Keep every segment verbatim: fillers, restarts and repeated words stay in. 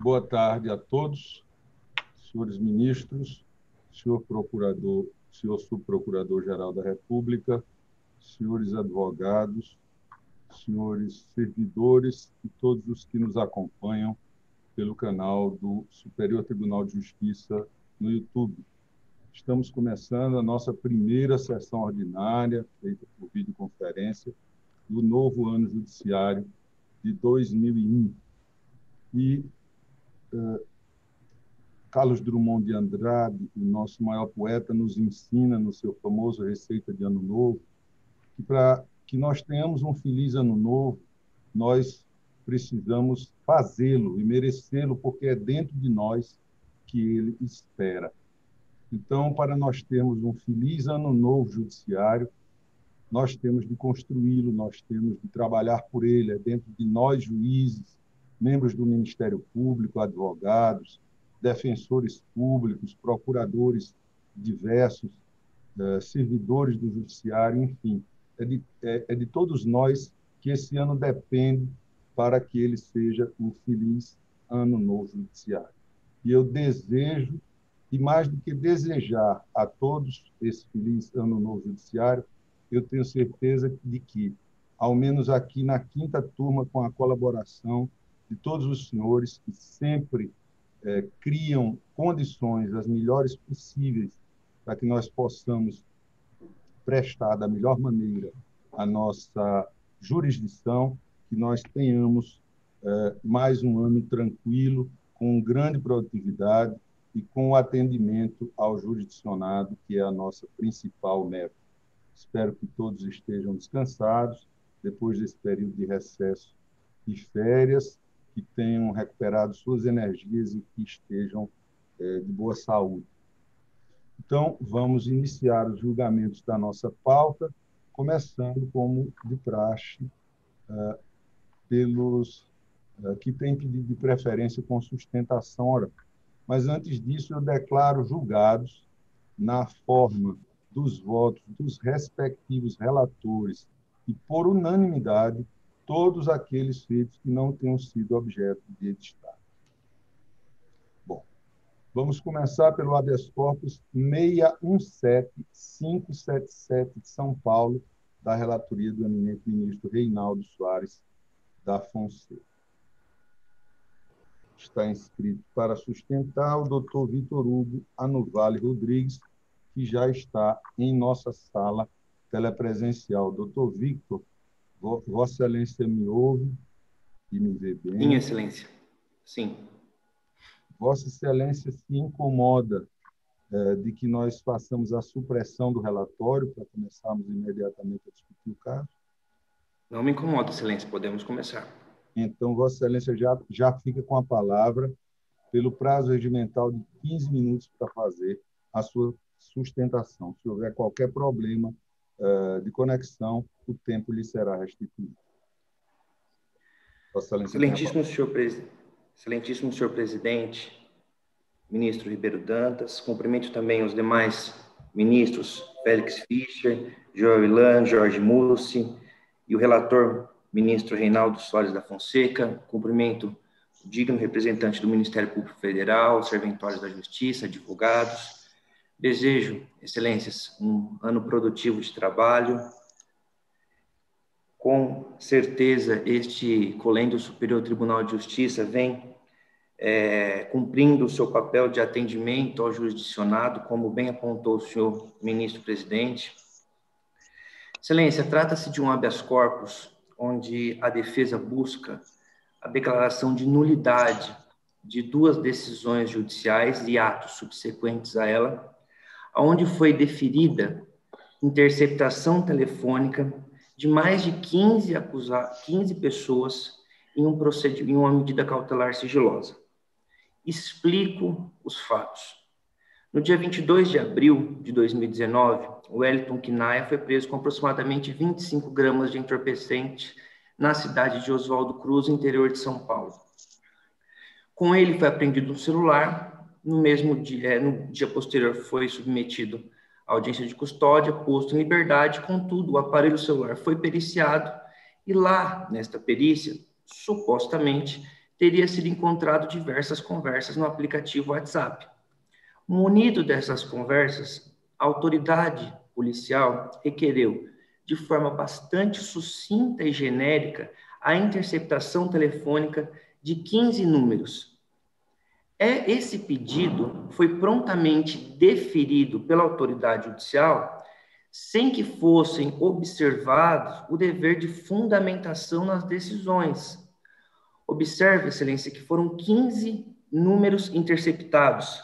Boa tarde a todos, senhores ministros, senhor procurador, senhor subprocurador-geral da República, senhores advogados, senhores servidores e todos os que nos acompanham pelo canal do Superior Tribunal de Justiça no YouTube. Estamos começando a nossa primeira sessão ordinária, feita por videoconferência, do novo ano judiciário de dois mil e um. E uh, Carlos Drummond de Andrade, o nosso maior poeta, nos ensina no seu famoso Receita de Ano Novo, que para que nós tenhamos um feliz Ano Novo, nós precisamos fazê-lo e merecê-lo, porque é dentro de nós que ele espera. Então, para nós termos um feliz Ano Novo judiciário, nós temos de construí-lo, nós temos de trabalhar por ele, é dentro de nós, juízes, membros do Ministério Público, advogados, defensores públicos, procuradores diversos, eh, servidores do judiciário, enfim, é de, é, é de todos nós que esse ano depende para que ele seja um feliz Ano Novo judiciário. E eu desejo, e mais do que desejar a todos esse feliz Ano Novo judiciário, eu tenho certeza de que, ao menos aqui na quinta turma, com a colaboração de todos os senhores que sempre eh, criam condições as melhores possíveis para que nós possamos prestar da melhor maneira a nossa jurisdição, que nós tenhamos eh, mais um ano tranquilo, com grande produtividade e com o atendimento ao jurisdicionado, que é a nossa principal meta. Espero que todos estejam descansados, depois desse período de recesso e férias, que tenham recuperado suas energias e que estejam é, de boa saúde. Então, vamos iniciar os julgamentos da nossa pauta, começando, como de praxe, uh, pelos uh, que têm pedido de preferência com sustentação oral. Mas, antes disso, eu declaro julgados na forma dos votos dos respectivos relatores e, por unanimidade, todos aqueles feitos que não tenham sido objeto de editar. Bom, vamos começar pelo habeas corpus seiscentos e dezessete mil quinhentos e setenta e sete de São Paulo, da relatoria do eminente ministro Reinaldo Soares da Fonseca. Está inscrito para sustentar o doutor Vitor Hugo Anovale Rodrigues, que já está em nossa sala telepresencial. Doutor Victor, Vossa Excelência me ouve e me vê bem? Sim, Excelência. Sim. Vossa Excelência se incomoda eh, de que nós façamos a supressão do relatório para começarmos imediatamente a discutir o caso? Não me incomoda, Excelência. Podemos começar. Então, Vossa Excelência já, já fica com a palavra pelo prazo regimental de quinze minutos para fazer a sua sustentação. Se houver qualquer problema uh, de conexão, o tempo lhe será restituído. Vossa Excelência, Excelentíssimo senhor, pres... Excelentíssimo senhor presidente, ministro Ribeiro Dantas, cumprimento também os demais ministros Félix Fischer, Joel Ilan, Jorge Mussi e o relator ministro Reinaldo Soares da Fonseca, cumprimento o digno representante do Ministério Público Federal, serventórios da Justiça, advogados. Desejo, excelências, um ano produtivo de trabalho. Com certeza, este colégio do Superior Tribunal de Justiça vem é, cumprindo o seu papel de atendimento ao jurisdicionado, como bem apontou o senhor ministro-presidente. Excelência, trata-se de um habeas corpus, onde a defesa busca a declaração de nulidade de duas decisões judiciais e atos subsequentes a ela, onde foi deferida interceptação telefônica de mais de quinze, acusa... quinze pessoas em, um proced... em uma medida cautelar sigilosa. Explico os fatos. No dia vinte e dois de abril de dois mil e dezenove, o Wellington Quinaia foi preso com aproximadamente vinte e cinco gramas de entorpecente na cidade de Oswaldo Cruz, interior de São Paulo. Com ele foi apreendido um celular. No mesmo dia, no dia posterior, foi submetido à audiência de custódia, posto em liberdade. Contudo, o aparelho celular foi periciado e lá, nesta perícia, supostamente, teria sido encontrado diversas conversas no aplicativo WhatsApp. Munido dessas conversas, a autoridade policial requereu, de forma bastante sucinta e genérica, a interceptação telefônica de quinze números. É, esse pedido foi prontamente deferido pela autoridade judicial, sem que fossem observados o dever de fundamentação nas decisões. Observe, Excelência, que foram quinze números interceptados,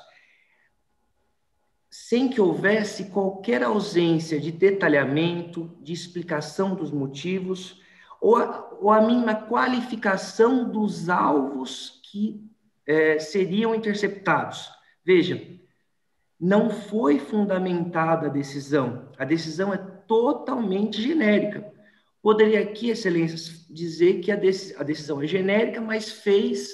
sem que houvesse qualquer ausência de detalhamento, de explicação dos motivos, ou a, ou a mínima qualificação dos alvos que eh, seriam interceptados. Veja, não foi fundamentada a decisão. A decisão é totalmente genérica. Poderia aqui, Excelência, dizer que a, dec a decisão é genérica, mas fez,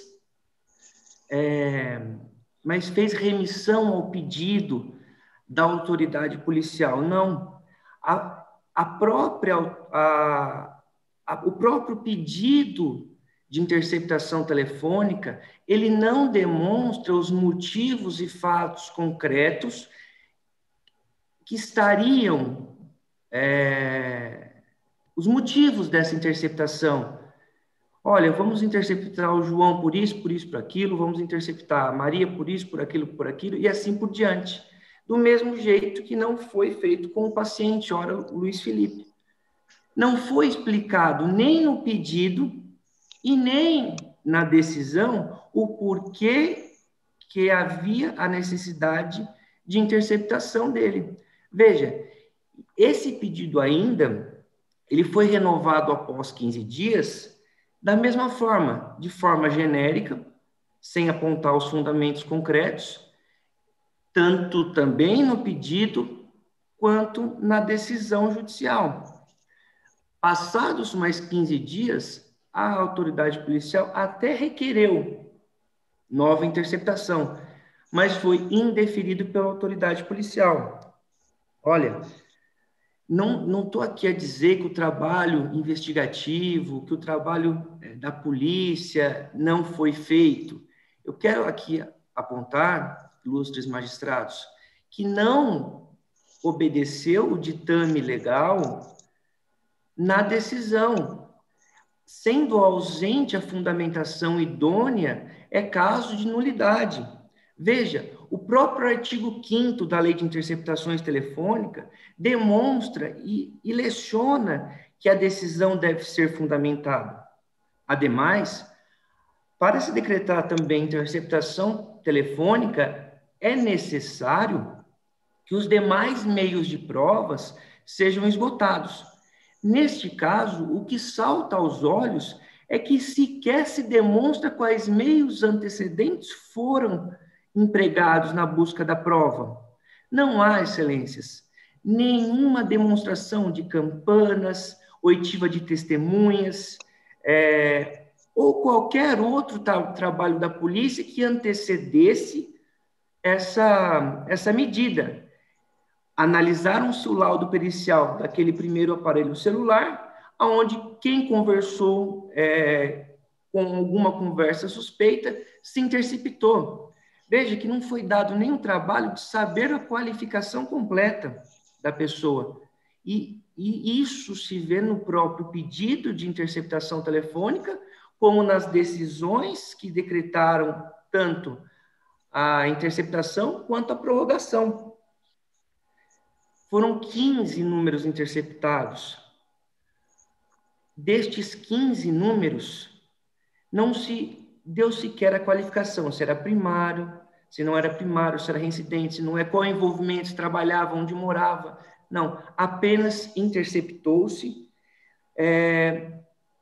é, mas fez remissão ao pedido da autoridade policial. Não. A, a própria, a, a, o próprio pedido de interceptação telefônica, ele não demonstra os motivos e fatos concretos que estariam... É, os motivos dessa interceptação. Olha, vamos interceptar o João por isso, por isso, por aquilo, vamos interceptar a Maria por isso, por aquilo, por aquilo, e assim por diante. Do mesmo jeito que não foi feito com o paciente, ora, o Luiz Felipe. Não foi explicado nem no pedido e nem na decisão o porquê que havia a necessidade de interceptação dele. Veja, esse pedido ainda... ele foi renovado após quinze dias, da mesma forma, de forma genérica, sem apontar os fundamentos concretos, tanto também no pedido quanto na decisão judicial. Passados mais quinze dias, a autoridade policial até requereu nova interceptação, mas foi indeferido pela autoridade policial. Olha... Não estou aqui a dizer que o trabalho investigativo, que o trabalho da polícia não foi feito. Eu quero aqui apontar, ilustres magistrados, que não obedeceu o ditame legal na decisão. Sendo ausente a fundamentação idônea, é caso de nulidade. Veja, o próprio artigo quinto da Lei de Interceptações Telefônicas demonstra e, e leciona que a decisão deve ser fundamentada. Ademais, para se decretar também interceptação telefônica, é necessário que os demais meios de provas sejam esgotados. Neste caso, o que salta aos olhos é que sequer se demonstra quais meios antecedentes foram empregados na busca da prova. Não há, excelências, nenhuma demonstração de campanas, oitiva de testemunhas, é, ou qualquer outro tra trabalho da polícia que antecedesse essa, essa medida. Analisaram-se o laudo pericial daquele primeiro aparelho celular, onde quem conversou é, com alguma conversa suspeita se interceptou. Veja que não foi dado nenhum trabalho de saber a qualificação completa da pessoa. E, e isso se vê no próprio pedido de interceptação telefônica, como nas decisões que decretaram tanto a interceptação quanto a prorrogação. Foram quinze números interceptados. Destes quinze números, não se deu sequer a qualificação, se era primário, se não era primário, se era reincidente, se não é, qual envolvimento, se trabalhava, onde morava. Não, apenas interceptou-se, é,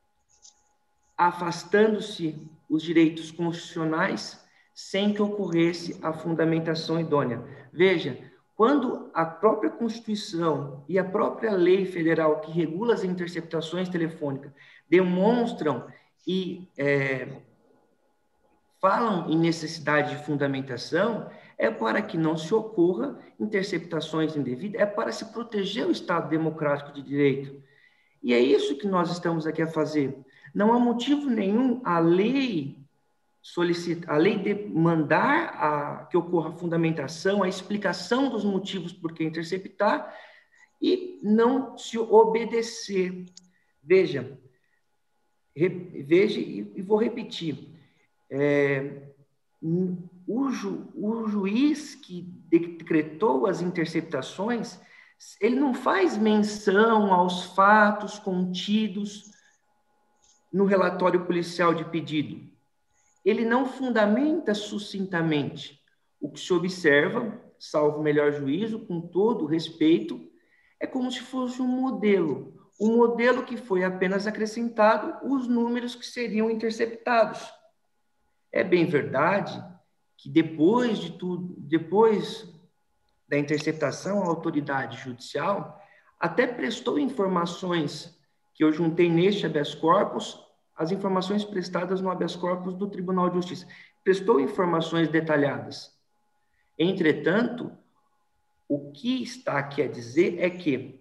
afastando-se os direitos constitucionais sem que ocorresse a fundamentação idônea. Veja, quando a própria Constituição e a própria lei federal que regula as interceptações telefônicas demonstram e é, falam em necessidade de fundamentação, é para que não se ocorra interceptações indevidas, é para se proteger o Estado democrático de direito. E é isso que nós estamos aqui a fazer. Não há motivo nenhum a lei solicitar, além de mandar a, que ocorra a fundamentação, a explicação dos motivos por que interceptar, e não se obedecer. Veja, re, veja e, e vou repetir, é, o, ju, o juiz que decretou as interceptações, ele não faz menção aos fatos contidos no relatório policial de pedido. Ele não fundamenta sucintamente. O que se observa, salvo o melhor juízo, com todo respeito, é como se fosse um modelo. Um modelo que foi apenas acrescentado os números que seriam interceptados. É bem verdade que depois de tudo, depois da interceptação, a autoridade judicial até prestou informações que eu juntei neste habeas corpus, as informações prestadas no habeas corpus do Tribunal de Justiça. Prestou informações detalhadas. Entretanto, o que está aqui a dizer é que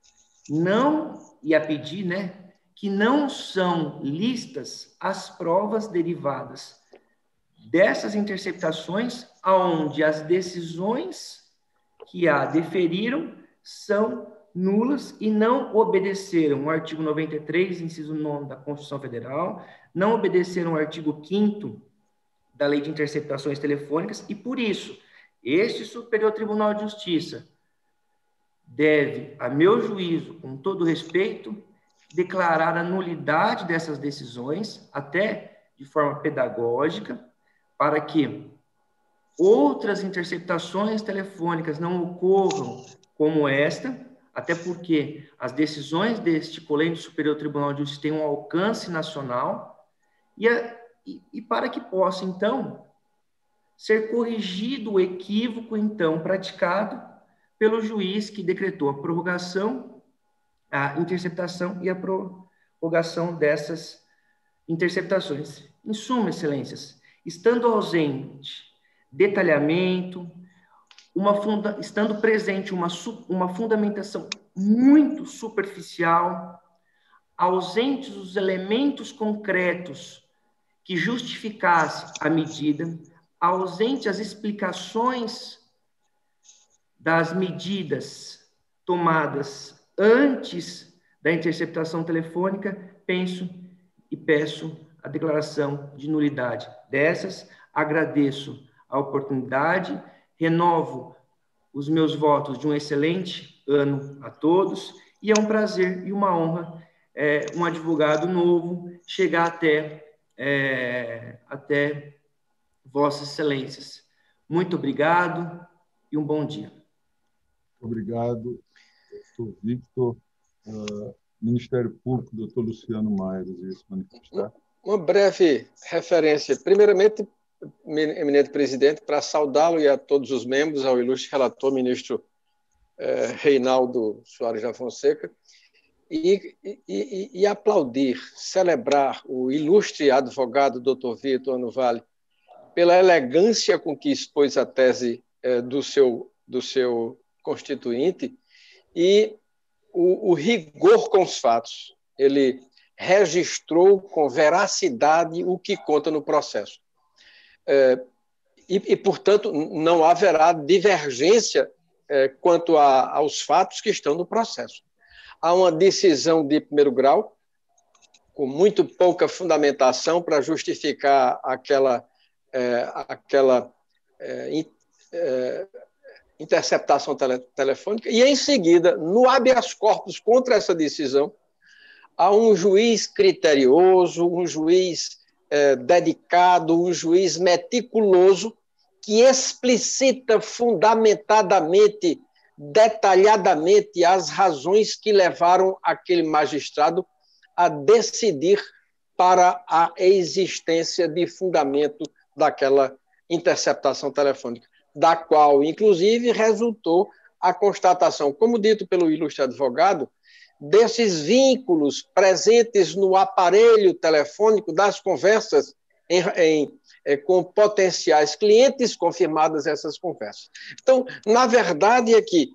não, e a pedir, né, que não são listas as provas derivadas dessas interceptações, aonde as decisões que a deferiram são nulas e não obedeceram o artigo noventa e três, inciso nono da Constituição Federal, não obedeceram o artigo quinto da Lei de Interceptações Telefônicas, e por isso, este Superior Tribunal de Justiça deve, a meu juízo, com todo respeito, declarar a nulidade dessas decisões, até de forma pedagógica, para que outras interceptações telefônicas não ocorram como esta, até porque as decisões deste Colégio Superior Tribunal de Justiça têm um alcance nacional, e, a, e, e para que possa, então, ser corrigido o equívoco, então, praticado pelo juiz que decretou a prorrogação, a interceptação e a prorrogação dessas interceptações. Em suma, excelências, estando ausente detalhamento, uma funda, estando presente uma, uma fundamentação muito superficial, ausentes os elementos concretos que justificassem a medida, ausente as explicações das medidas tomadas antes da interceptação telefônica, penso e peço a declaração de nulidade dessas. Agradeço a oportunidade, renovo os meus votos de um excelente ano a todos, e é um prazer e uma honra é, um advogado novo chegar até, é, até Vossas Excelências. Muito obrigado e um bom dia. Obrigado, doutor Victor. Uh, Ministério Público, doutor Luciano Maia, deseja se manifestar. Uma breve referência. Primeiramente, eminente presidente, para saudá-lo e a todos os membros, ao ilustre relator, ministro eh, Reinaldo Soares da Fonseca, e, e, e aplaudir, celebrar o ilustre advogado doutor Vitor Ano Vale pela elegância com que expôs a tese eh, do, seu, do seu constituinte e o, o rigor com os fatos. Ele registrou com veracidade o que conta no processo. É, e, e, portanto, não haverá divergência é, quanto a, aos fatos que estão no processo. Há uma decisão de primeiro grau, com muito pouca fundamentação para justificar aquela, é, aquela é, in, é, interceptação tele, telefônica, e, em seguida, no habeas corpus contra essa decisão, há um juiz criterioso, um juiz É, dedicado, um juiz meticuloso, que explicita fundamentadamente, detalhadamente, as razões que levaram aquele magistrado a decidir para a existência de fundamento daquela interceptação telefônica, da qual, inclusive, resultou a constatação, como dito pelo ilustre advogado, desses vínculos presentes no aparelho telefônico das conversas em, em, é, com potenciais clientes, confirmadas essas conversas. Então, na verdade é que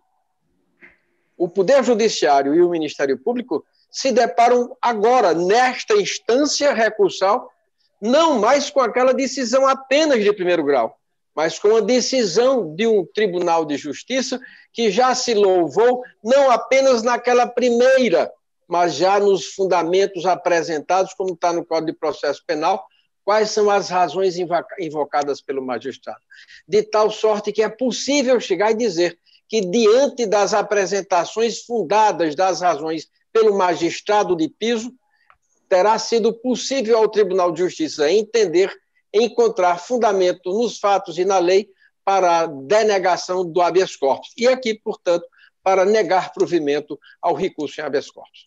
o Poder Judiciário e o Ministério Público se deparam agora, nesta instância recursal, não mais com aquela decisão apenas de primeiro grau, mas com a decisão de um Tribunal de Justiça que já se louvou não apenas naquela primeira, mas já nos fundamentos apresentados, como está no Código de Processo Penal, quais são as razões invocadas pelo magistrado. De tal sorte que é possível chegar e dizer que, diante das apresentações fundadas das razões pelo magistrado de piso, terá sido possível ao Tribunal de Justiça entender, encontrar fundamento nos fatos e na lei para a denegação do habeas corpus. E aqui, portanto, para negar provimento ao recurso em habeas corpus.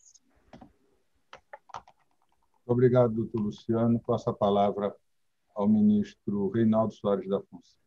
Obrigado, doutor Luciano. Passo a palavra ao ministro Reinaldo Soares da Fonseca.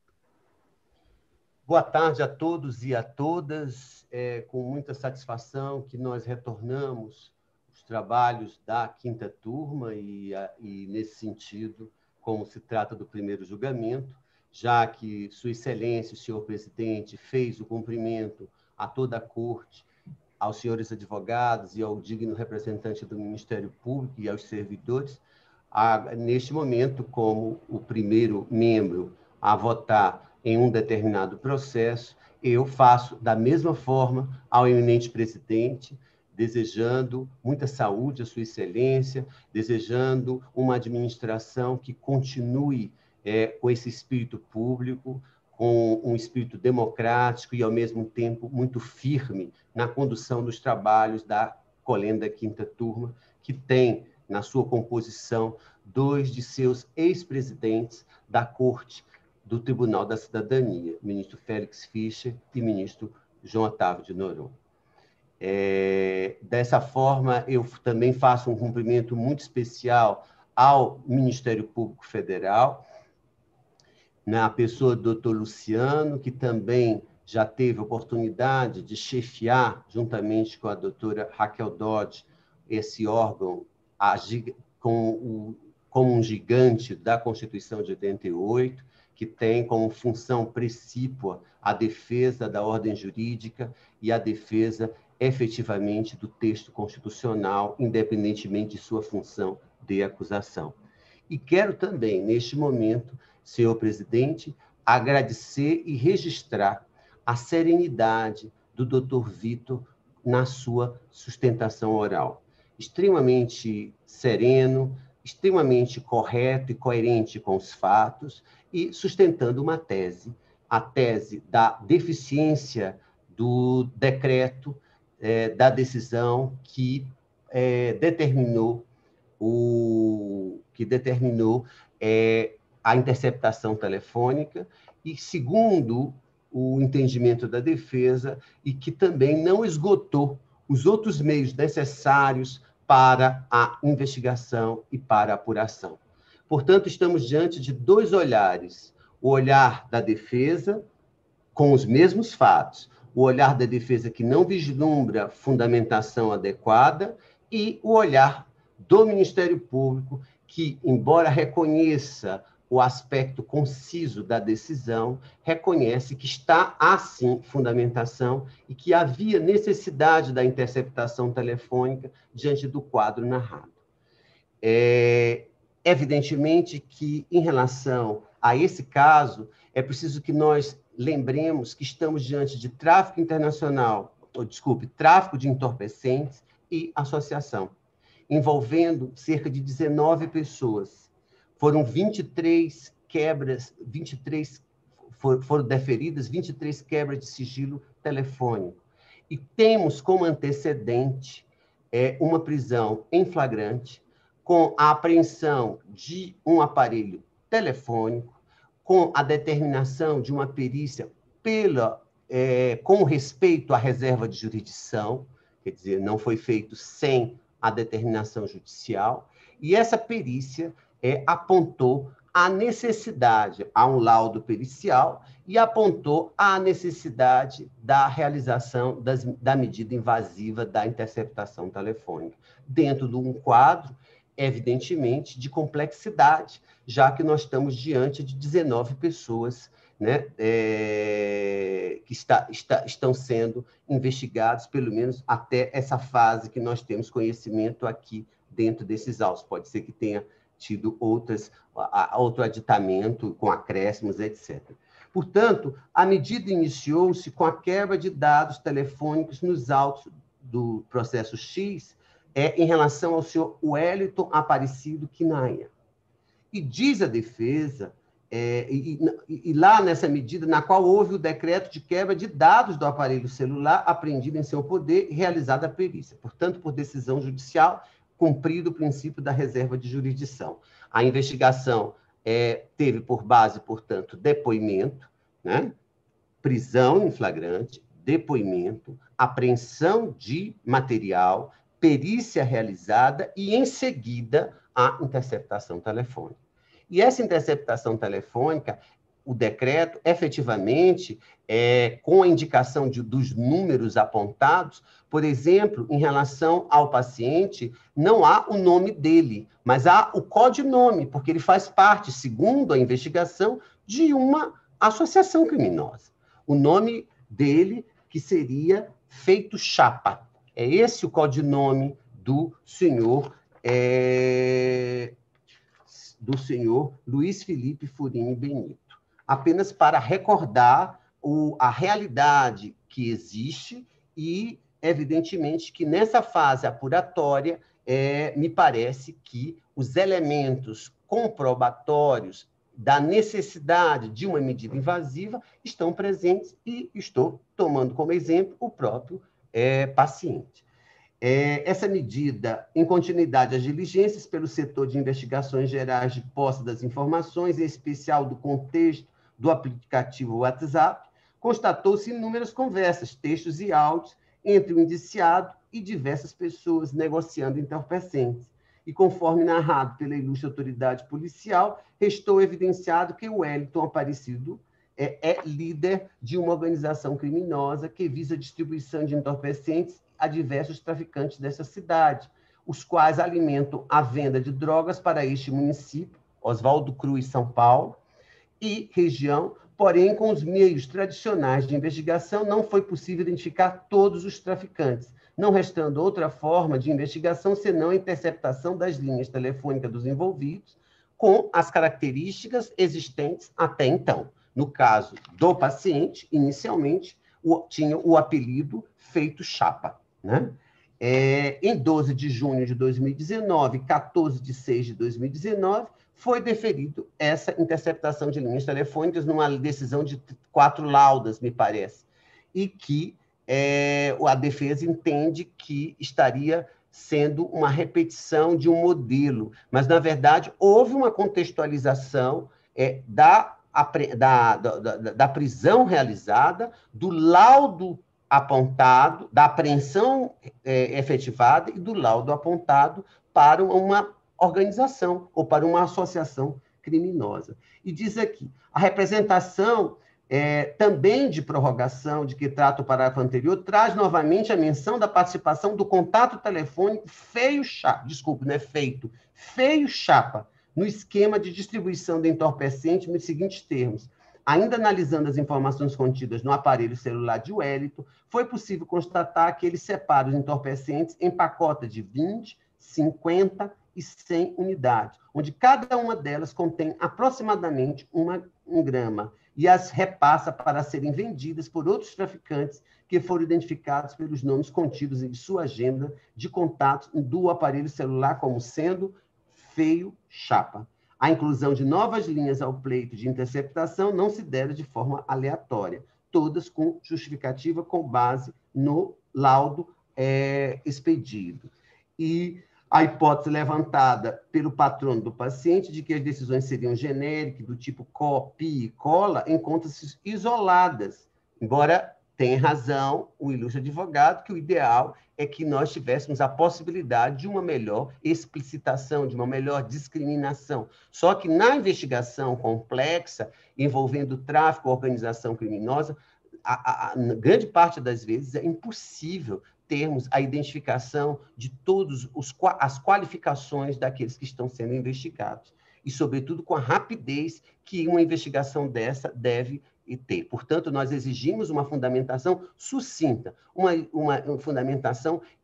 Boa tarde a todos e a todas. É com muita satisfação que nós retornamos os trabalhos da quinta turma e, e, nesse sentido, como se trata do primeiro julgamento, já que Sua Excelência, o senhor presidente, fez o cumprimento a toda a corte, aos senhores advogados e ao digno representante do Ministério Público e aos servidores, a, neste momento, como o primeiro membro a votar em um determinado processo, eu faço da mesma forma ao eminente presidente, desejando muita saúde à Sua Excelência, desejando uma administração que continue é, com esse espírito público, com um espírito democrático e, ao mesmo tempo, muito firme na condução dos trabalhos da Colenda Quinta Turma, que tem, na sua composição, dois de seus ex-presidentes da Corte do Tribunal da Cidadania, ministro Félix Fischer e ministro João Otávio de Noronha. É, dessa forma, eu também faço um cumprimento muito especial ao Ministério Público Federal, na pessoa do doutor Luciano, que também já teve oportunidade de chefiar, juntamente com a doutora Raquel Dodge, esse órgão a, com o, como um gigante da Constituição de oitenta e oito, que tem como função precípua a defesa da ordem jurídica e a defesa, efetivamente, do texto constitucional, independentemente de sua função de acusação. E quero também, neste momento, senhor presidente, agradecer e registrar a serenidade do doutor Vitor na sua sustentação oral. Extremamente sereno, extremamente correto e coerente com os fatos e sustentando uma tese, a tese da deficiência do decreto, eh, da decisão que eh, determinou, o, que determinou eh, a interceptação telefônica e, segundo o entendimento da defesa, e que também não esgotou os outros meios necessários para a investigação e para a apuração. Portanto, estamos diante de dois olhares, o olhar da defesa, com os mesmos fatos, o olhar da defesa que não vislumbra fundamentação adequada e o olhar do Ministério Público que, embora reconheça o aspecto conciso da decisão, reconhece que está, assim, fundamentação e que havia necessidade da interceptação telefônica diante do quadro narrado. É, evidentemente que, em relação a esse caso, é preciso que nós lembremos que estamos diante de tráfico internacional, ou, desculpe, tráfico de entorpecentes e associação, envolvendo cerca de dezenove pessoas. Foram vinte e três quebras, vinte e três, for, foram deferidas vinte e três quebras de sigilo telefônico. E temos como antecedente é, uma prisão em flagrante, com a apreensão de um aparelho telefônico, com a determinação de uma perícia pela, é, com respeito à reserva de jurisdição, quer dizer, não foi feito sem a determinação judicial, e essa perícia é, apontou a necessidade, há um laudo pericial, e apontou a necessidade da realização das, da medida invasiva da interceptação telefônica, dentro de um quadro, evidentemente, de complexidade, já que nós estamos diante de dezenove pessoas, né, é, que está, está, estão sendo investigados, pelo menos até essa fase que nós temos conhecimento aqui dentro desses autos. Pode ser que tenha tido outras, outro aditamento com acréscimos, etcétera. Portanto, a medida iniciou-se com a quebra de dados telefônicos nos autos do processo X é, em relação ao senhor Wellington Aparecido Quinaia. E diz a defesa, é, e, e, e lá nessa medida, na qual houve o decreto de quebra de dados do aparelho celular apreendido em seu poder e realizada a perícia. Portanto, por decisão judicial, cumprido o princípio da reserva de jurisdição. A investigação é, teve por base, portanto, depoimento, né? Prisão em flagrante, depoimento, apreensão de material, perícia realizada e, em seguida, a interceptação telefônica. E essa interceptação telefônica, o decreto, efetivamente, é, com a indicação de, dos números apontados, por exemplo, em relação ao paciente, não há o nome dele, mas há o codinome, porque ele faz parte, segundo a investigação, de uma associação criminosa. O nome dele, que seria Feito Chapa. É esse o codinome do senhor, é, do senhor Luiz Felipe Furini Benito. Apenas para recordar o, a realidade que existe e, evidentemente, que nessa fase apuratória, é, me parece que os elementos comprobatórios da necessidade de uma medida invasiva estão presentes e estou tomando como exemplo o próprio é, paciente. É, essa medida, em continuidade às diligências pelo setor de investigações gerais de posse das informações, em especial do contexto do aplicativo WhatsApp, constatou-se inúmeras conversas, textos e áudios entre o indiciado e diversas pessoas negociando entorpecentes. E, conforme narrado pela ilustre autoridade policial, restou evidenciado que o Wellington Aparecido é, é líder de uma organização criminosa que visa a distribuição de entorpecentes a diversos traficantes dessa cidade, os quais alimentam a venda de drogas para este município, Oswaldo Cruz, São Paulo, e região, porém, com os meios tradicionais de investigação, não foi possível identificar todos os traficantes, não restando outra forma de investigação senão a interceptação das linhas telefônicas dos envolvidos, com as características existentes até então. No caso do paciente, inicialmente, o, tinha o apelido Feito Chapa. Né? É, em doze de junho de dois mil e dezenove, quatorze de seis de dois mil e dezenove, foi deferido essa interceptação de linhas telefônicas numa decisão de quatro laudas, me parece, e que é, a defesa entende que estaria sendo uma repetição de um modelo, mas, na verdade, houve uma contextualização é, da, da, da, da prisão realizada, do laudo apontado, da apreensão é, efetivada e do laudo apontado para uma organização ou para uma associação criminosa. E diz aqui, a representação é, também de prorrogação de que trata o parágrafo anterior, traz novamente a menção da participação do contato telefônico feio chapa, desculpe, não é feito, feio chapa, no esquema de distribuição de entorpecente nos seguintes termos. Ainda analisando as informações contidas no aparelho celular de Wellington, foi possível constatar que ele separa os entorpecentes em pacotes de vinte, cinquenta e cem unidades, onde cada uma delas contém aproximadamente uma, um grama, e as repassa para serem vendidas por outros traficantes que foram identificados pelos nomes contidos em sua agenda de contatos do aparelho celular como sendo Feio Chapa. A inclusão de novas linhas ao pleito de interceptação não se dera de forma aleatória, todas com justificativa com base no laudo é, expedido. E a hipótese levantada pelo patrono do paciente de que as decisões seriam genéricas, do tipo copia e cola, encontra-se isoladas, embora tenha razão o ilustre advogado que o ideal é que nós tivéssemos a possibilidade de uma melhor explicitação, de uma melhor discriminação. Só que na investigação complexa, envolvendo tráfico ou organização criminosa, a, a, a grande parte das vezes é impossível termos a identificação de todas as qualificações daqueles que estão sendo investigados. E, sobretudo, com a rapidez que uma investigação dessa deve ter. Portanto, nós exigimos uma fundamentação sucinta, uma, uma fundamentação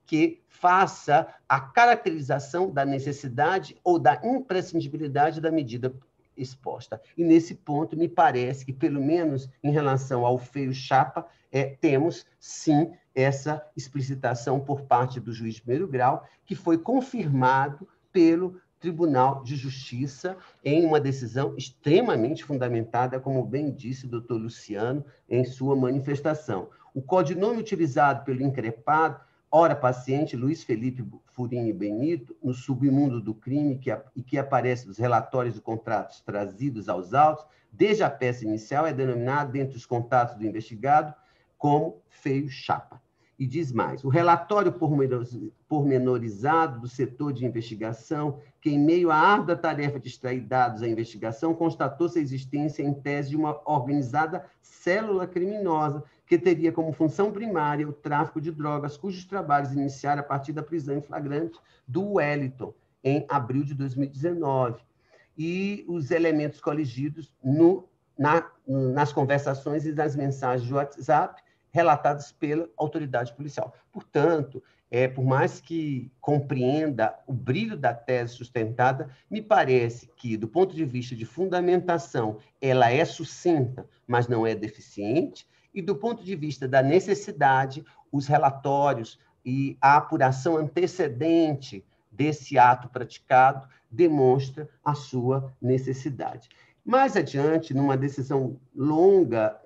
que faça a caracterização da necessidade ou da imprescindibilidade da medida exposta. E, nesse ponto, me parece que, pelo menos em relação ao feio chapa, é, temos, sim, essa explicitação por parte do juiz de primeiro grau, que foi confirmado pelo Tribunal de Justiça em uma decisão extremamente fundamentada, como bem disse o doutor Luciano em sua manifestação. O codinome utilizado pelo increpado, ora paciente Luiz Felipe Furini Benito, no submundo do crime que, e que aparece nos relatórios de contratos trazidos aos autos, desde a peça inicial, é denominado, dentre os contatos do investigado, como feio chapa. E diz mais, o relatório pormenorizado do setor de investigação, que em meio à árdua tarefa de extrair dados à investigação, constatou-se a existência em tese de uma organizada célula criminosa que teria como função primária o tráfico de drogas, cujos trabalhos iniciaram a partir da prisão em flagrante do Wellington, em abril de dois mil e dezenove. E os elementos coligidos no, na, nas conversações e nas mensagens de WhatsApp, relatadas pela autoridade policial. Portanto, é, por mais que compreenda o brilho da tese sustentada, me parece que, do ponto de vista de fundamentação, ela é sucinta, mas não é deficiente, e do ponto de vista da necessidade, os relatórios e a apuração antecedente desse ato praticado demonstra a sua necessidade. Mais adiante, numa decisão longa,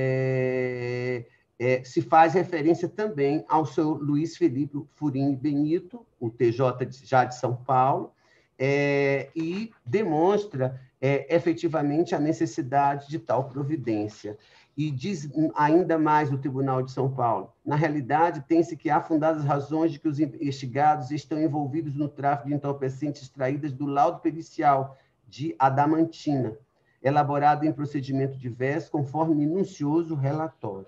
é... É, se faz referência também ao seu Luiz Felipe Furini Benito, o T J de, já de São Paulo, é, e demonstra é, efetivamente a necessidade de tal providência. E diz ainda mais o Tribunal de São Paulo, na realidade, tem-se que há fundadas razões de que os investigados estão envolvidos no tráfico de entorpecentes extraídas do laudo pericial de adamantina, elaborado em procedimento diverso, conforme minucioso relatório.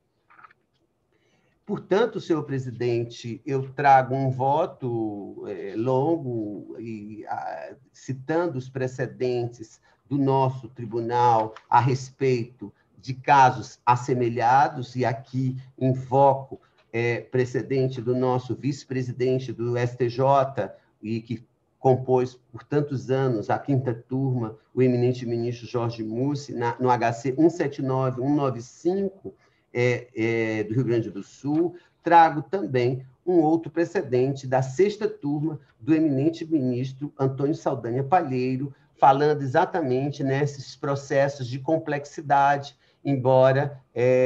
Portanto, senhor presidente, eu trago um voto é, longo, e, a, citando os precedentes do nosso tribunal a respeito de casos assemelhados, e aqui invoco é, precedente do nosso vice-presidente do S T J, e que compôs por tantos anos a quinta turma, o eminente ministro Jorge Mussi, na, no H C cento e setenta e nove, cento e noventa e cinco, É, é, do Rio Grande do Sul, trago também um outro precedente da sexta turma do eminente ministro Antônio Saldanha Palheiro, falando exatamente nesses processos de complexidade, embora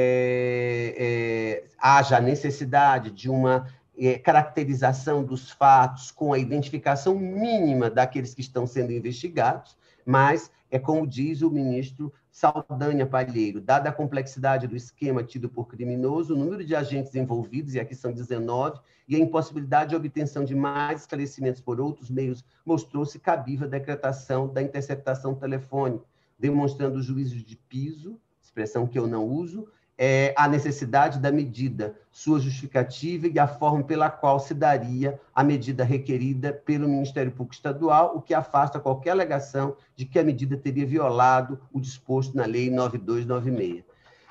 é, é, haja a necessidade de uma é, caracterização dos fatos com a identificação mínima daqueles que estão sendo investigados, mas é como diz o ministro Saldanha Palheiro, dada a complexidade do esquema tido por criminoso, o número de agentes envolvidos, e aqui são dezenove, e a impossibilidade de obtenção de mais esclarecimentos por outros meios, mostrou-se cabível a decretação da interceptação telefônica, demonstrando o juízo de piso, expressão que eu não uso, é, a necessidade da medida, sua justificativa e a forma pela qual se daria a medida requerida pelo Ministério Público Estadual, o que afasta qualquer alegação de que a medida teria violado o disposto na Lei nove mil duzentos e noventa e seis.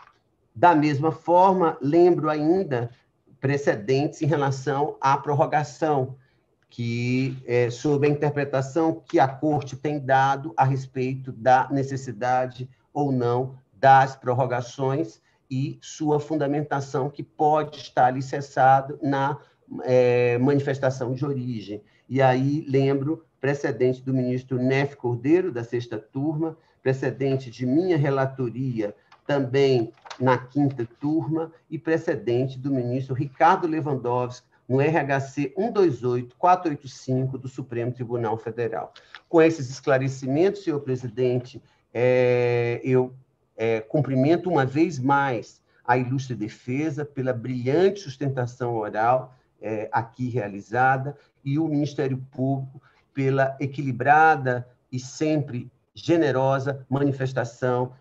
Da mesma forma, lembro ainda precedentes em relação à prorrogação, que é, sob a interpretação que a Corte tem dado a respeito da necessidade ou não das prorrogações, e sua fundamentação, que pode estar alicerçado na é, manifestação de origem. E aí lembro precedente do ministro Nef Cordeiro, da sexta turma, precedente de minha relatoria também na quinta turma, e precedente do ministro Ricardo Lewandowski, no R H C cento e vinte e oito, quatrocentos e oitenta e cinco do Supremo Tribunal Federal. Com esses esclarecimentos, senhor presidente, é, eu É, cumprimento uma vez mais a ilustre defesa pela brilhante sustentação oral é, aqui realizada, e o Ministério Público pela equilibrada e sempre generosa manifestação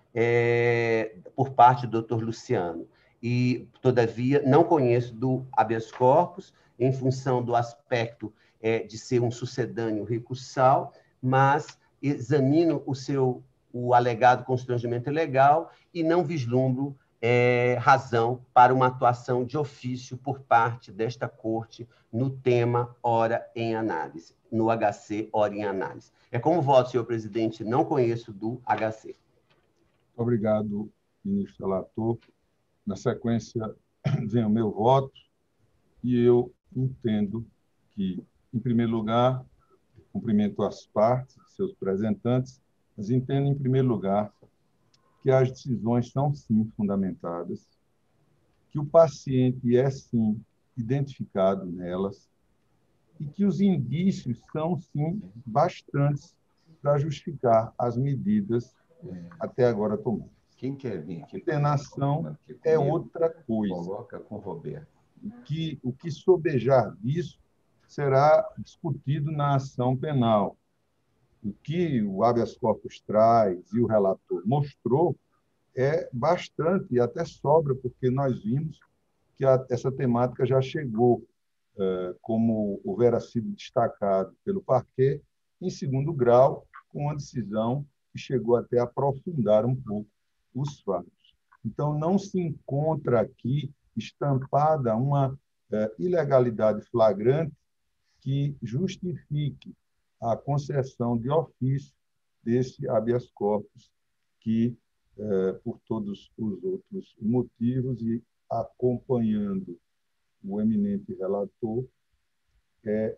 é, por parte do doutor Luciano. E, todavia, não conheço do habeas corpus, em função do aspecto é, de ser um sucedâneo recursal, mas examino o seu o alegado constrangimento legal e não vislumbro é, razão para uma atuação de ofício por parte desta Corte no tema Hora em Análise, no H C Hora em Análise. É como voto, senhor presidente, não conheço do H C. Obrigado, ministro relator. Na sequência, vem o meu voto, e eu entendo que, em primeiro lugar, cumprimento as partes, seus representantes, mas entendo, em primeiro lugar, que as decisões são, sim, fundamentadas, que o paciente é, sim, identificado nelas e que os indícios são, sim, bastantes para justificar as medidas até agora tomadas. Quem quer vir aqui? Condenação é outra coisa. Coloca com o Roberto. O que, o que sobejar disso será discutido na ação penal. O que o habeas corpus traz e o relator mostrou é bastante, e até sobra, porque nós vimos que a, essa temática já chegou, eh, como houvera sido destacado pelo parquet, em segundo grau, com uma decisão que chegou até a aprofundar um pouco os fatos. Então, não se encontra aqui estampada uma eh, ilegalidade flagrante que justifique a concessão de ofício desse habeas corpus, que, eh, por todos os outros motivos e acompanhando o eminente relator, é,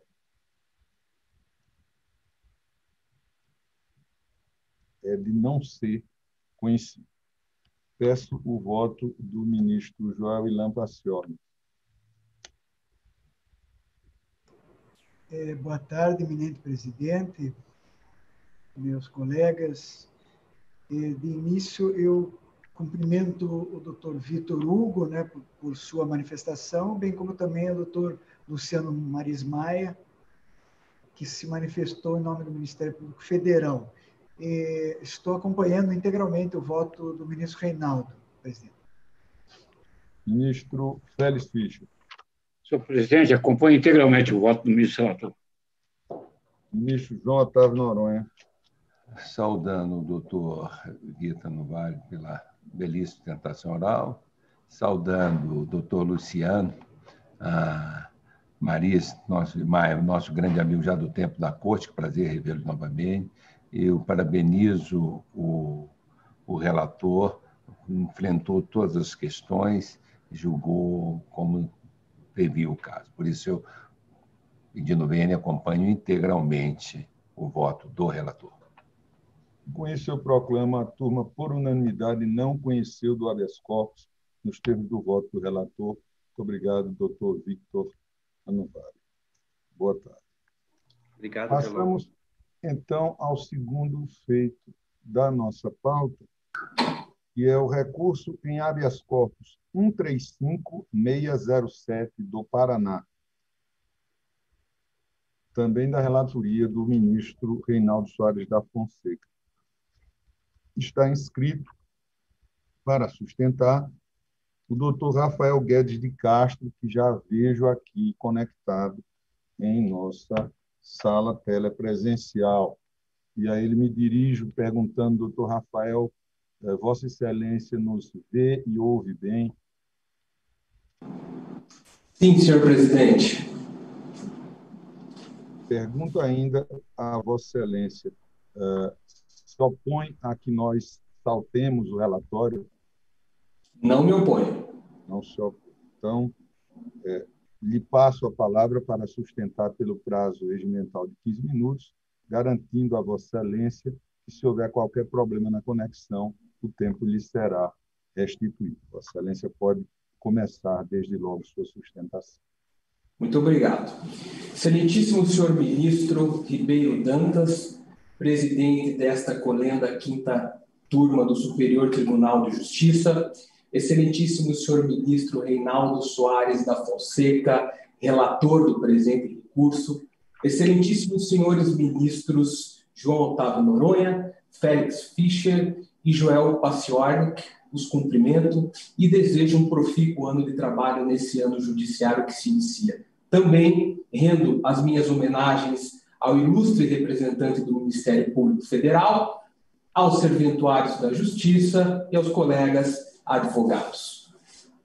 é de não ser conhecido. Peço o voto do ministro Joel Ilan Pacioli. É, boa tarde, eminente presidente, meus colegas. É, de início, eu cumprimento o doutor Vitor Hugo, né, por, por sua manifestação, bem como também o doutor Luciano Maris Maia, que se manifestou em nome do Ministério Público Federal. É, estou acompanhando integralmente o voto do ministro Reinaldo, presidente. Ministro Félix Fischer. Senhor presidente, acompanho integralmente o voto do ministro relator. Ministro João Otávio Noronha. Saudando o doutor Guita Novaes pela belíssima tentação oral, saudando o doutor Luciano, a Maris, nosso, nosso grande amigo já do tempo da corte, que prazer revê-lo novamente. Eu parabenizo o, o relator, enfrentou todas as questões, julgou como devia o caso. Por isso, eu, pedindo vênia, acompanho integralmente o voto do relator. Com isso, eu proclamo a turma, por unanimidade, não conheceu do habeas corpus nos termos do voto do relator. Muito obrigado, doutor Victor Anovari. Boa tarde. Obrigado. Passamos, pelo... então, ao segundo feito da nossa pauta, que é o recurso em habeas corpus um três cinco seis zero sete do Paraná, também da relatoria do ministro Reinaldo Soares da Fonseca. Está inscrito para sustentar o doutor Rafael Guedes de Castro, que já vejo aqui conectado em nossa sala telepresencial. E aí ele me dirijo perguntando, doutor Rafael, Vossa Excelência nos vê e ouve bem? Sim, senhor presidente. Pergunto ainda a Vossa Excelência, uh, se opõe a que nós saltemos o relatório? Não me oponho. Não se opõe. Então, é, lhe passo a palavra para sustentar pelo prazo regimental de quinze minutos, garantindo a Vossa Excelência que, se houver qualquer problema na conexão, o tempo lhe será restituído. Vossa Excelência pode começar, desde logo, sua sustentação. Muito obrigado. Excelentíssimo senhor ministro Ribeiro Dantas, presidente desta colenda quinta turma do Superior Tribunal de Justiça, excelentíssimo senhor ministro Reinaldo Soares da Fonseca, relator do presente recurso, excelentíssimos senhores ministros João Otávio Noronha, Félix Fischer e Joel Pacioli, os cumprimento e desejo um profícuo ano de trabalho nesse ano judiciário que se inicia. Também rendo as minhas homenagens ao ilustre representante do Ministério Público Federal, aos serventuários da Justiça e aos colegas advogados.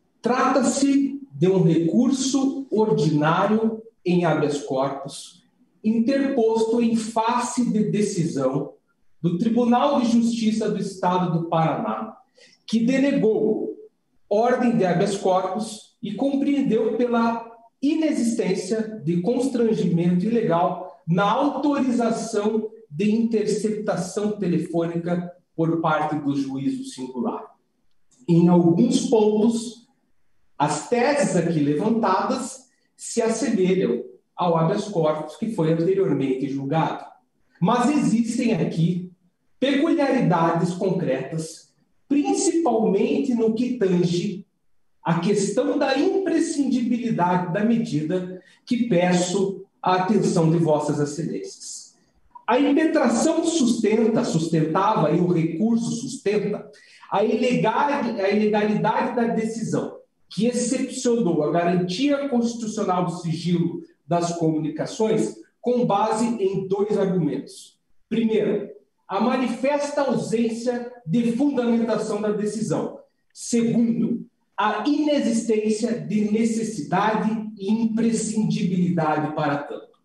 Trata-se de um recurso ordinário em habeas corpus, interposto em face de decisão do Tribunal de Justiça do Estado do Paraná, que denegou ordem de habeas corpus e compreendeu pela inexistência de constrangimento ilegal na autorização de interceptação telefônica por parte do juízo singular. Em alguns pontos, as teses aqui levantadas se assemelham ao habeas corpus que foi anteriormente julgado. Mas existem aqui peculiaridades concretas, principalmente no que tange a questão da imprescindibilidade da medida, que peço a atenção de vossas excelências. A impetração sustenta, sustentava, e o recurso sustenta, a, ilegal, a ilegalidade da decisão, que excepcionou a garantia constitucional do sigilo das comunicações com base em dois argumentos. Primeiro, a manifesta ausência de fundamentação da decisão. Segundo, a inexistência de necessidade e imprescindibilidade para tanto.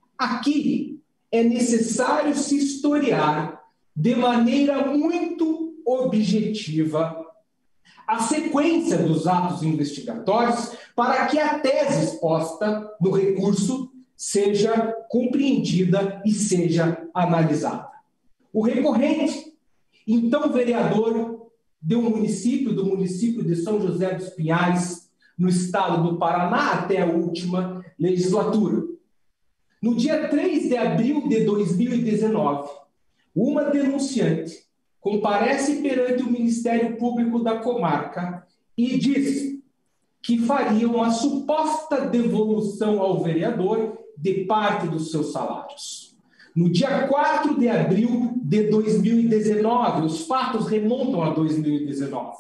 Aqui é necessário se historiar de maneira muito objetiva a sequência dos atos investigatórios para que a tese exposta no recurso seja compreendida e seja analisada. O recorrente, então vereador de um município, do município de São José dos Pinhais, no estado do Paraná, até a última legislatura. No dia três de abril de dois mil e dezenove, uma denunciante comparece perante o Ministério Público da comarca e diz que faria uma suposta devolução ao vereador de parte dos seus salários. No dia quatro de abril de dois mil e dezenove, os fatos remontam a dois mil e dezenove,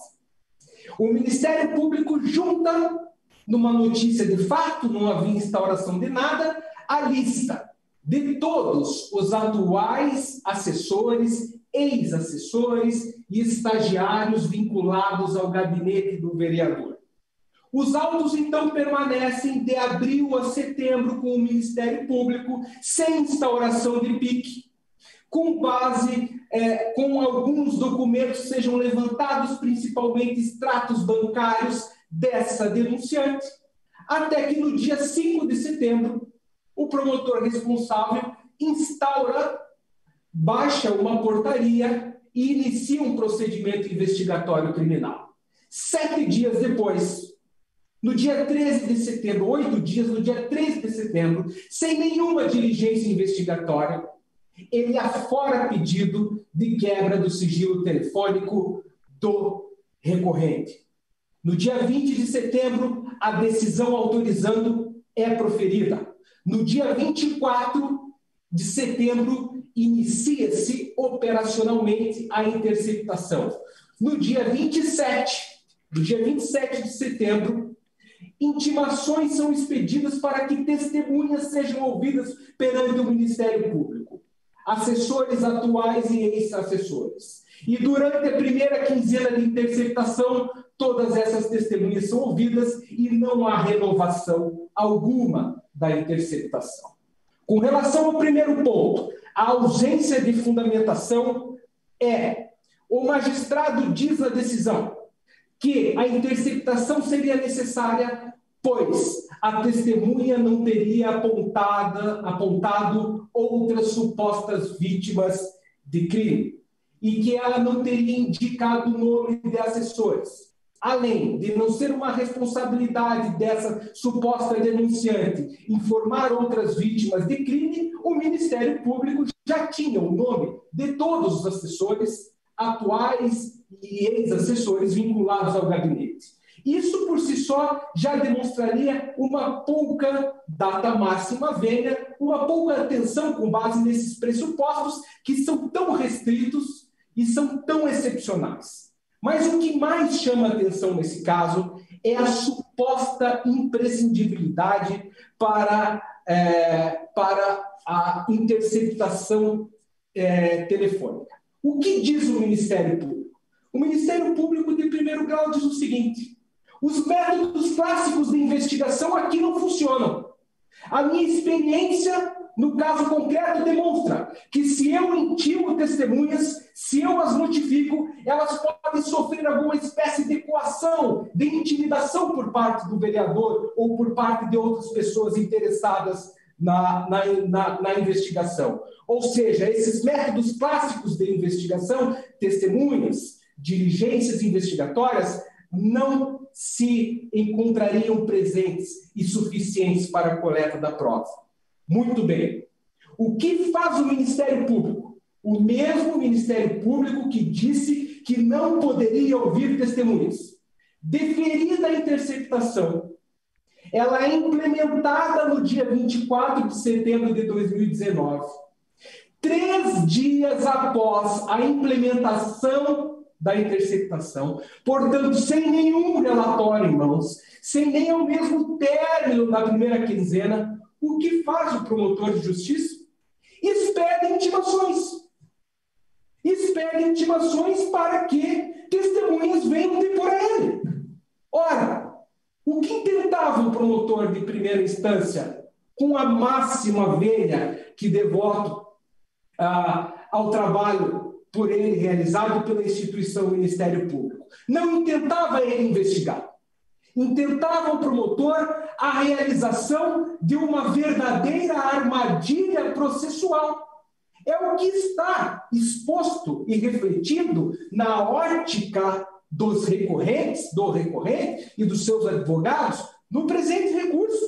o Ministério Público junta, numa notícia de fato, não havia instauração de nada, a lista de todos os atuais assessores, ex-assessores e estagiários vinculados ao gabinete do vereador. Os autos, então, permanecem de abril a setembro com o Ministério Público, sem instauração de P I C, com base, é, com alguns documentos sejam levantados, principalmente extratos bancários dessa denunciante, até que no dia cinco de setembro, o promotor responsável instaura, baixa uma portaria e inicia um procedimento investigatório criminal. Sete dias depois, no dia treze de setembro, oito dias, no dia treze de setembro, sem nenhuma diligência investigatória, ele afora pedido de quebra do sigilo telefônico do recorrente. No dia vinte de setembro, a decisão autorizando é proferida. No dia vinte e quatro de setembro, inicia-se operacionalmente a interceptação. No dia vinte e sete, no dia vinte e sete de setembro, intimações são expedidas para que testemunhas sejam ouvidas perante o Ministério Público, assessores atuais e ex-assessores. E durante a primeira quinzena de interceptação, todas essas testemunhas são ouvidas e não há renovação alguma da interceptação. Com relação ao primeiro ponto, a ausência de fundamentação é: o magistrado diz na decisão que a interceptação seria necessária, pois a testemunha não teria apontada, apontado outras supostas vítimas de crime e que ela não teria indicado o nome de assessores. Além de não ser uma responsabilidade dessa suposta denunciante informar outras vítimas de crime, o Ministério Público já tinha o nome de todos os assessores atuais e ex-assessores vinculados ao gabinete. Isso, por si só, já demonstraria uma pouca data máxima venha, uma pouca atenção com base nesses pressupostos que são tão restritos e são tão excepcionais. Mas o que mais chama atenção nesse caso é a suposta imprescindibilidade para, é, para a interceptação é, telefônica. O que diz o Ministério Público? O Ministério Público de primeiro grau diz o seguinte: os métodos clássicos de investigação aqui não funcionam. A minha experiência, no caso concreto, demonstra que se eu intimo testemunhas, se eu as notifico, elas podem sofrer alguma espécie de coação, de intimidação por parte do vereador ou por parte de outras pessoas interessadas na, na, na, na investigação. Ou seja, esses métodos clássicos de investigação, testemunhas, diligências investigatórias, não se encontrariam presentes e suficientes para a coleta da prova. Muito bem. O que faz o Ministério Público? O mesmo Ministério Público que disse que não poderia ouvir testemunhas. Deferida a interceptação, ela é implementada no dia vinte e quatro de setembro de dois mil e dezenove. Três dias após a implementação da interceptação, portanto, sem nenhum relatório em mãos, sem nem ao mesmo término da primeira quinzena, o que faz o promotor de justiça? Expede intimações. Expede intimações para que testemunhas venham depor a ele. Ora, o que tentava o promotor de primeira instância, com a máxima veia que devoto ah, ao trabalho por ele realizado pela instituição Ministério Público? Não intentava ele investigar. Intentava o promotor a realização de uma verdadeira armadilha processual. É o que está exposto e refletido na ótica dos recorrentes, do recorrente e dos seus advogados no presente recurso.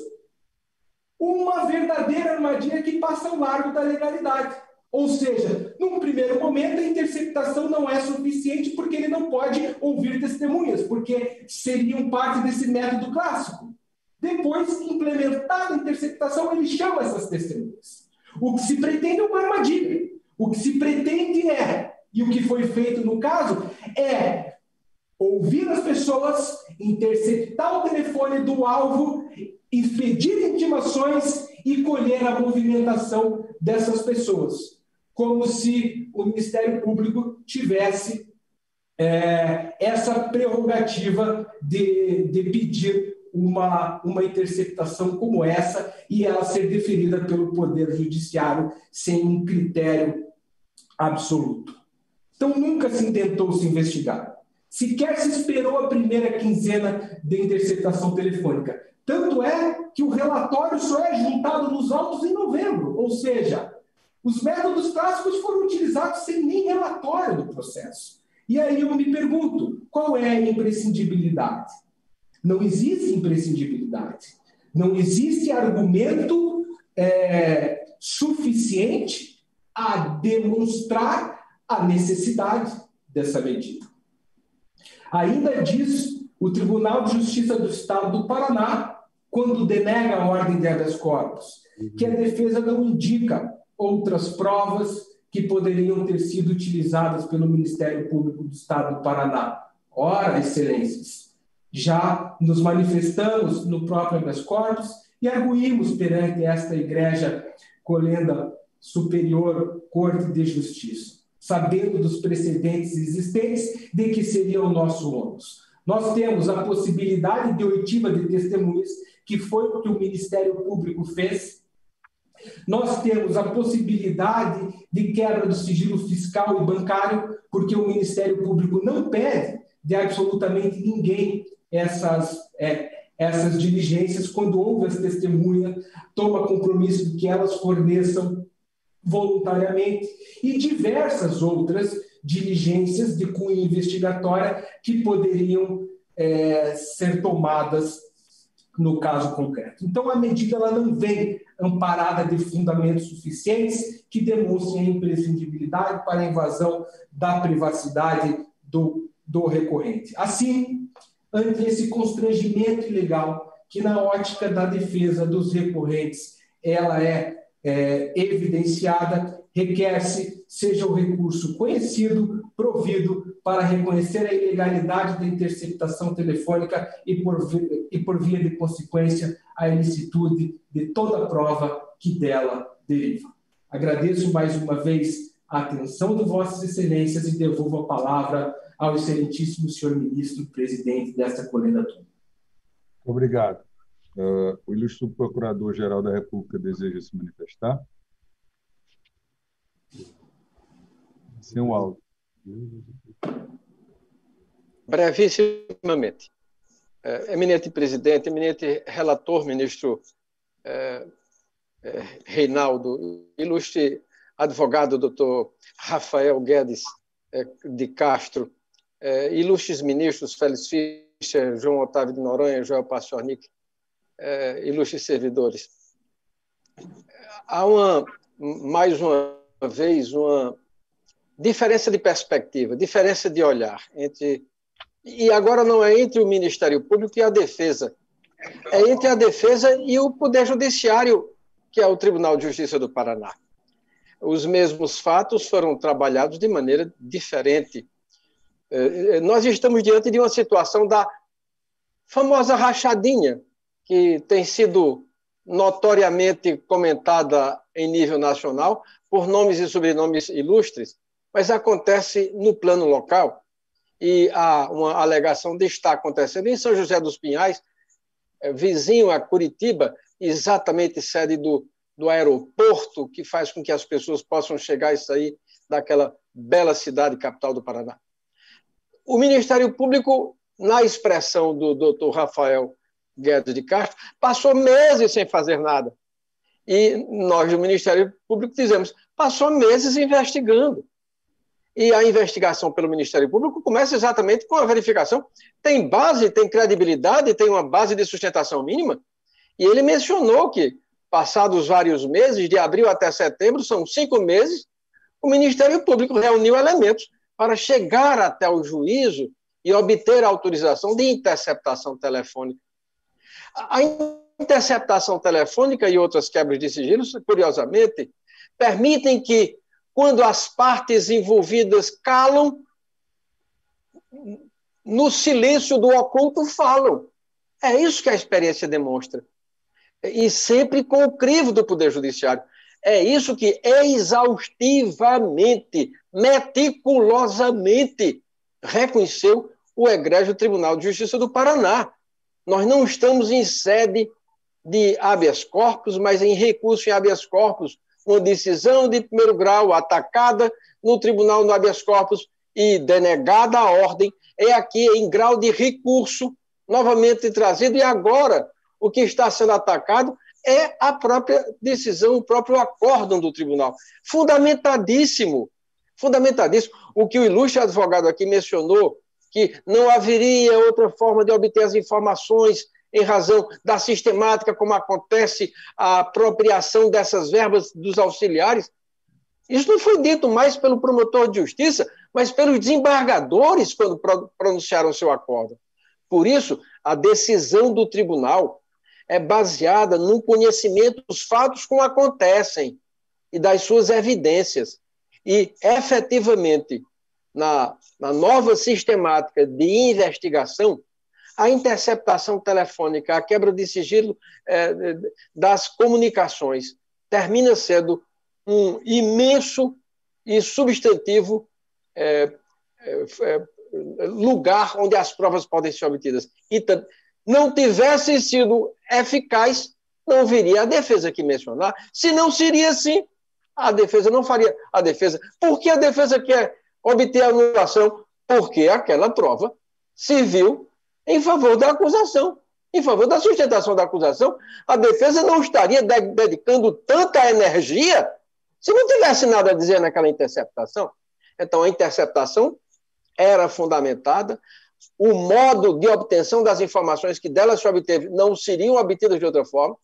Uma verdadeira armadilha que passa ao largo da legalidade. Ou seja, num primeiro momento, a interceptação não é suficiente porque ele não pode ouvir testemunhas, porque seriam parte desse método clássico. Depois, implementada a interceptação, ele chama essas testemunhas. O que se pretende é uma armadilha. O que se pretende é, e o que foi feito no caso, é ouvir as pessoas, interceptar o telefone do alvo, expedir intimações e colher a movimentação dessas pessoas, como se o Ministério Público tivesse é, essa prerrogativa de, de pedir uma, uma interceptação como essa e ela ser deferida pelo Poder Judiciário sem um critério absoluto. Então, nunca se intentou se investigar. Sequer se esperou a primeira quinzena de interceptação telefônica. Tanto é que o relatório só é juntado nos autos em novembro, ou seja, os métodos clássicos foram utilizados sem nem relatório do processo. E aí eu me pergunto, qual é a imprescindibilidade? Não existe imprescindibilidade. Não existe argumento é, suficiente a demonstrar a necessidade dessa medida. Ainda diz o Tribunal de Justiça do Estado do Paraná, quando denega a ordem de habeas corpus, que a defesa não indica outras provas que poderiam ter sido utilizadas pelo Ministério Público do Estado do Paraná. Ora, excelências, já nos manifestamos no próprio habeas corpus e arguímos perante esta Igreja Colenda Superior Corte de Justiça, sabendo dos precedentes existentes de que seria o nosso ônus. Nós temos a possibilidade de oitiva de testemunhas, que foi o que o Ministério Público fez. Nós temos a possibilidade de quebra do sigilo fiscal e bancário, porque o Ministério Público não pede de absolutamente ninguém essas, é, essas diligências. Quando houve as testemunhas, toma compromisso de que elas forneçam voluntariamente, e diversas outras diligências de cunho investigatória que poderiam é, ser tomadas no caso concreto. Então, a medida ela não vem amparada de fundamentos suficientes que demonstrem a imprescindibilidade para a invasão da privacidade do, do recorrente. Assim, ante esse constrangimento ilegal, que na ótica da defesa dos recorrentes ela é, é evidenciada, requer-se seja o recurso conhecido, provido para reconhecer a ilegalidade da interceptação telefônica e por, e por via de consequência a ilicitude de toda a prova que dela deriva. Agradeço mais uma vez a atenção de vossas excelências e devolvo a palavra ao excelentíssimo senhor ministro, presidente desta colenda turma. Obrigado. Uh, o ilustre Procurador-Geral da República deseja se manifestar? Sem o áudio. Brevissimamente. É, eminente presidente, eminente relator, ministro é, é, Reinaldo, ilustre advogado, doutor Rafael Guedes é, de Castro, é, ilustres ministros Félix Fischer, João Otávio de Noronha, Joel Pastornik, é, ilustres servidores. Há uma, mais uma vez, uma diferença de perspectiva, diferença de olhar entre... E agora não é entre o Ministério Público e a Defesa, é entre a Defesa e o Poder Judiciário, que é o Tribunal de Justiça do Paraná. Os mesmos fatos foram trabalhados de maneira diferente. Nós estamos diante de uma situação da famosa rachadinha, que tem sido notoriamente comentada em nível nacional por nomes e sobrenomes ilustres, mas acontece no plano local. E há uma alegação de estar acontecendo em São José dos Pinhais, vizinho a Curitiba, exatamente sede do, do aeroporto, que faz com que as pessoas possam chegar e sair daquela bela cidade capital do Paraná. O Ministério Público, na expressão do doutor Rafael Guedes de Castro, passou meses sem fazer nada. E nós, do Ministério Público, dizemos, passou meses investigando. E a investigação pelo Ministério Público começa exatamente com a verificação. Tem base, tem credibilidade, tem uma base de sustentação mínima. E ele mencionou que, passados vários meses, de abril até setembro, são cinco meses, o Ministério Público reuniu elementos para chegar até o juízo e obter a autorização de interceptação telefônica. A interceptação telefônica e outras quebras de sigilo, curiosamente, permitem que, quando as partes envolvidas calam, no silêncio do oculto falam. É isso que a experiência demonstra. E sempre com o crivo do Poder Judiciário. É isso que exaustivamente, meticulosamente reconheceu o egrégio Tribunal de Justiça do Paraná. Nós não estamos em sede de habeas corpus, mas em recurso em habeas corpus, uma decisão de primeiro grau atacada no tribunal no habeas corpus e denegada a ordem, é aqui em grau de recurso, novamente trazido, e agora o que está sendo atacado é a própria decisão, o próprio acórdão do tribunal. Fundamentadíssimo, fundamentadíssimo. O que o ilustre advogado aqui mencionou, que não haveria outra forma de obter as informações em razão da sistemática como acontece a apropriação dessas verbas dos auxiliares. Isso não foi dito mais pelo promotor de justiça, mas pelos desembargadores quando pronunciaram seu acordo. Por isso, a decisão do tribunal é baseada no conhecimento dos fatos como acontecem e das suas evidências. E, efetivamente, na, na nova sistemática de investigação, a interceptação telefônica, a quebra de sigilo é, das comunicações, termina sendo um imenso e substantivo é, é, lugar onde as provas podem ser obtidas. E não tivesse sido eficaz, não viria a defesa aqui mencionar. Se não seria assim, a defesa não faria a defesa. Por que a defesa quer obter a anulação? Porque aquela prova serviu em favor da acusação, em favor da sustentação da acusação. A defesa não estaria dedicando tanta energia se não tivesse nada a dizer naquela interceptação. Então, a interceptação era fundamentada, o modo de obtenção das informações que dela se obteve não seriam obtidas de outra forma.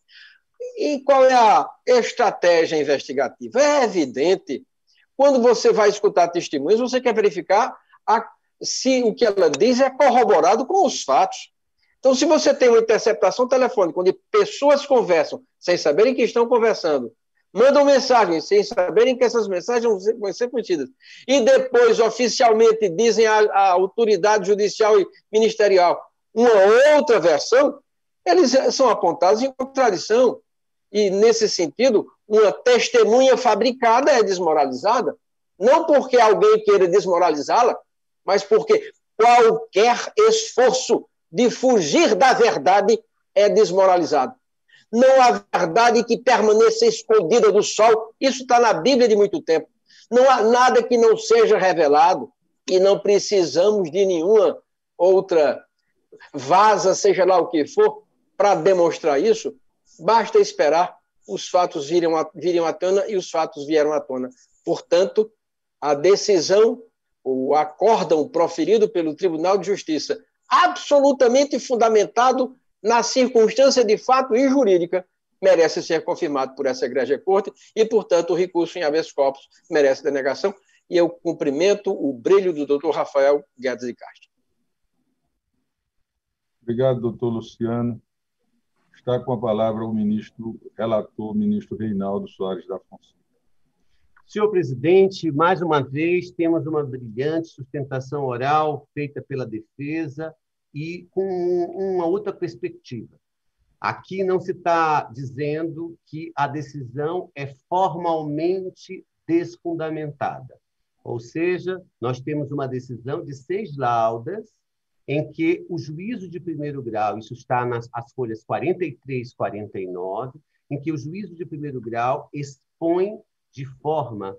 E qual é a estratégia investigativa? É evidente, quando você vai escutar testemunhas, você quer verificar a se o que ela diz é corroborado com os fatos. Então, se você tem uma interceptação telefônica, onde pessoas conversam sem saberem que estão conversando, mandam mensagens sem saberem que essas mensagens vão ser conhecidas, e depois, oficialmente, dizem à, à autoridade judicial e ministerial uma outra versão, eles são apontados em contradição. E, nesse sentido, uma testemunha fabricada é desmoralizada, não porque alguém queira desmoralizá-la, mas porque qualquer esforço de fugir da verdade é desmoralizado. Não há verdade que permaneça escondida do sol. Isso está na Bíblia de muito tempo. Não há nada que não seja revelado e não precisamos de nenhuma outra vaza, seja lá o que for, para demonstrar isso. Basta esperar os fatos virem à, virem à tona e os fatos vieram à tona. Portanto, a decisão, o acórdão proferido pelo Tribunal de Justiça, absolutamente fundamentado na circunstância de fato e jurídica, merece ser confirmado por essa Egrégia Corte e, portanto, o recurso em habeas corpus merece denegação. E eu cumprimento o brilho do doutor Rafael Guedes de Castro. Obrigado, doutor Luciano. Está com a palavra o ministro, relator, ministro Reinaldo Soares da Fonseca. Senhor presidente, mais uma vez temos uma brilhante sustentação oral feita pela defesa e com uma outra perspectiva. Aqui não se está dizendo que a decisão é formalmente desfundamentada. Ou seja, nós temos uma decisão de seis laudas em que o juízo de primeiro grau, isso está nas as folhas quarenta e três e quarenta e nove, em que o juízo de primeiro grau expõe de forma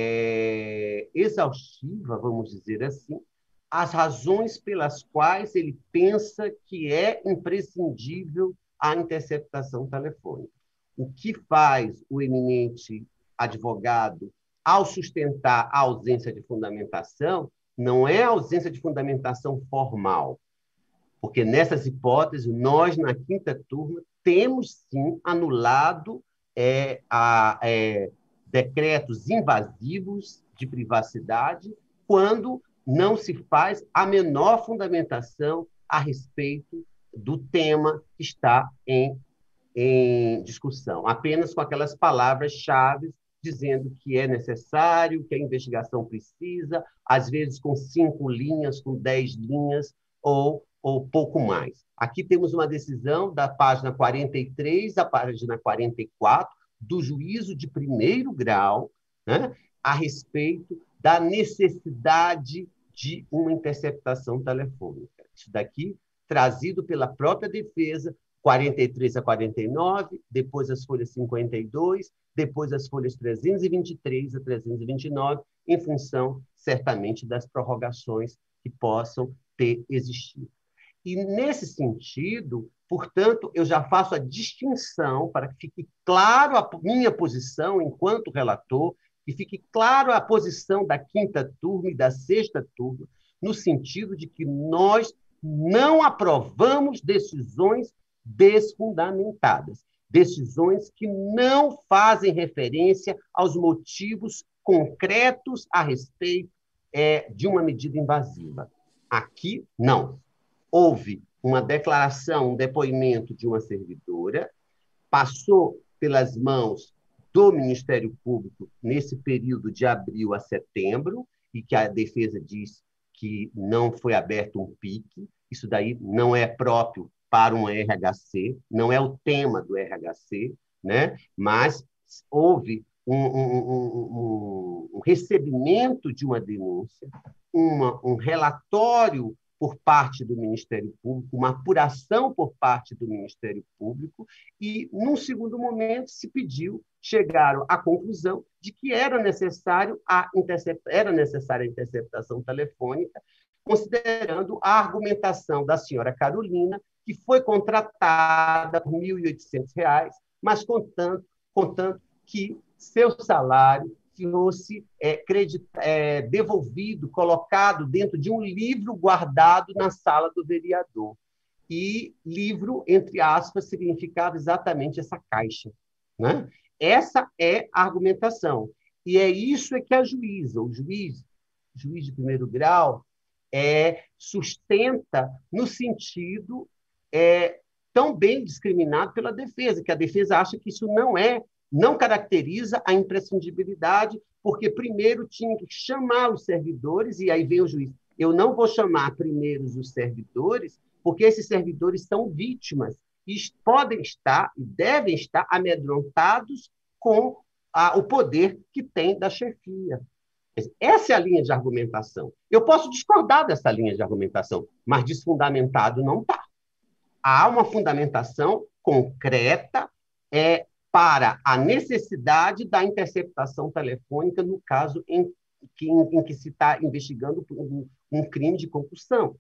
é, exaustiva, vamos dizer assim, as razões pelas quais ele pensa que é imprescindível a interceptação telefônica. O que faz o eminente advogado, ao sustentar a ausência de fundamentação, não é a ausência de fundamentação formal, porque nessas hipóteses, nós, na quinta turma, temos, sim, anulado é, a, é, decretos invasivos de privacidade quando não se faz a menor fundamentação a respeito do tema que está em, em discussão, apenas com aquelas palavras-chave dizendo que é necessário, que a investigação precisa, às vezes com cinco linhas, com dez linhas, ou, ou pouco mais. Aqui temos uma decisão da página quarenta e três à página quarenta e quatro, do juízo de primeiro grau, né, a respeito da necessidade de uma interceptação telefônica. Isso daqui, trazido pela própria defesa, quarenta e três a quarenta e nove, depois as folhas cinquenta e dois, depois as folhas trezentos e vinte e três a trezentos e vinte e nove, em função, certamente, das prorrogações que possam ter existido. E, nesse sentido, portanto, eu já faço a distinção para que fique claro a minha posição enquanto relator, que fique claro a posição da quinta turma e da sexta turma, no sentido de que nós não aprovamos decisões desfundamentadas, decisões que não fazem referência aos motivos concretos a respeito é, de uma medida invasiva. Aqui, não. Houve uma declaração, um depoimento de uma servidora, passou pelas mãos do Ministério Público nesse período de abril a setembro, e que a defesa diz que não foi aberto um P I C, isso daí não é próprio para um R H C, não é o tema do R H C, né? Mas houve um, um, um, um recebimento de uma denúncia, uma, um relatório por parte do Ministério Público, uma apuração por parte do Ministério Público, e, num segundo momento, se pediu, chegaram à conclusão de que era, necessário a intercept... era necessária a interceptação telefônica, considerando a argumentação da senhora Carolina, que foi contratada por mil e oitocentos reais, mas contanto, contanto que seu salário fosse é, credit, é, devolvido, colocado dentro de um livro guardado na sala do vereador. E livro, entre aspas, significava exatamente essa caixa, né? Essa é a argumentação. E é isso é que a juíza, o juiz, juiz de primeiro grau, é, sustenta no sentido é, tão bem discriminado pela defesa, que a defesa acha que isso não é, não caracteriza a imprescindibilidade, porque primeiro tinha que chamar os servidores, e aí vem o juiz. Eu não vou chamar primeiro os servidores, porque esses servidores são vítimas, e podem estar, e devem estar, amedrontados com a, o poder que tem da chefia. Essa é a linha de argumentação. Eu posso discordar dessa linha de argumentação, mas desfundamentado não está. Há uma fundamentação concreta é, para a necessidade da interceptação telefônica no caso em que, em, em que se está investigando um, um crime de concussão.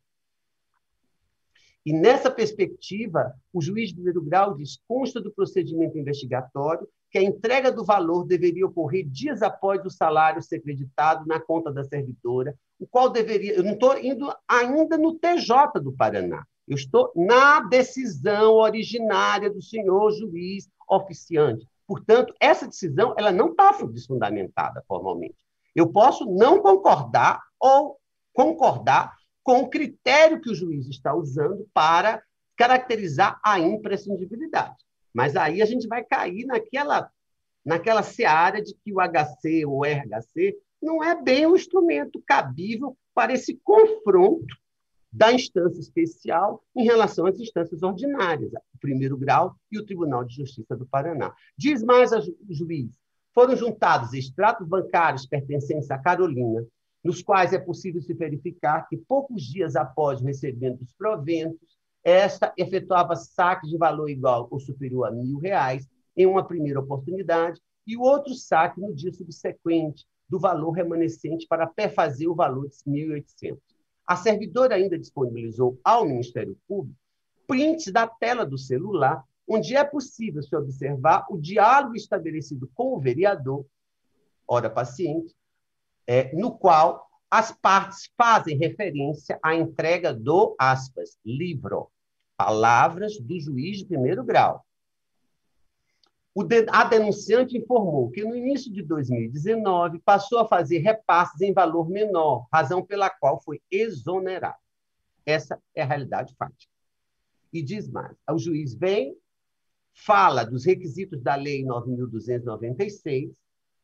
E, nessa perspectiva, o juiz de primeiro grau diz: consta do procedimento investigatório que a entrega do valor deveria ocorrer dias após o salário ser creditado na conta da servidora, o qual deveria... Eu não estou indo ainda no T J do Paraná, eu estou na decisão originária do senhor juiz oficiante. Portanto, essa decisão ela não está desfundamentada formalmente. Eu posso não concordar ou concordar com o critério que o juiz está usando para caracterizar a imprescindibilidade. Mas aí a gente vai cair naquela, naquela seara de que o H C ou o R H C não é bem um instrumento cabível para esse confronto da instância especial em relação às instâncias ordinárias, o primeiro grau e o Tribunal de Justiça do Paraná. Diz mais o juiz: foram juntados extratos bancários pertencentes a Carolina, nos quais é possível se verificar que, poucos dias após o recebimento dos proventos, esta efetuava saque de valor igual ou superior a mil reais em uma primeira oportunidade e o outro saque no dia subsequente do valor remanescente para perfazer o valor de mil e oitocentos. A servidora ainda disponibilizou ao Ministério Público prints da tela do celular, onde é possível se observar o diálogo estabelecido com o vereador, ora paciente, é, no qual as partes fazem referência à entrega do, aspas, livro, palavras do juiz de primeiro grau. O de, a denunciante informou que, no início de dois mil e dezenove, passou a fazer repasses em valor menor, razão pela qual foi exonerado. Essa é a realidade fática. E diz mais: o juiz vem, fala dos requisitos da Lei nove mil duzentos e noventa e seis,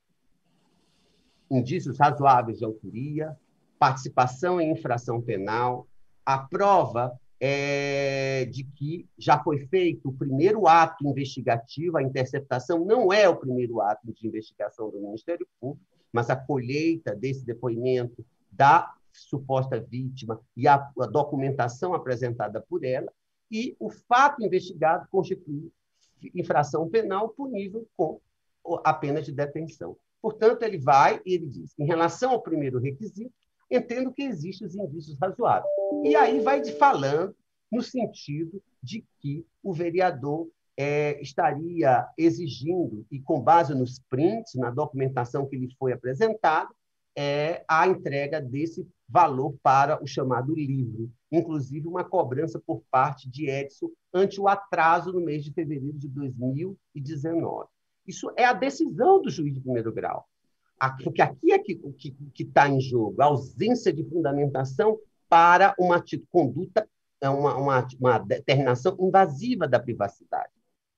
indícios razoáveis de autoria, participação em infração penal, a prova é, de que já foi feito o primeiro ato investigativo, a interceptação não é o primeiro ato de investigação do Ministério Público, mas a colheita desse depoimento da suposta vítima e a, a documentação apresentada por ela, e o fato investigado constitui infração penal punível com a pena de detenção. Portanto, ele vai e ele diz: em relação ao primeiro requisito, entendo que existem os indícios razoáveis. E aí vai falando no sentido de que o vereador é, estaria exigindo, e com base nos prints, na documentação que lhe foi apresentada, é, a entrega desse valor para o chamado livro, inclusive uma cobrança por parte de Edson ante o atraso no mês de fevereiro de dois mil e dezenove. Isso é a decisão do juiz de primeiro grau. Porque aqui é que está em jogo a ausência de fundamentação para uma conduta, uma, uma, uma determinação invasiva da privacidade.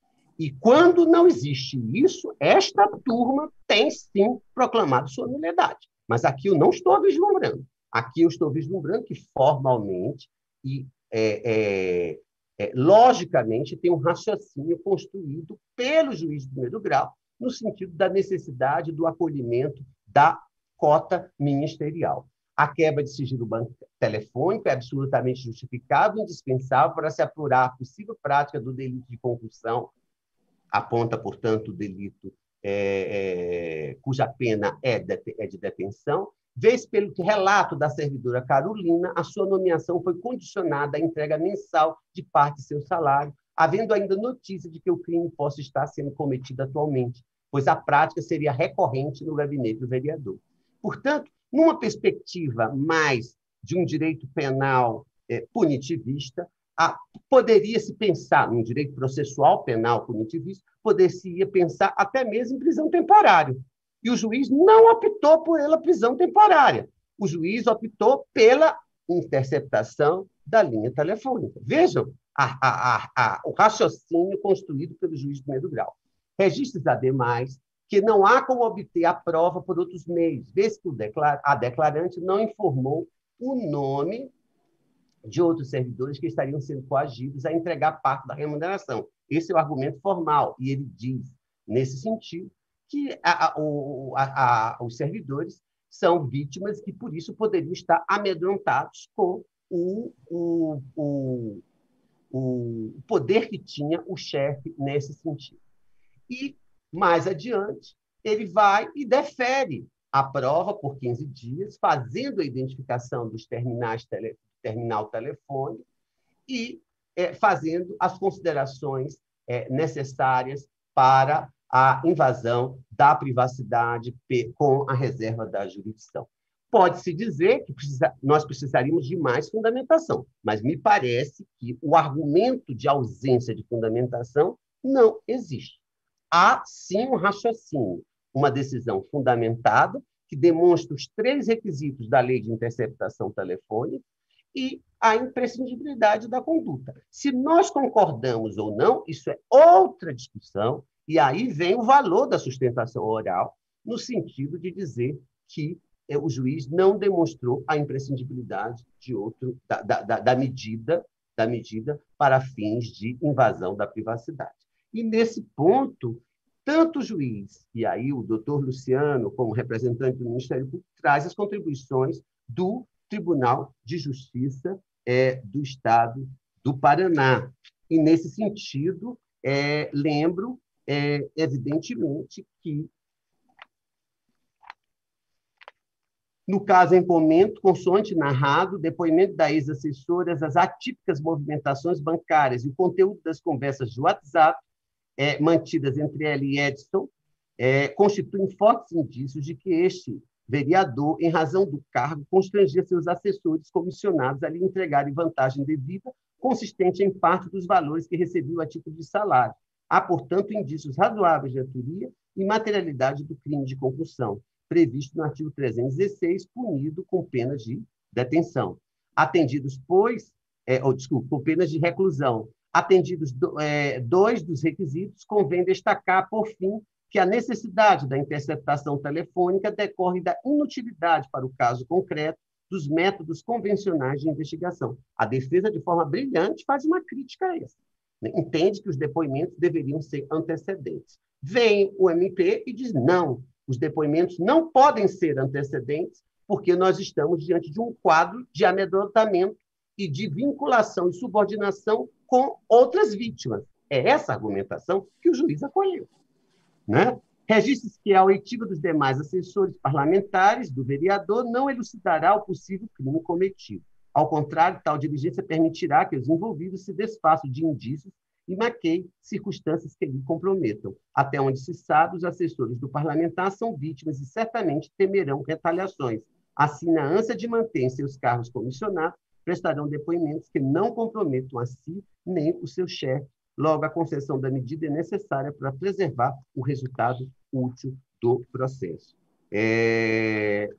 E quando não existe isso, esta turma tem, sim, proclamado sua nulidade. Mas aqui eu não estou vislumbrando. Aqui eu estou vislumbrando que, formalmente e é, é, é, logicamente, tem um raciocínio construído pelo juiz de primeiro grau no sentido da necessidade do acolhimento da cota ministerial. A quebra de sigilo telefônico é absolutamente justificável e indispensável para se apurar a possível prática do delito de concussão, aponta, portanto, o delito é, é, cuja pena é de, é de detenção, vez pelo relato da servidora Carolina, a sua nomeação foi condicionada à entrega mensal de parte de seu salário, havendo ainda notícia de que o crime possa estar sendo cometido atualmente, pois a prática seria recorrente no gabinete do vereador. Portanto, numa perspectiva mais de um direito penal eh, punitivista, a, poderia-se pensar, num direito processual penal punitivista, poderia-se pensar até mesmo em prisão temporária. E o juiz não optou por ela prisão temporária. O juiz optou pela interceptação da linha telefônica. Vejam a, a, a, a, o raciocínio construído pelo juiz de primeiro grau. Registros, ademais, que não há como obter a prova por outros meios, vez que a declarante não informou o nome de outros servidores que estariam sendo coagidos a entregar parte da remuneração. Esse é o argumento formal, e ele diz, nesse sentido, que a, a, a, a, os servidores são vítimas que, por isso, poderiam estar amedrontados com o, o, o, o poder que tinha o chefe nesse sentido. E, mais adiante, ele vai e defere a prova por quinze dias, fazendo a identificação dos terminais tele, terminal telefônico e é, fazendo as considerações é, necessárias para a invasão da privacidade com a reserva da jurisdição. Pode-se dizer que precisa, nós precisaríamos de mais fundamentação, mas me parece que o argumento de ausência de fundamentação não existe. Há, sim, um raciocínio, uma decisão fundamentada que demonstra os três requisitos da lei de interceptação telefônica e a imprescindibilidade da conduta. Se nós concordamos ou não, isso é outra discussão, e aí vem o valor da sustentação oral, no sentido de dizer que o juiz não demonstrou a imprescindibilidade de outro, da, da, da, medida, da medida para fins de invasão da privacidade. E, nesse ponto, tanto o juiz, e aí o doutor Luciano, como representante do Ministério Público, traz as contribuições do Tribunal de Justiça é, do Estado do Paraná. E, nesse sentido, é, lembro, é, evidentemente, que, no caso em comento, consoante narrado, o depoimento da ex-assessora, as atípicas movimentações bancárias e o conteúdo das conversas de WhatsApp é, mantidas entre ela e Edson é, constituem fortes indícios de que este vereador, em razão do cargo, constrangia seus assessores comissionados a lhe entregarem vantagem devida, consistente em parte dos valores que recebiam a título de salário. Há, portanto, indícios razoáveis de autoria e materialidade do crime de concussão, previsto no artigo trezentos e dezesseis, punido com penas de detenção. Atendidos, pois, é, ou, desculpa, com penas de reclusão. Atendidos do, é, dois dos requisitos, convém destacar, por fim, que a necessidade da interceptação telefônica decorre da inutilidade para o caso concreto dos métodos convencionais de investigação. A defesa, de forma brilhante, faz uma crítica a isso. Entende que os depoimentos deveriam ser antecedentes. Vem o M P e diz, não, os depoimentos não podem ser antecedentes, porque nós estamos diante de um quadro de amedrontamento e de vinculação e subordinação com outras vítimas. É essa argumentação que o juiz acolheu. Né? Registra-se que a oitiva dos demais assessores parlamentares do vereador não elucidará o possível crime cometido. Ao contrário, tal diligência permitirá que os envolvidos se desfaçam de indícios e maqueiem circunstâncias que lhe comprometam. Até onde se sabe, os assessores do parlamentar são vítimas e certamente temerão retaliações. Assim, na ânsia de manter seus cargos comissionados, prestarão depoimentos que não comprometam a si nem o seu chefe. Logo, a concessão da medida é necessária para preservar o resultado útil do processo. É...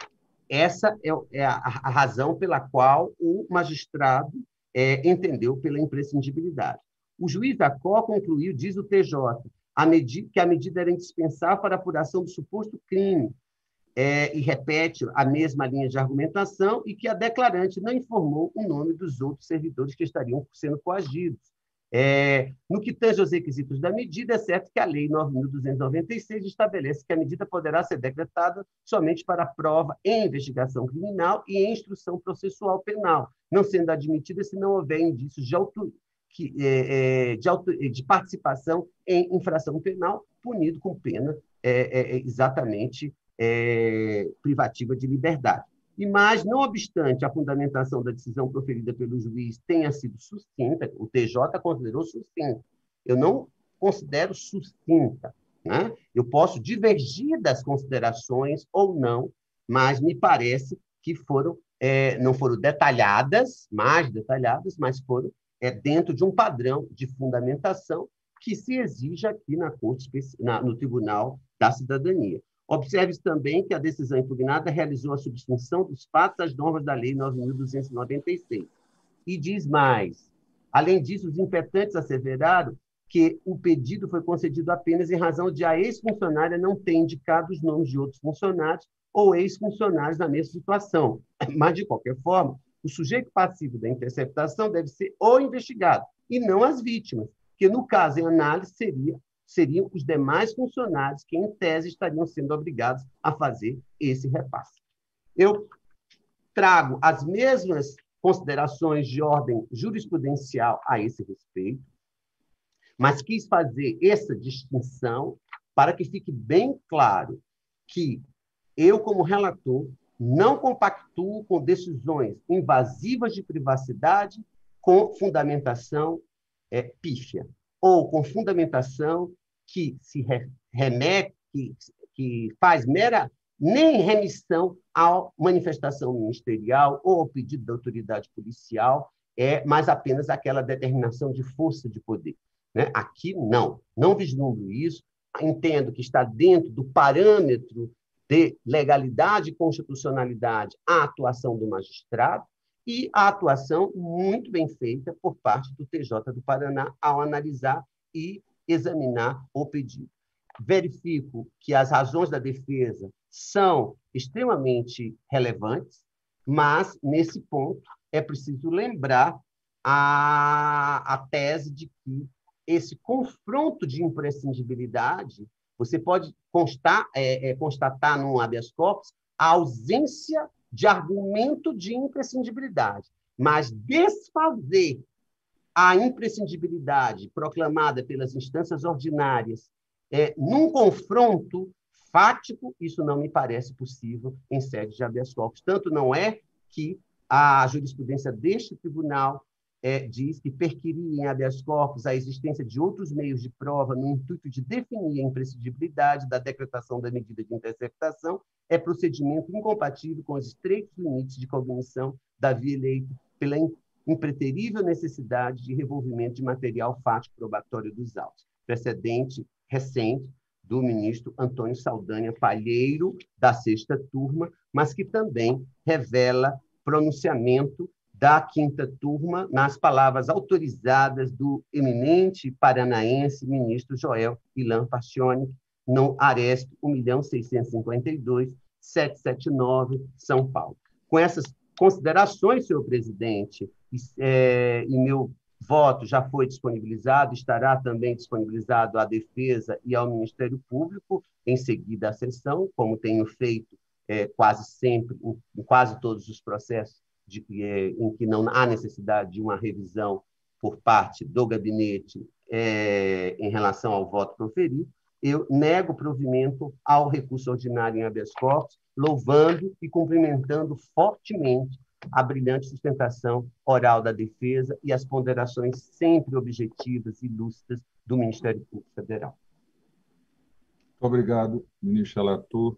Essa é a razão pela qual o magistrado é, entendeu pela imprescindibilidade. O juiz da C O concluiu, diz o T J, a medida, que a medida era indispensável para a apuração do suposto crime, é, e repete a mesma linha de argumentação, e que a declarante não informou o nome dos outros servidores que estariam sendo coagidos. É, no que tange aos requisitos da medida, é certo que a Lei nove mil duzentos e noventa e seis estabelece que a medida poderá ser decretada somente para prova em investigação criminal e em instrução processual penal, não sendo admitida se não houver indícios de, auto, que, é, de, auto, de participação em infração penal, punido com pena é, é, exatamente é, privativa de liberdade. E, mas, não obstante a fundamentação da decisão proferida pelo juiz tenha sido sucinta, o T J considerou sucinta, eu não considero sucinta, né? Eu posso divergir das considerações ou não, mas me parece que foram, é, não foram detalhadas, mais detalhadas, mas foram é, dentro de um padrão de fundamentação que se exige aqui na Corte, na, no Tribunal da Cidadania. Observe-se também que a decisão impugnada realizou a subsunção dos fatos às normas da Lei nove mil duzentos e noventa e seis. E diz mais, além disso, os impetantes asseveraram que o pedido foi concedido apenas em razão de a ex-funcionária não ter indicado os nomes de outros funcionários ou ex-funcionários na mesma situação. Mas, de qualquer forma, o sujeito passivo da interceptação deve ser o investigado, e não as vítimas, que, no caso em análise, seria seriam os demais funcionários que, em tese, estariam sendo obrigados a fazer esse repasse. Eu trago as mesmas considerações de ordem jurisprudencial a esse respeito, mas quis fazer essa distinção para que fique bem claro que eu, como relator, não compactuo com decisões invasivas de privacidade com fundamentação é, pífia, ou com fundamentação que se remete, que, que faz mera nem remissão à manifestação ministerial ou ao pedido da autoridade policial, é, mas apenas aquela determinação de força de poder. Né? Aqui, não. Não vislumbro isso. Entendo que está dentro do parâmetro de legalidade e constitucionalidade a atuação do magistrado e a atuação muito bem feita por parte do T J do Paraná ao analisar e examinar o pedido. Verifico que as razões da defesa são extremamente relevantes, mas, nesse ponto, é preciso lembrar a, a tese de que esse confronto de imprescindibilidade, você pode constar, é, é, constatar no habeas corpus a ausência de argumento de imprescindibilidade, mas desfazer a imprescindibilidade proclamada pelas instâncias ordinárias é, num confronto fático, isso não me parece possível em sede de habeas corpus. Tanto não é que a jurisprudência deste tribunal é, diz que perquiria em habeas corpus a existência de outros meios de prova no intuito de definir a imprescindibilidade da decretação da medida de interceptação é procedimento incompatível com os estreitos limites de cognição da via eleita pela impreterível necessidade de revolvimento de material fático probatório dos autos. Precedente recente do ministro Antônio Saldanha Palheiro, da sexta turma, mas que também revela pronunciamento da quinta turma nas palavras autorizadas do eminente paranaense ministro Joel Ilan Pacioni, no Aresp um milhão seiscentos e cinquenta e dois mil setecentos e setenta e nove, São Paulo. Com essas considerações, senhor presidente, é, e meu voto já foi disponibilizado, estará também disponibilizado à defesa e ao Ministério Público, em seguida à sessão, como tenho feito é, quase sempre, em, em quase todos os processos de, é, em que não há necessidade de uma revisão por parte do gabinete é, em relação ao voto proferido, eu nego provimento ao recurso ordinário em habeas corpus, louvando e cumprimentando fortemente a brilhante sustentação oral da defesa e as ponderações sempre objetivas e lúcidas do Ministério Público Federal. Muito obrigado, ministro relator.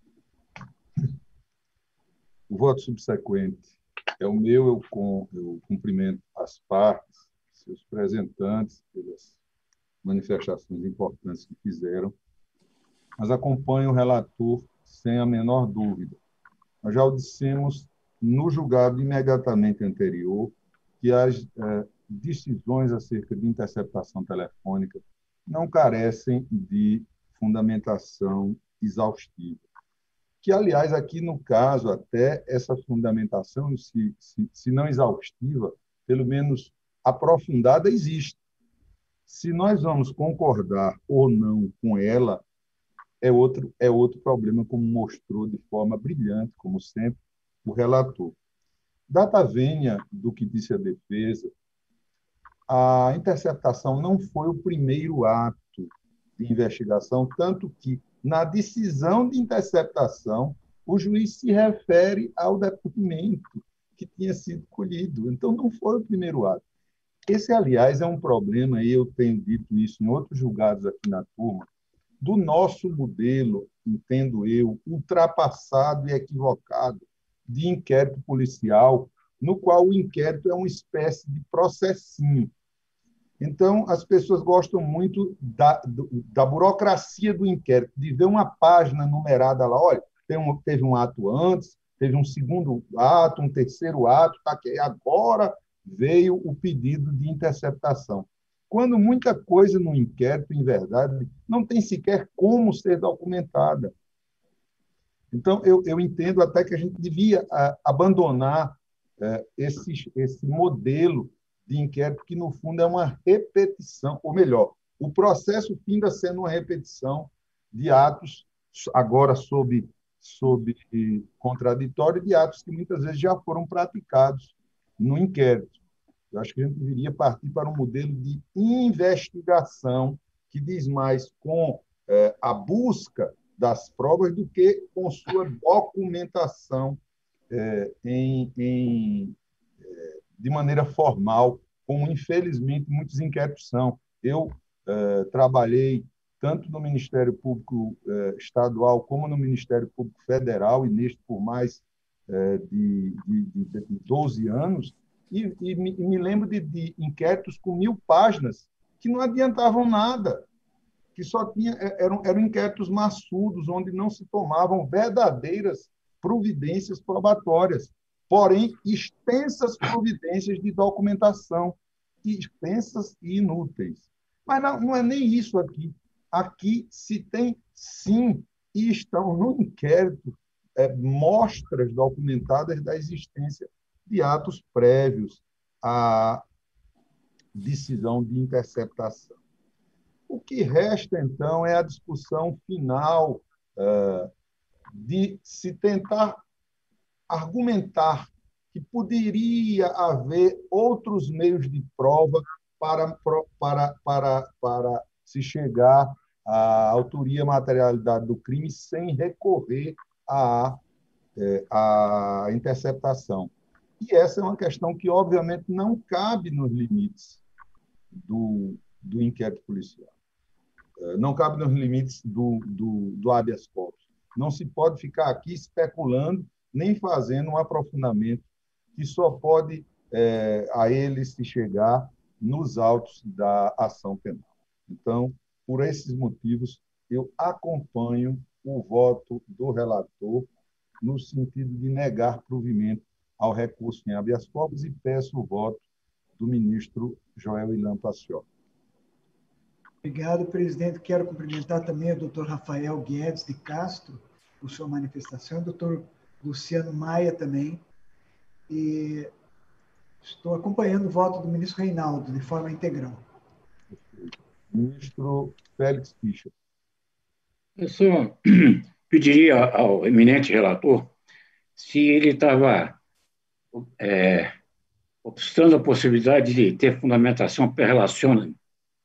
O voto subsequente é o meu, eu, com, eu cumprimento as partes, seus representantes, pelas manifestações importantes que fizeram, mas acompanho o relator sem a menor dúvida. Nós já o dissemos no julgado imediatamente anterior que as eh, decisões acerca de interceptação telefônica não carecem de fundamentação exaustiva. Que, aliás, aqui no caso, até essa fundamentação, se, se, se não exaustiva, pelo menos aprofundada, existe. Se nós vamos concordar ou não com ela, é outro, é outro problema, como mostrou de forma brilhante, como sempre, o relator. Data vênia do que disse a defesa, a interceptação não foi o primeiro ato de investigação, tanto que, na decisão de interceptação, o juiz se refere ao depoimento que tinha sido colhido. Então, não foi o primeiro ato. Esse, aliás, é um problema, e eu tenho dito isso em outros julgados aqui na turma, do nosso modelo, entendo eu, ultrapassado e equivocado de inquérito policial, no qual o inquérito é uma espécie de processinho. Então, as pessoas gostam muito da, da burocracia do inquérito, de ver uma página numerada lá, olha, tem um, teve um ato antes, teve um segundo ato, um terceiro ato, tá, que agora veio o pedido de interceptação. Quando muita coisa no inquérito, em verdade, não tem sequer como ser documentada. Então, eu, eu entendo até que a gente devia a, abandonar é, esse, esse modelo de inquérito que, no fundo, é uma repetição, ou melhor, o processo finda sendo uma repetição de atos, agora sob, sob contraditório, de atos que muitas vezes já foram praticados no inquérito. Eu acho que a gente deveria partir para um modelo de investigação que diz mais com eh, a busca das provas do que com sua documentação eh, em, em, eh, de maneira formal, como, infelizmente, muitos inquéritos são. Eu eh, trabalhei tanto no Ministério Público eh, Estadual como no Ministério Público Federal, e neste por mais eh, de, de, de doze anos, e, e, me, e me lembro de, de inquéritos com mil páginas que não adiantavam nada, que só tinha, eram, eram inquéritos maçudos, onde não se tomavam verdadeiras providências probatórias, porém, extensas providências de documentação, extensas e inúteis. Mas não, não é nem isso aqui. Aqui se tem, sim, e estão no inquérito, é, mostras documentadas da existência de atos prévios à decisão de interceptação. O que resta, então, é a discussão final uh, de se tentar argumentar que poderia haver outros meios de prova para, para, para, para se chegar à autoria e materialidade do crime sem recorrer à, à interceptação. E essa é uma questão que, obviamente, não cabe nos limites do, do inquérito policial. Não cabe nos limites do, do, do habeas corpus. Não se pode ficar aqui especulando, nem fazendo um aprofundamento que só pode é, a ele se chegar nos autos da ação penal. Então, por esses motivos, eu acompanho o voto do relator no sentido de negar provimento ao recurso em habeas corpus e peço o voto do ministro Joel Ilan Pacioli. Obrigado, presidente. Quero cumprimentar também o doutor Rafael Guedes de Castro por sua manifestação, o doutor Luciano Maia também. E estou acompanhando o voto do ministro Reinaldo de forma integral. Ministro Félix Fischer. Eu só pediria ao eminente relator se ele estava é, obstando a possibilidade de ter fundamentação per relacionem.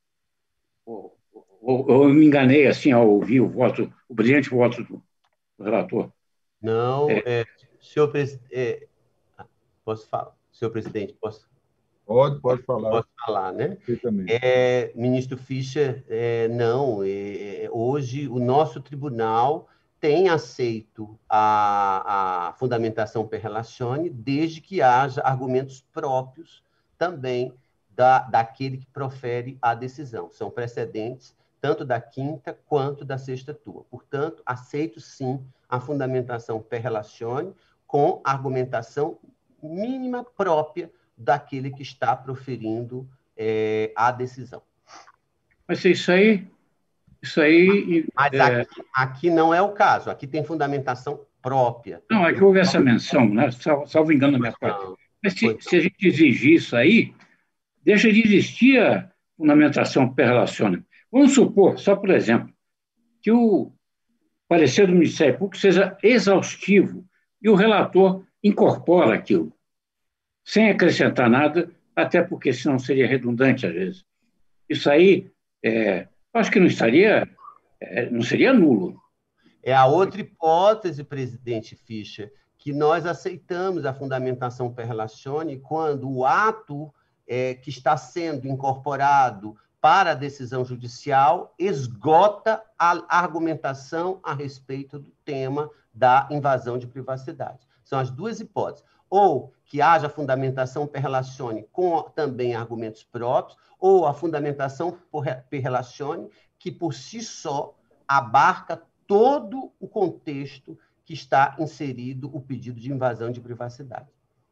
Ou, ou, ou eu me enganei assim ao ouvir o voto, o brilhante voto do, do relator. Não, é, é, senhor presidente, é, posso falar, senhor presidente, posso? Pode, pode falar. Posso falar, né? Perfeitamente. É, ministro Fischer, é, não, é, hoje o nosso tribunal tem aceito a, a fundamentação per relatione, desde que haja argumentos próprios também da, daquele que profere a decisão. São precedentes tanto da quinta quanto da sexta turma. Portanto, aceito sim a fundamentação per relatione com argumentação mínima própria daquele que está proferindo é, a decisão. Mas isso aí... Isso aí... Mas é... aqui, aqui não é o caso. Aqui tem fundamentação própria. Não, é que houve essa menção, né? Salvo engano da minha parte. Mas se, se a gente exigir isso aí, deixa de existir a fundamentação per relacionem. Vamos supor, só por exemplo, que o parecer do Ministério Público seja exaustivo e o relator incorpora aquilo, sem acrescentar nada, até porque senão seria redundante às vezes. Isso aí, é, acho que não estaria, é, não seria nulo. É a outra hipótese, presidente Fischer, que nós aceitamos a fundamentação per relatione quando o ato é, que está sendo incorporado para a decisão judicial esgota a argumentação a respeito do tema da invasão de privacidade. São as duas hipóteses. Ou que haja fundamentação per relatione com também argumentos próprios, ou a fundamentação per relatione que, por si só, abarca todo o contexto que está inserido o pedido de invasão de privacidade.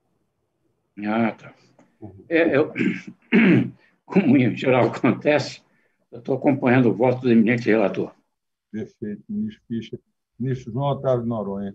Ah, tá. É, eu, como em geral acontece, eu estou acompanhando o voto do eminente relator. Perfeito, ministro Fischer. Ministro João Otávio Noronha.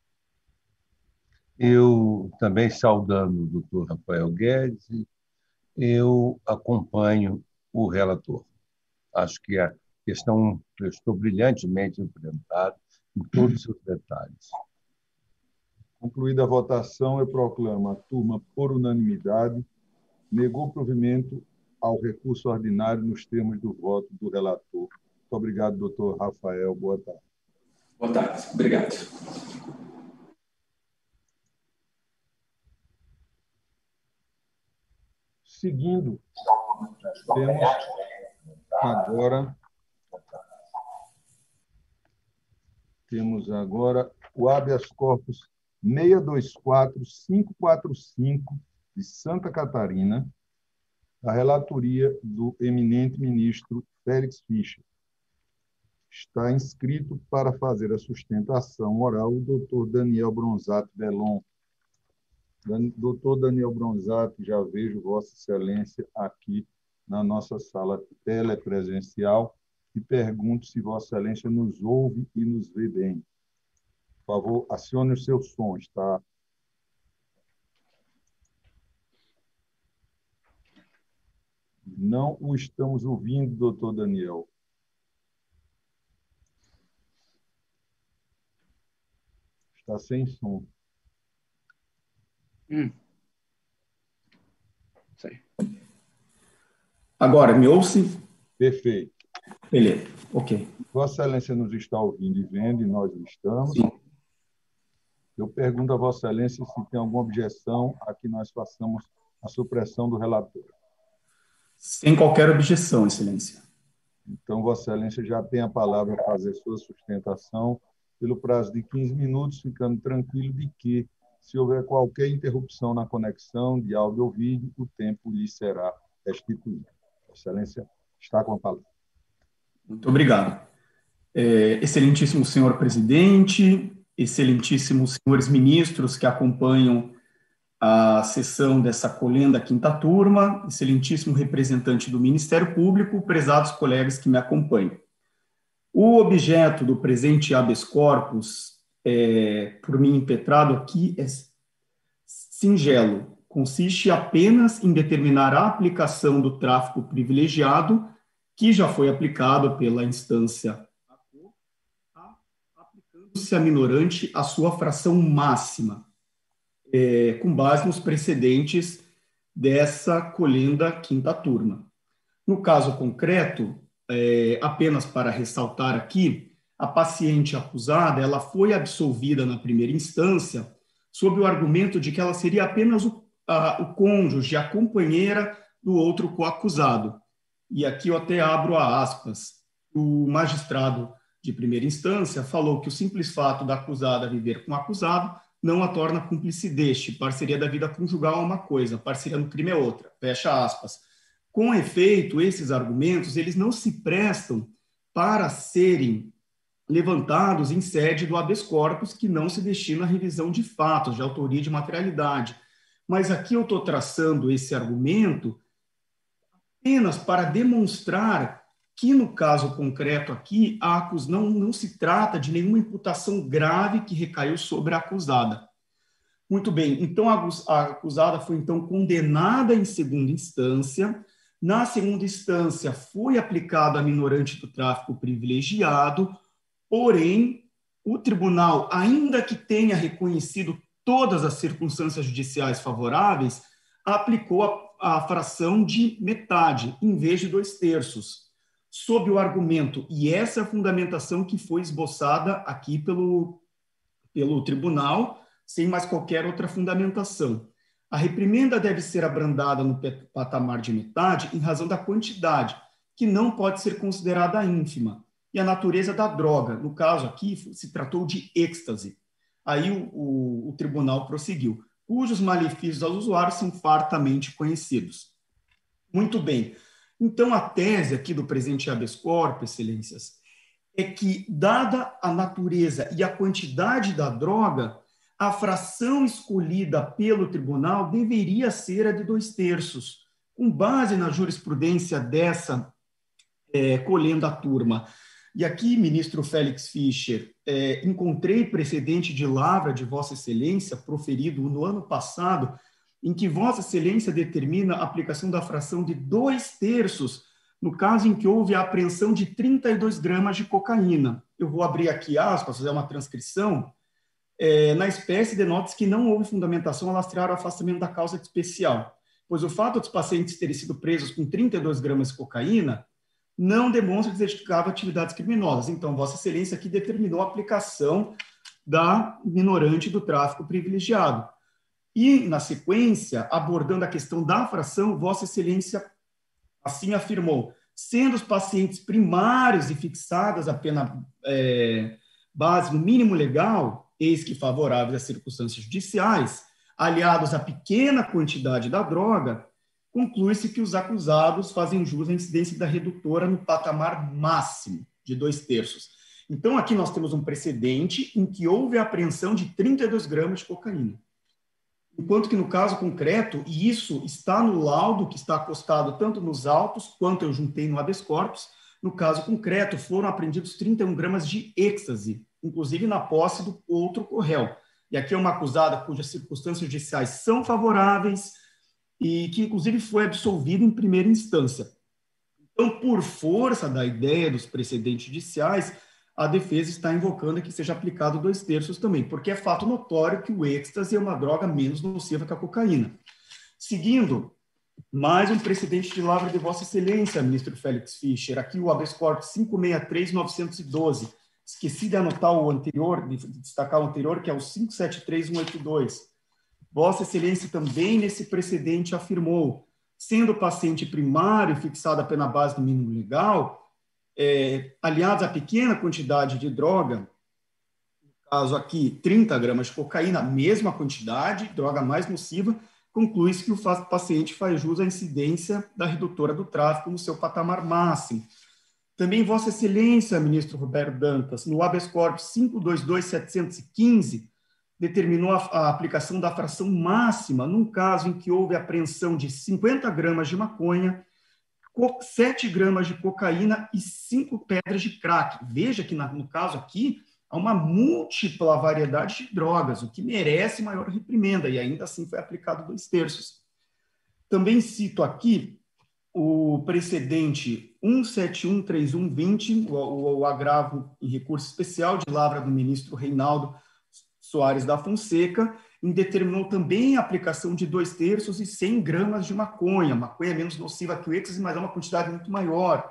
Eu também saudando o doutor Rafael Guedes, eu acompanho o relator. Acho que a questão estou brilhantemente apresentada em todos os seus detalhes. Concluída a votação, eu proclamo a turma, por unanimidade, negou provimento ao recurso ordinário nos termos do voto do relator. Muito obrigado, doutor Rafael. Boa tarde. Boa tarde. Obrigado. Seguindo, temos agora temos agora o habeas corpus seis dois quatro cinco quatro cinco de Santa Catarina, da relatoria do eminente ministro Félix Fischer. Está inscrito para fazer a sustentação oral o doutor Daniel Bronzatti Belon. Doutor Daniel Bronzatti, já vejo Vossa Excelência aqui na nossa sala telepresencial e pergunto se Vossa Excelência nos ouve e nos vê bem. Por favor, acione o seu som, está? Não o estamos ouvindo, doutor Daniel. Está sem som. Hum. Sei. Agora, me ouve? Perfeito. Beleza, ok. Vossa Excelência nos está ouvindo e vendo, e nós o estamos. Sim. Eu pergunto a Vossa Excelência se tem alguma objeção a que nós façamos a supressão do relator. Sem qualquer objeção, Excelência. Então, Vossa Excelência já tem a palavra para fazer sua sustentação pelo prazo de quinze minutos, ficando tranquilo de que, se houver qualquer interrupção na conexão de áudio ou vídeo, o tempo lhe será restituído. Vossa Excelência está com a palavra. Muito obrigado. É, excelentíssimo senhor presidente, excelentíssimos senhores ministros que acompanham a sessão dessa colenda quinta turma, excelentíssimo representante do Ministério Público, prezados colegas que me acompanham. O objeto do presente habeas corpus, é, por mim impetrado aqui, é singelo. Consiste apenas em determinar a aplicação do tráfico privilegiado, que já foi aplicado pela instância, aplicando-se a minorante a sua fração máxima, é, com base nos precedentes dessa colenda quinta turma. No caso concreto, é, apenas para ressaltar aqui, a paciente acusada ela foi absolvida na primeira instância sob o argumento de que ela seria apenas o, a, o cônjuge, a companheira do outro coacusado. E aqui eu até abro a aspas. O magistrado de primeira instância falou que o simples fato da acusada viver com o acusado não a torna cúmplice deste. Parceria da vida conjugal é uma coisa, parceria no crime é outra. Fecha aspas. Com efeito, esses argumentos eles não se prestam para serem levantados em sede do habeas corpus, que não se destina à revisão de fatos, de autoria e de materialidade. Mas aqui eu estou traçando esse argumento apenas para demonstrar que, no caso concreto aqui, a acus... não, não se trata de nenhuma imputação grave que recaiu sobre a acusada. Muito bem, então a acusada foi então condenada em segunda instância. Na segunda instância foi aplicada a minorante do tráfico privilegiado, porém, o tribunal, ainda que tenha reconhecido todas as circunstâncias judiciais favoráveis, aplicou a, a fração de metade, em vez de dois terços, sob o argumento, e essa é a fundamentação que foi esboçada aqui pelo, pelo tribunal, sem mais qualquer outra fundamentação. A reprimenda deve ser abrandada no patamar de metade em razão da quantidade, que não pode ser considerada ínfima, e a natureza da droga. No caso aqui, se tratou de êxtase. Aí o, o, o tribunal prosseguiu, cujos malefícios aos usuários são fartamente conhecidos. Muito bem. Então, a tese aqui do presente habeas corpus, excelências, é que, dada a natureza e a quantidade da droga, a fração escolhida pelo tribunal deveria ser a de dois terços, com base na jurisprudência dessa é, colenda turma. E aqui, ministro Félix Fischer, é, encontrei precedente de lavra de Vossa Excelência, proferido no ano passado, em que Vossa Excelência determina a aplicação da fração de dois terços no caso em que houve a apreensão de trinta e dois gramas de cocaína. Eu vou abrir aqui aspas, fazer uma transcrição. É, na espécie, denota-se que não houve fundamentação a lastrear o afastamento da causa de especial, pois o fato dos pacientes terem sido presos com trinta e dois gramas de cocaína não demonstra que se dedicava a atividades criminosas. Então, Vossa Excelência aqui determinou a aplicação da minorante do tráfico privilegiado. E, na sequência, abordando a questão da fração, Vossa Excelência assim afirmou, sendo os pacientes primários e fixadas a pena é, base no mínimo legal, eis que favoráveis às circunstâncias judiciais, aliados à pequena quantidade da droga, conclui-se que os acusados fazem jus à incidência da redutora no patamar máximo de dois terços. Então, aqui nós temos um precedente em que houve a apreensão de trinta e dois gramas de cocaína. Enquanto que no caso concreto, e isso está no laudo que está acostado tanto nos autos quanto eu juntei no habeas corpus, no caso concreto foram apreendidos trinta e um gramas de êxtase, inclusive na posse do outro corréu. E aqui é uma acusada cujas circunstâncias judiciais são favoráveis e que inclusive foi absolvida em primeira instância. Então, por força da ideia dos precedentes judiciais, a defesa está invocando que seja aplicado dois terços também, porque é fato notório que o êxtase é uma droga menos nociva que a cocaína. Seguindo, mais um precedente de lavra de Vossa Excelência, ministro Félix Fischer, aqui o habeas corpus cinco seis três novecentos e doze. Esqueci de anotar o anterior, de destacar o anterior, que é o cinco sete três cento e oitenta e dois. Vossa Excelência também nesse precedente afirmou, sendo o paciente primário fixado a pena base do mínimo legal, É, aliados à pequena quantidade de droga, no caso aqui, trinta gramas de cocaína, mesma quantidade, droga mais nociva, conclui-se que o paciente faz jus à incidência da redutora do tráfico no seu patamar máximo. Também Vossa Excelência, ministro Roberto Dantas, no habeas corpus cinco dois dois setecentos e quinze, determinou a, a aplicação da fração máxima num caso em que houve apreensão de cinquenta gramas de maconha, sete gramas de cocaína e cinco pedras de crack. Veja que, no caso aqui, há uma múltipla variedade de drogas, o que merece maior reprimenda, e ainda assim foi aplicado dois terços. Também cito aqui o precedente um sete um três um vinte, o, o, o agravo em recurso especial de lavra do ministro Reinaldo Soares da Fonseca, determinou também a aplicação de dois terços e cem gramas de maconha. Maconha é menos nociva que o êxtase, mas é uma quantidade muito maior.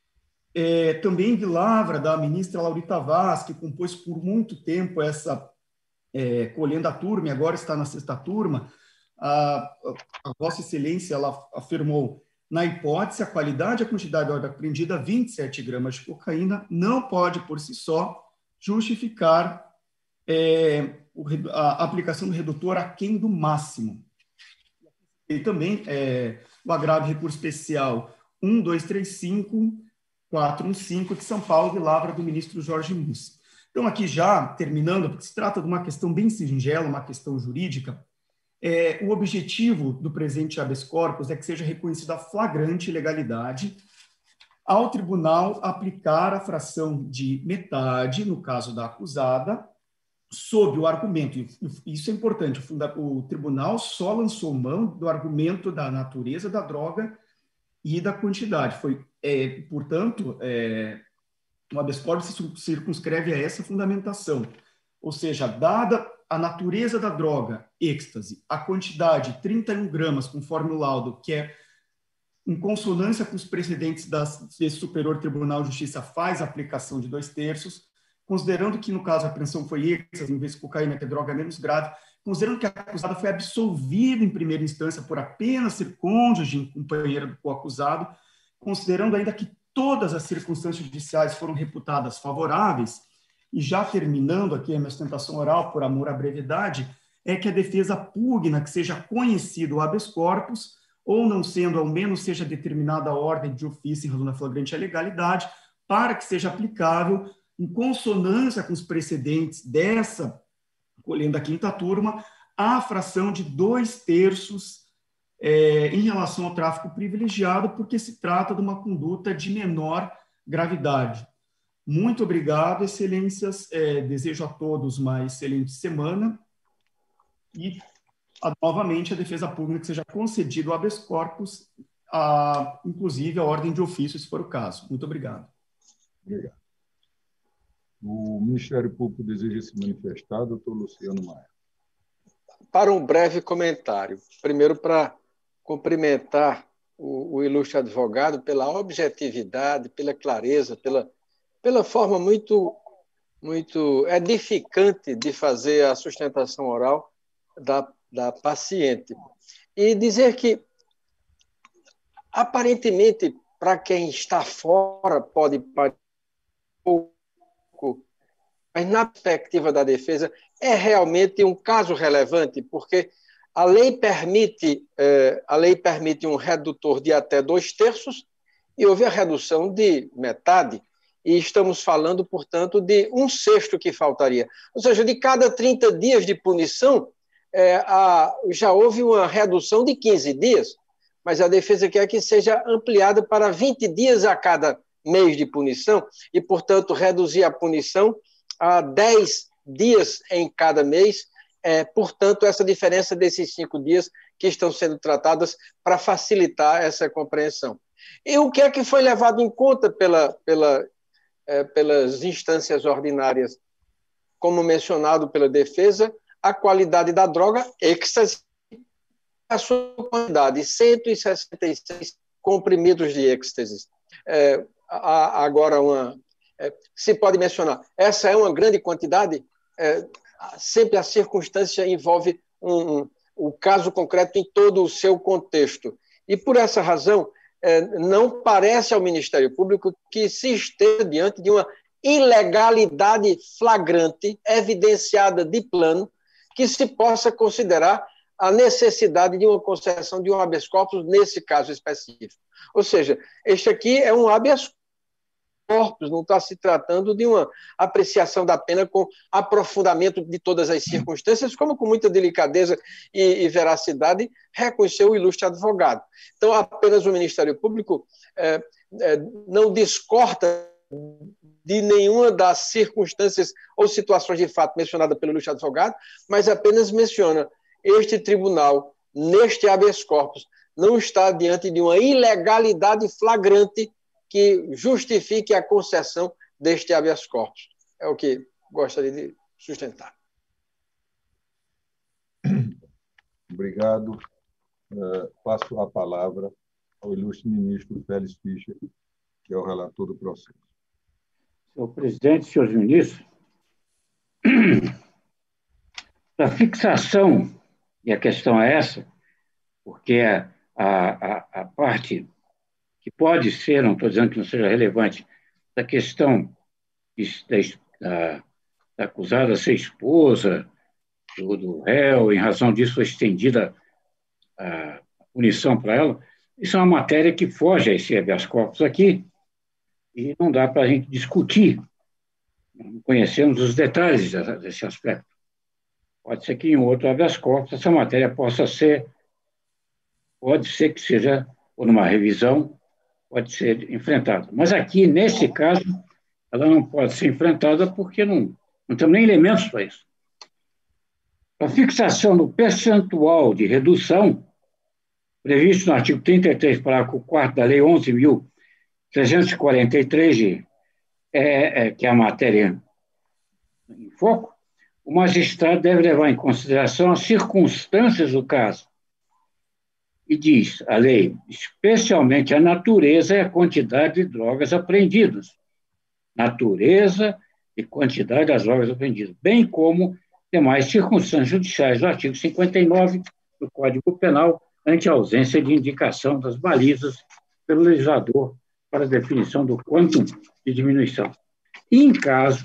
É, também de lavra da ministra Laurita Vaz, que compôs por muito tempo essa é, colhenda turma, e agora está na sexta turma, a, a Vossa Excelência ela afirmou, na hipótese, a qualidade e a quantidade da ordem apreendida, vinte e sete gramas de cocaína, não pode, por si só, justificar é, a aplicação do redutor aquém do máximo. E também é, o agravo de recurso especial um dois três cinco quatro um cinco de São Paulo, de lavra do ministro Jorge Mussi. Então, aqui já terminando, porque se trata de uma questão bem singela, uma questão jurídica, é, o objetivo do presente habeas corpus é que seja reconhecida a flagrante ilegalidade ao tribunal aplicar a fração de metade, no caso da acusada, sob o argumento, e isso é importante, o tribunal só lançou mão do argumento da natureza da droga e da quantidade. Foi, é, portanto, é, o habeas corpus se circunscreve a essa fundamentação. Ou seja, dada a natureza da droga, êxtase, a quantidade, trinta e um gramas, conforme o laudo, que é em consonância com os precedentes desse Superior Tribunal de Justiça, faz a aplicação de dois terços, considerando que, no caso, a apreensão foi êxtase, em vez de cocaína, que é droga menos grave, considerando que a acusada foi absolvida em primeira instância por apenas ser cônjuge, companheira do coacusado, considerando ainda que todas as circunstâncias judiciais foram reputadas favoráveis, e já terminando aqui a minha sustentação oral, por amor à brevidade, é que a defesa pugna que seja conhecido o habeas corpus, ou não sendo, ao menos seja determinada a ordem de ofício em razão da flagrante ilegalidade, para que seja aplicável em consonância com os precedentes dessa colhenda quinta turma, a fração de dois terços é, em relação ao tráfico privilegiado, porque se trata de uma conduta de menor gravidade. Muito obrigado, excelências. É, desejo a todos uma excelente semana e a, novamente, a defesa pública que seja concedido o habeas corpus, a, inclusive a ordem de ofício, se for o caso. Muito obrigado. Obrigado. O Ministério Público deseja se manifestar, doutor Luciano Maia. Para um breve comentário. Primeiro, para cumprimentar o, o ilustre advogado pela objetividade, pela clareza, pela, pela forma muito, muito edificante de fazer a sustentação oral da, da paciente. E dizer que, aparentemente, para quem está fora, pode parecer pouco, mas na perspectiva da defesa é realmente um caso relevante, porque a lei permite, eh, a lei permite um redutor de até dois terços e houve a redução de metade, e estamos falando, portanto, de um sexto que faltaria. Ou seja, de cada trinta dias de punição, eh, a, já houve uma redução de quinze dias, mas a defesa quer que seja ampliada para vinte dias a cada mês de punição e, portanto, reduzir a punição a dez dias em cada mês, é, portanto, essa diferença desses cinco dias que estão sendo tratadas para facilitar essa compreensão. E o que é que foi levado em conta pela, pela, é, pelas instâncias ordinárias? Como mencionado pela defesa, a qualidade da droga, êxtase, a sua quantidade, cento e sessenta e seis comprimidos de êxtase. É, há agora uma... É, se pode mencionar, essa é uma grande quantidade, é, sempre a circunstância envolve um, um, o caso concreto em todo o seu contexto. E, por essa razão, é, não parece ao Ministério Público que se esteja diante de uma ilegalidade flagrante, evidenciada de plano, que se possa considerar a necessidade de uma concessão de um habeas corpus nesse caso específico. Ou seja, este aqui é um habeas corpus, não está se tratando de uma apreciação da pena com aprofundamento de todas as circunstâncias, como com muita delicadeza e, e veracidade reconheceu o ilustre advogado. Então, apenas o Ministério Público é, é, não discorda de nenhuma das circunstâncias ou situações de fato mencionadas pelo ilustre advogado, mas apenas menciona este tribunal, neste habeas corpus, não está diante de uma ilegalidade flagrante que justifique a concessão deste habeas corpus. É o que gostaria de sustentar. Obrigado. Uh, passo a palavra ao ilustre ministro Félix Fischer, que é o relator do processo. Senhor presidente, senhores ministros, a fixação, e a questão é essa, porque a, a, a parte que pode ser, não estou dizendo que não seja relevante, da questão da, da acusada ser esposa do, do réu, em razão disso foi estendida a punição para ela, isso é uma matéria que foge a esse habeas corpus aqui, e não dá para a gente discutir, não conhecemos os detalhes desse aspecto. Pode ser que em outro habeas corpus essa matéria possa ser, pode ser que seja, ou numa revisão, pode ser enfrentada. Mas aqui, nesse caso, ela não pode ser enfrentada porque não, não temos nem elementos para isso. A fixação do percentual de redução, previsto no artigo trinta e três, parágrafo quarto da Lei onze mil trezentos e quarenta e três, é, é, que é a matéria em foco, o magistrado deve levar em consideração as circunstâncias do caso. E diz a lei, especialmente a natureza e a quantidade de drogas apreendidas. Natureza e quantidade das drogas apreendidas, bem como demais circunstâncias judiciais do artigo cinquenta e nove do Código Penal, ante a ausência de indicação das balizas pelo legislador para a definição do quantum de diminuição. E, em caso,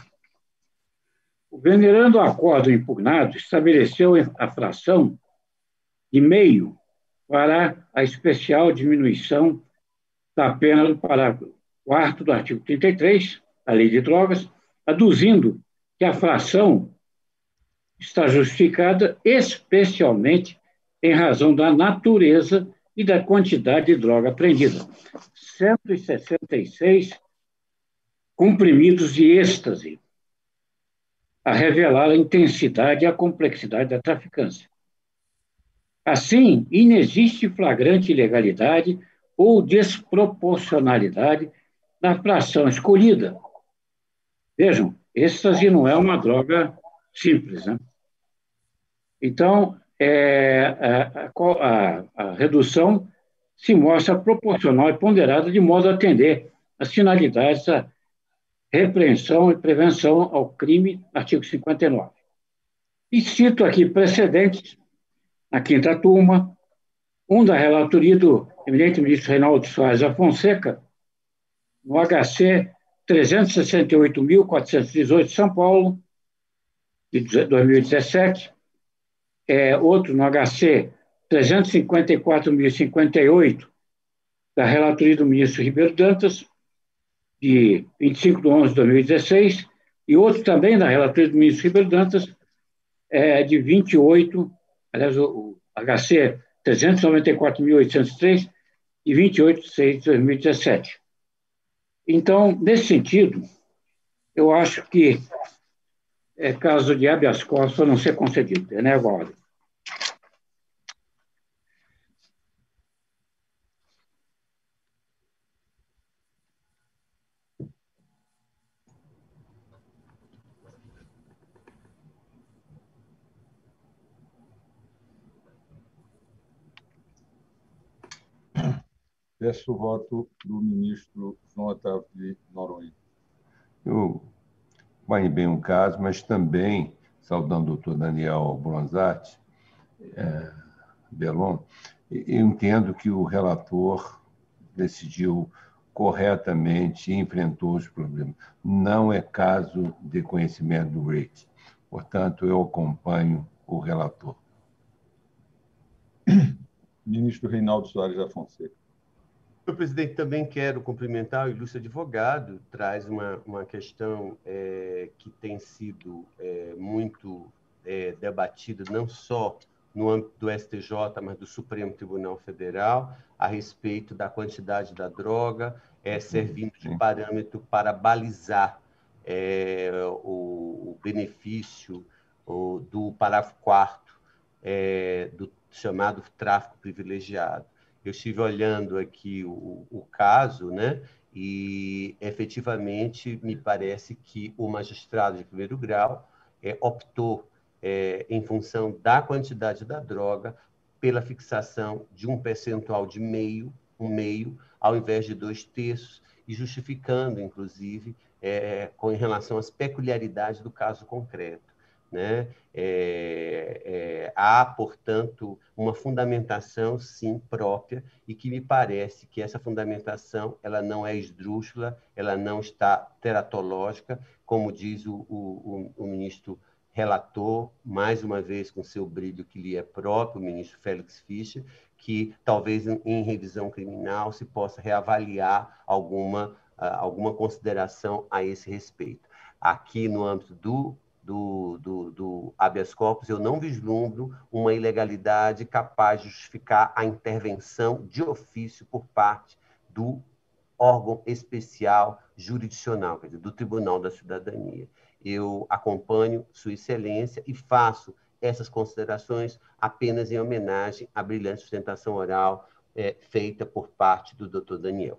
o venerando acordo impugnado estabeleceu a fração de meio para a especial diminuição da pena do parágrafo quarto do artigo trinta e três, da Lei de Drogas, aduzindo que a fração está justificada especialmente em razão da natureza e da quantidade de droga apreendida. cento e sessenta e seis comprimidos de êxtase, a revelar a intensidade e a complexidade da traficância. Assim, inexiste flagrante ilegalidade ou desproporcionalidade na fração escolhida. Vejam, êxtase não é uma droga simples, né? Então, é, a, a, a redução se mostra proporcional e ponderada de modo a atender às finalidades da repreensão e prevenção ao crime, artigo cinquenta e nove. E cito aqui precedentes, na quinta turma, um da relatoria do eminente ministro Reinaldo Soares da Fonseca, no H C trezentos e sessenta e oito mil quatrocentos e dezoito, São Paulo, de dois mil e dezessete, é, outro no H C trezentos e cinquenta e quatro mil e cinquenta e oito, da relatoria do ministro Ribeiro Dantas, de vinte e cinco de onze de dois mil e dezesseis, e outro também da relatoria do ministro Ribeiro Dantas, é, de vinte e oito, aliás, o, o H C trezentos e noventa e quatro mil oitocentos e três e vinte e oito de seis de dois mil e dezessete. Então, nesse sentido, eu acho que é caso de habeas corpus para não ser concedido, né, agora. Peço o voto do ministro João Otávio de Noronha. Eu vai bem um caso, mas também, saudando o doutor Daniel Bronzatti, é, Belon, eu entendo que o relator decidiu corretamente e enfrentou os problemas. Não é caso de conhecimento do rate. Portanto, eu acompanho o relator. Ministro Reinaldo Soares da Fonseca. Senhor presidente, também quero cumprimentar o ilustre advogado, traz uma, uma questão é, que tem sido é, muito é, debatida, não só no âmbito do S T J, mas do Supremo Tribunal Federal, a respeito da quantidade da droga, é, servindo de parâmetro para balizar é, o, o benefício o, do parágrafo quarto é, do chamado tráfico privilegiado. Eu estive olhando aqui o, o caso, né? E efetivamente me parece que o magistrado de primeiro grau é, optou, é, em função da quantidade da droga, pela fixação de um percentual de meio, um meio, ao invés de dois terços, e justificando, inclusive, é, com em relação às peculiaridades do caso concreto. Né? É, é, há, portanto, uma fundamentação, sim, própria, e que me parece que essa fundamentação ela não é esdrúxula, ela não está teratológica, como diz o, o, o ministro relator, mais uma vez com seu brilho que lhe é próprio, o ministro Félix Fischer, que talvez em, em revisão criminal se possa reavaliar alguma, uh, alguma consideração a esse respeito. Aqui no âmbito do Do, do, do habeas corpus, eu não vislumbro uma ilegalidade capaz de justificar a intervenção de ofício por parte do órgão especial jurisdicional, quer dizer, do Tribunal da Cidadania. Eu acompanho Sua Excelência e faço essas considerações apenas em homenagem à brilhante sustentação oral é, feita por parte do doutor Daniel.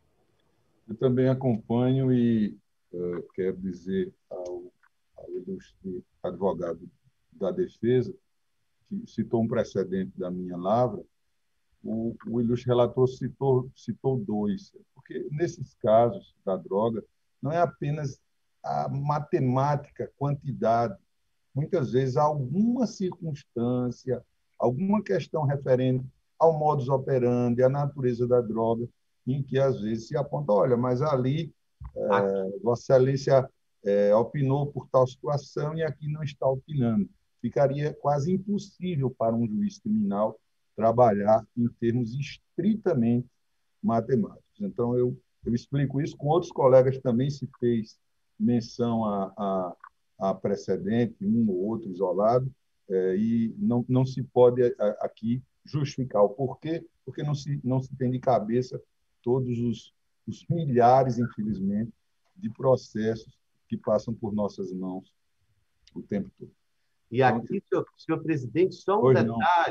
Eu também acompanho e uh, quero dizer ao ao ilustre advogado da defesa, que citou um precedente da minha lavra, o, o ilustre relator citou, citou dois, porque nesses casos da droga não é apenas a matemática, quantidade, muitas vezes há alguma circunstância, alguma questão referente ao modus operandi, à natureza da droga, em que às vezes se aponta, olha, mas ali, é, Vossa Excelência É, opinou por tal situação e aqui não está opinando. Ficaria quase impossível para um juiz criminal trabalhar em termos estritamente matemáticos. Então, eu, eu explico isso. Com outros colegas também se fez menção a, a, a precedente, um ou outro isolado, é, e não, não se pode aqui justificar o porquê, porque não se, não se tem de cabeça todos os, os milhares, infelizmente, de processos que passam por nossas mãos o tempo todo. E aqui, senhor, senhor presidente, só um Pois detalhe. não.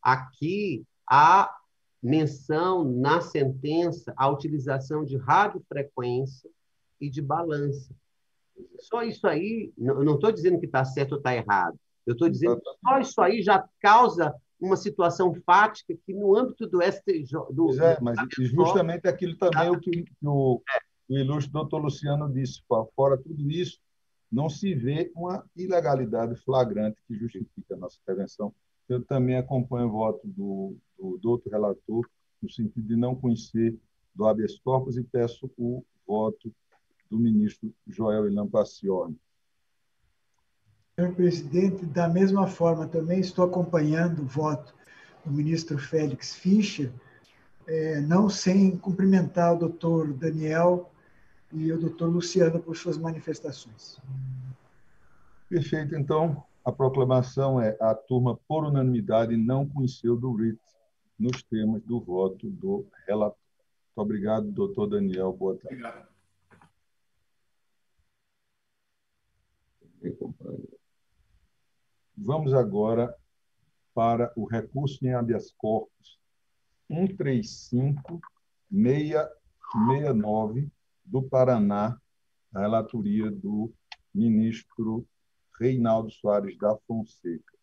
Aqui há menção na sentença à utilização de radiofrequência e de balança. Só isso aí, eu não estou dizendo que está certo ou está errado, eu estou dizendo que só isso aí já causa uma situação fática que, no âmbito do S T J... Do, pois é, mas justamente aquilo também o que, que o, o ilustre doutor Luciano disse. Fora tudo isso, não se vê uma ilegalidade flagrante que justifique a nossa intervenção. Eu também acompanho o voto do, do, do outro relator, no sentido de não conhecer do habeas corpus, e peço o voto do ministro Joel Ilan Pacioli. Senhor presidente, da mesma forma, também estou acompanhando o voto do ministro Félix Fischer, é, não sem cumprimentar o doutor Daniel e o doutor Luciano por suas manifestações. Perfeito. Então, a proclamação é: a turma, por unanimidade, não conheceu do R I T nos termos do voto do relator. Muito obrigado, doutor Daniel. Boa tarde. Obrigado. Vamos agora para o recurso em habeas corpus um três cinco seis seis nove do Paraná, a relatoria do ministro Reinaldo Soares da Fonseca.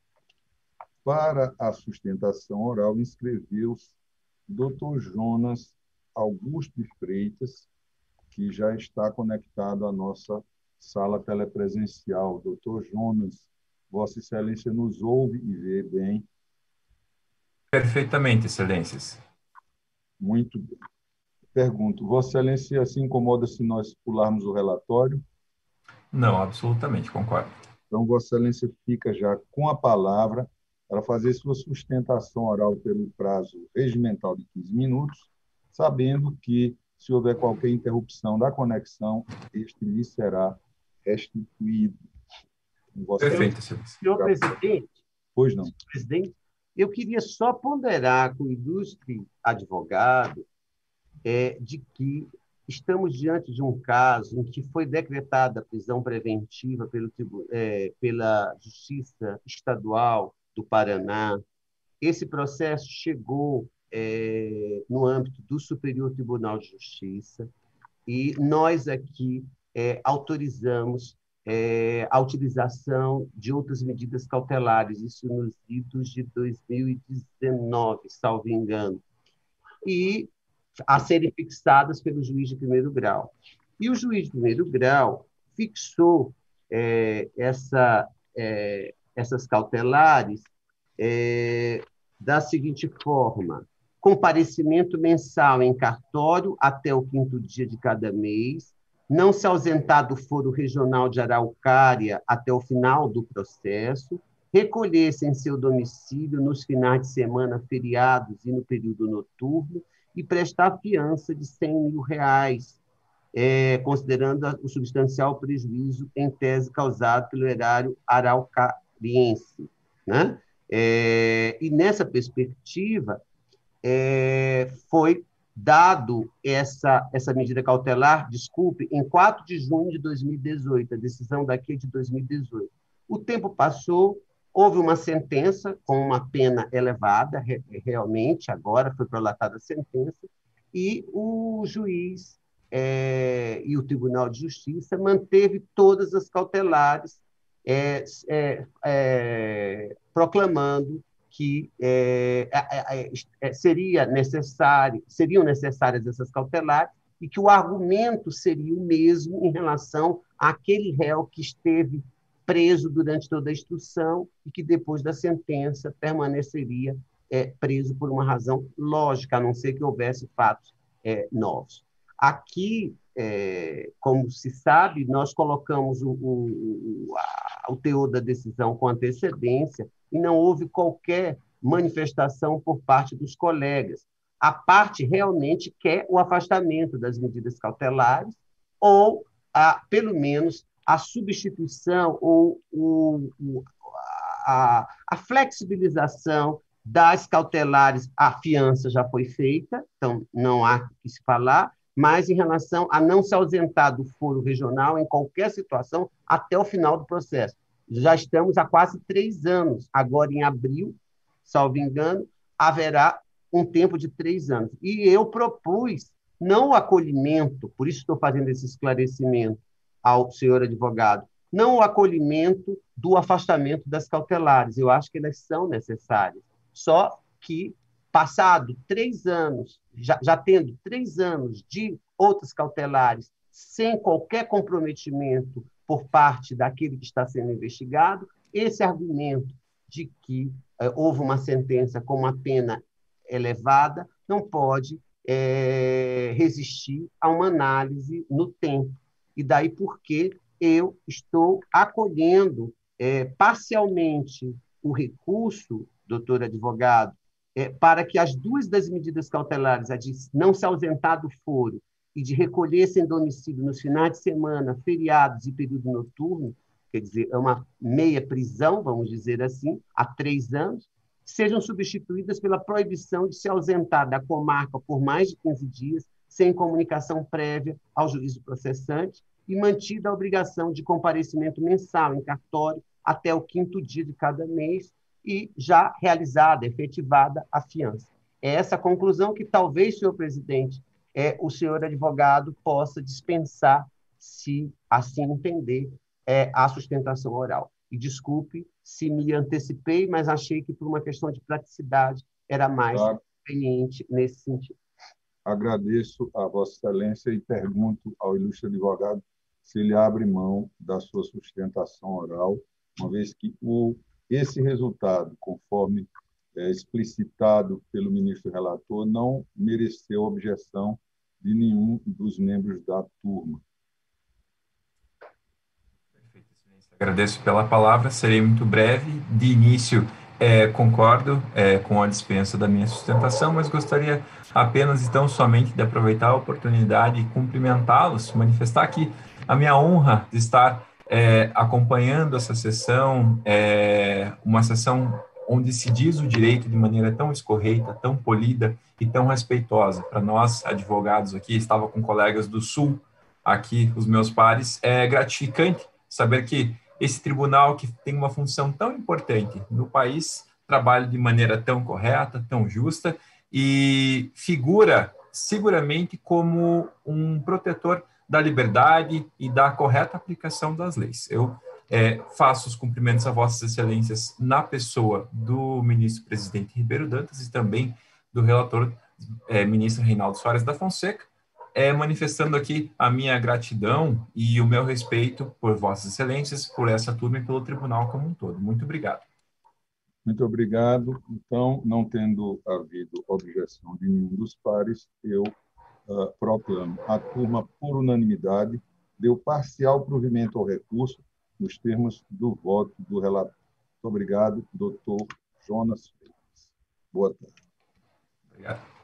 Para a sustentação oral, inscreveu-se o doutor Jonas Augusto de Freitas, que já está conectado à nossa sala telepresencial. Doutor Jonas, Vossa Excelência nos ouve e vê bem? Perfeitamente, Excelências. Muito bem. Pergunto, Vossa Excelência se incomoda se nós pularmos o relatório? Não, absolutamente, concordo. Então, Vossa Excelência fica já com a palavra para fazer sua sustentação oral pelo prazo regimental de quinze minutos, sabendo que, se houver qualquer interrupção da conexão, este lhe será restituído. Perfeito, Excelência. Senhor presidente, pois não. Senhor presidente, eu queria só ponderar com o ilustre advogado é, de que estamos diante de um caso em que foi decretada a prisão preventiva pelo, é, pela Justiça Estadual do Paraná. Esse processo chegou é, no âmbito do Superior Tribunal de Justiça e nós aqui é, autorizamos é, a utilização de outras medidas cautelares, isso nos idos de dois mil e dezenove, salvo engano, e a serem fixadas pelo juiz de primeiro grau. E o juiz de primeiro grau fixou é, essa, é, essas cautelares é, da seguinte forma: comparecimento mensal em cartório até o quinto dia de cada mês, não se ausentar do foro regional de Araucária até o final do processo, recolher-se em seu domicílio nos finais de semana, feriados e no período noturno, e prestar fiança de cem mil reais, é, considerando o substancial prejuízo em tese causado pelo erário araucariense. Né? É, e, nessa perspectiva, é, foi dado essa, essa medida cautelar, desculpe, em quatro de junho de dois mil e dezoito, a decisão daqui é de dois mil e dezoito. O tempo passou, houve uma sentença com uma pena elevada, re, realmente, agora foi prolatada a sentença, e o juiz é, e o Tribunal de Justiça manteve todas as cautelares, é, é, é, proclamando que é, é, é, seria necessário, seriam necessárias essas cautelares e que o argumento seria o mesmo em relação àquele réu que esteve preso durante toda a instrução e que, depois da sentença, permaneceria é, preso por uma razão lógica, a não ser que houvesse fatos é, novos. Aqui, é, como se sabe, nós colocamos o, o, a, o teor da decisão com antecedência e não houve qualquer manifestação por parte dos colegas. A parte realmente quer o afastamento das medidas cautelares ou, a, pelo menos, a substituição ou o, a, a flexibilização das cautelares. A fiança já foi feita, então não há que se falar, mas em relação a não se ausentar do foro regional em qualquer situação até o final do processo. Já estamos há quase três anos, agora em abril, salvo engano, haverá um tempo de três anos. E eu propus não o acolhimento, por isso estou fazendo esse esclarecimento ao senhor advogado, não o acolhimento do afastamento das cautelares. Eu acho que elas são necessárias. Só que, passado três anos, já, já tendo três anos de outras cautelares, sem qualquer comprometimento por parte daquele que está sendo investigado, esse argumento de que eh, houve uma sentença com uma pena elevada não pode é, resistir a uma análise no tempo. E daí porque eu estou acolhendo é, parcialmente o recurso, doutor advogado, é, para que as duas das medidas cautelares, a de não se ausentar do foro e de recolher-se em domicílio nos finais de semana, feriados e período noturno, quer dizer, é uma meia prisão, vamos dizer assim, há três anos, sejam substituídas pela proibição de se ausentar da comarca por mais de quinze dias, sem comunicação prévia ao juízo processante, e mantida a obrigação de comparecimento mensal em cartório até o quinto dia de cada mês, e já realizada, efetivada a fiança. É essa conclusão que talvez, senhor presidente, é, o senhor advogado possa dispensar, se assim entender, é, a sustentação oral. E desculpe se me antecipei, mas achei que, por uma questão de praticidade, era mais claro, conveniente nesse sentido. Agradeço a Vossa Excelência e pergunto ao ilustre advogado se ele abre mão da sua sustentação oral, uma vez que o, esse resultado, conforme é, explicitado pelo ministro relator, não mereceu objeção de nenhum dos membros da turma. Agradeço pela palavra, serei muito breve. De início, é, concordo é, com a dispensa da minha sustentação, mas gostaria apenas, então, somente de aproveitar a oportunidade e cumprimentá-los, manifestar aqui a minha honra de estar é, acompanhando essa sessão, é, uma sessão onde se diz o direito de maneira tão escorreita, tão polida e tão respeitosa. Para nós, advogados aqui, estava com colegas do Sul, aqui, os meus pares, é gratificante saber que esse tribunal, que tem uma função tão importante no país, trabalha de maneira tão correta, tão justa e figura seguramente como um protetor da liberdade e da correta aplicação das leis. Eu é, faço os cumprimentos a Vossas Excelências na pessoa do ministro-presidente Ribeiro Dantas e também do relator é, ministro Reinaldo Soares da Fonseca, É, manifestando aqui a minha gratidão e o meu respeito por Vossas Excelências, por essa turma e pelo tribunal como um todo. Muito obrigado. Muito obrigado. Então, não tendo havido objeção de nenhum dos pares, eu uh, proclamo a turma, por unanimidade, deu parcial provimento ao recurso nos termos do voto do relator. Muito obrigado, doutor Jonas Freitas. Boa tarde. Obrigado.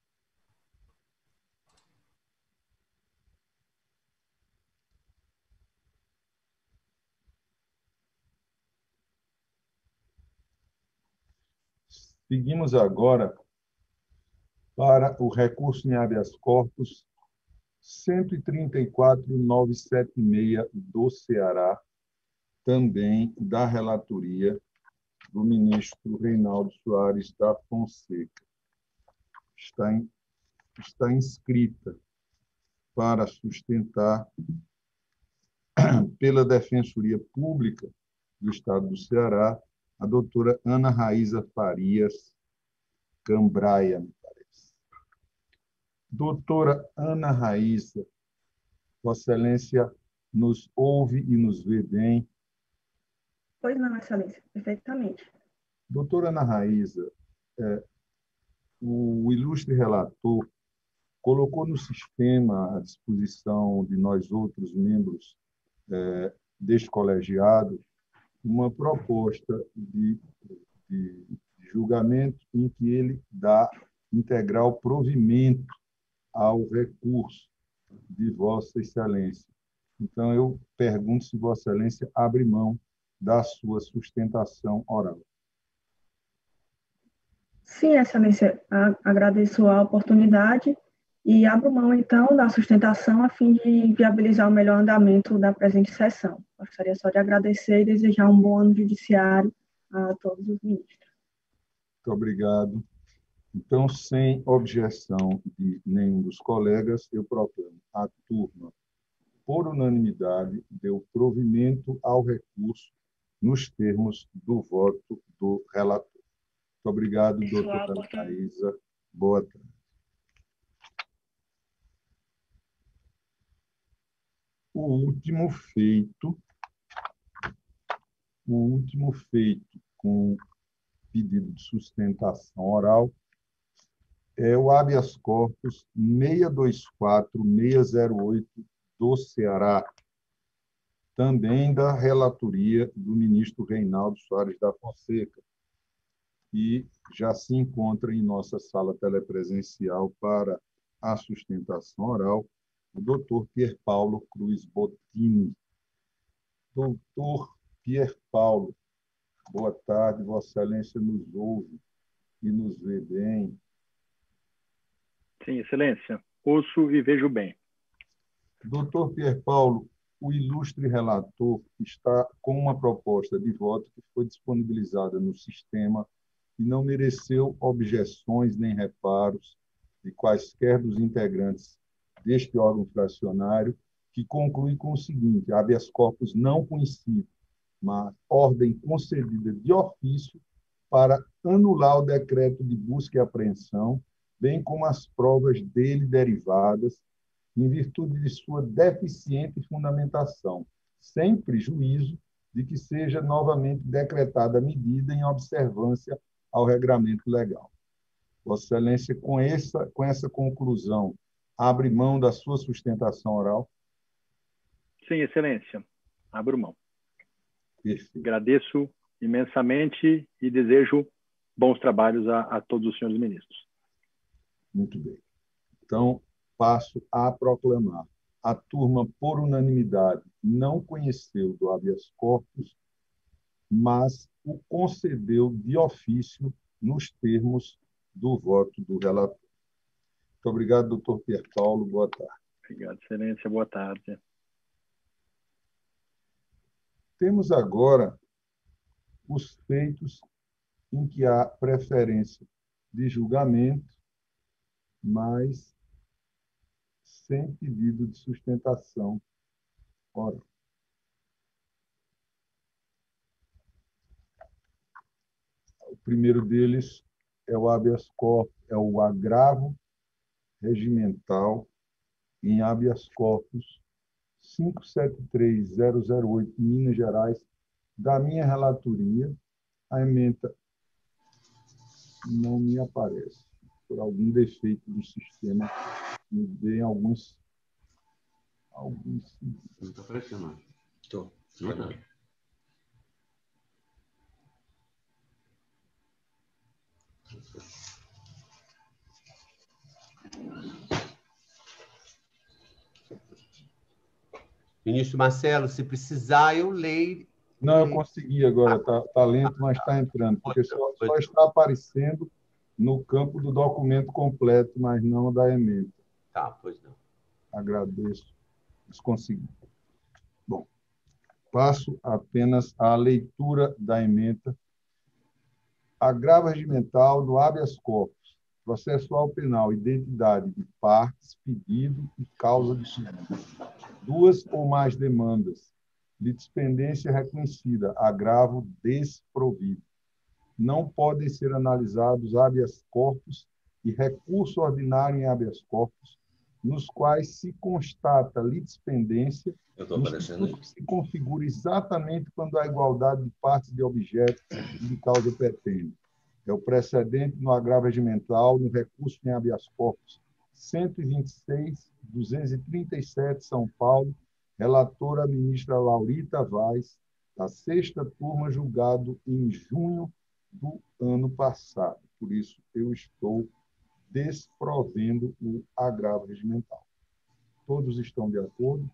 Seguimos agora para o recurso em habeas corpus cento e trinta e quatro mil novecentos e setenta e seis do Ceará, também da relatoria do ministro Reinaldo Soares da Fonseca. Está, em, está inscrita para sustentar pela Defensoria Pública do Estado do Ceará a doutora Ana Raíza Farias Cambraia, me parece. Doutora Ana Raíza, Vossa Excelência nos ouve e nos vê bem? Pois não, Excelência, perfeitamente. Doutora Ana Raíza, é, o ilustre relator colocou no sistema à disposição de nós outros membros é, deste colegiado uma proposta de, de, de julgamento em que ele dá integral provimento ao recurso de Vossa Excelência. Então, eu pergunto se Vossa Excelência abre mão da sua sustentação oral. Sim, Excelência, agradeço a oportunidade e abro mão, então, da sustentação a fim de viabilizar o melhor andamento da presente sessão. Gostaria só de agradecer e desejar um bom ano judiciário a todos os ministros. Muito obrigado. Então, sem objeção de nenhum dos colegas, eu proclamo a turma, por unanimidade, deu provimento ao recurso nos termos do voto do relator. Muito obrigado, doutora Anaísa. Boa tarde. O último feito, o último feito com pedido de sustentação oral é o habeas corpus seis dois quatro seis zero oito do Ceará, também da relatoria do ministro Reinaldo Soares da Fonseca, e já se encontra em nossa sala telepresencial para a sustentação oral o doutor Pier Paulo Cruz Bottini. Doutor Pier Paulo, boa tarde, Vossa Excelência nos ouve e nos vê bem. Sim, Excelência, ouço e vejo bem. Doutor Pier Paulo, o ilustre relator está com uma proposta de voto que foi disponibilizada no sistema e não mereceu objeções nem reparos de quaisquer dos integrantes deste órgão fracionário, que conclui com o seguinte: habeas corpus não conhecido, mas ordem concedida de ofício para anular o decreto de busca e apreensão, bem como as provas dele derivadas, em virtude de sua deficiente fundamentação, sem prejuízo de que seja novamente decretada a medida em observância ao regramento legal. Vossa Excelência, com essa, com essa conclusão, abre mão da sua sustentação oral? Sim, Excelência, abro mão. Perfeito. Agradeço imensamente e desejo bons trabalhos a, a todos os senhores ministros. Muito bem. Então, passo a proclamar. A turma, por unanimidade, não conheceu do habeas corpus, mas o concedeu de ofício nos termos do voto do relator. Muito obrigado, doutor Pier Paulo. Boa tarde. Obrigado, Excelência. Boa tarde. Temos agora os feitos em que há preferência de julgamento, mas sem pedido de sustentação oral. O primeiro deles é o habeas corpus, é o agravo regimental em habeas corpus cinco sete três zero zero oito, Minas Gerais, da minha relatoria. A ementa não me aparece. Por algum defeito do sistema, me dê alguns... alguns... Não está aparecendo, não. Estou. Não é nada. Ministro Marcelo, se precisar, eu leio. Não, eu consegui agora. Está tá lento, mas está entrando. Porque só, só está aparecendo no campo do documento completo, mas não da ementa. Tá, pois não. Agradeço. Mas consegui. Bom, passo apenas à leitura da ementa. Agravo regimental do habeas corpus, processual penal, identidade de partes, pedido e causa de pedido. Duas ou mais demandas, litispendência reconhecida, agravo desprovido. Não podem ser analisados habeas corpus e recurso ordinário em habeas corpus, nos quais se constata litispendência, que se configura exatamente quando há igualdade de partes de objeto e de causa pertence. É o precedente no agravo regimental, no recurso em habeas corpus cento e vinte e seis, duzentos e trinta e sete, São Paulo, relatora a ministra Laurita Vaz, da sexta turma, julgado em junho do ano passado. Por isso, eu estou desprovendo o agravo regimental. Todos estão de acordo?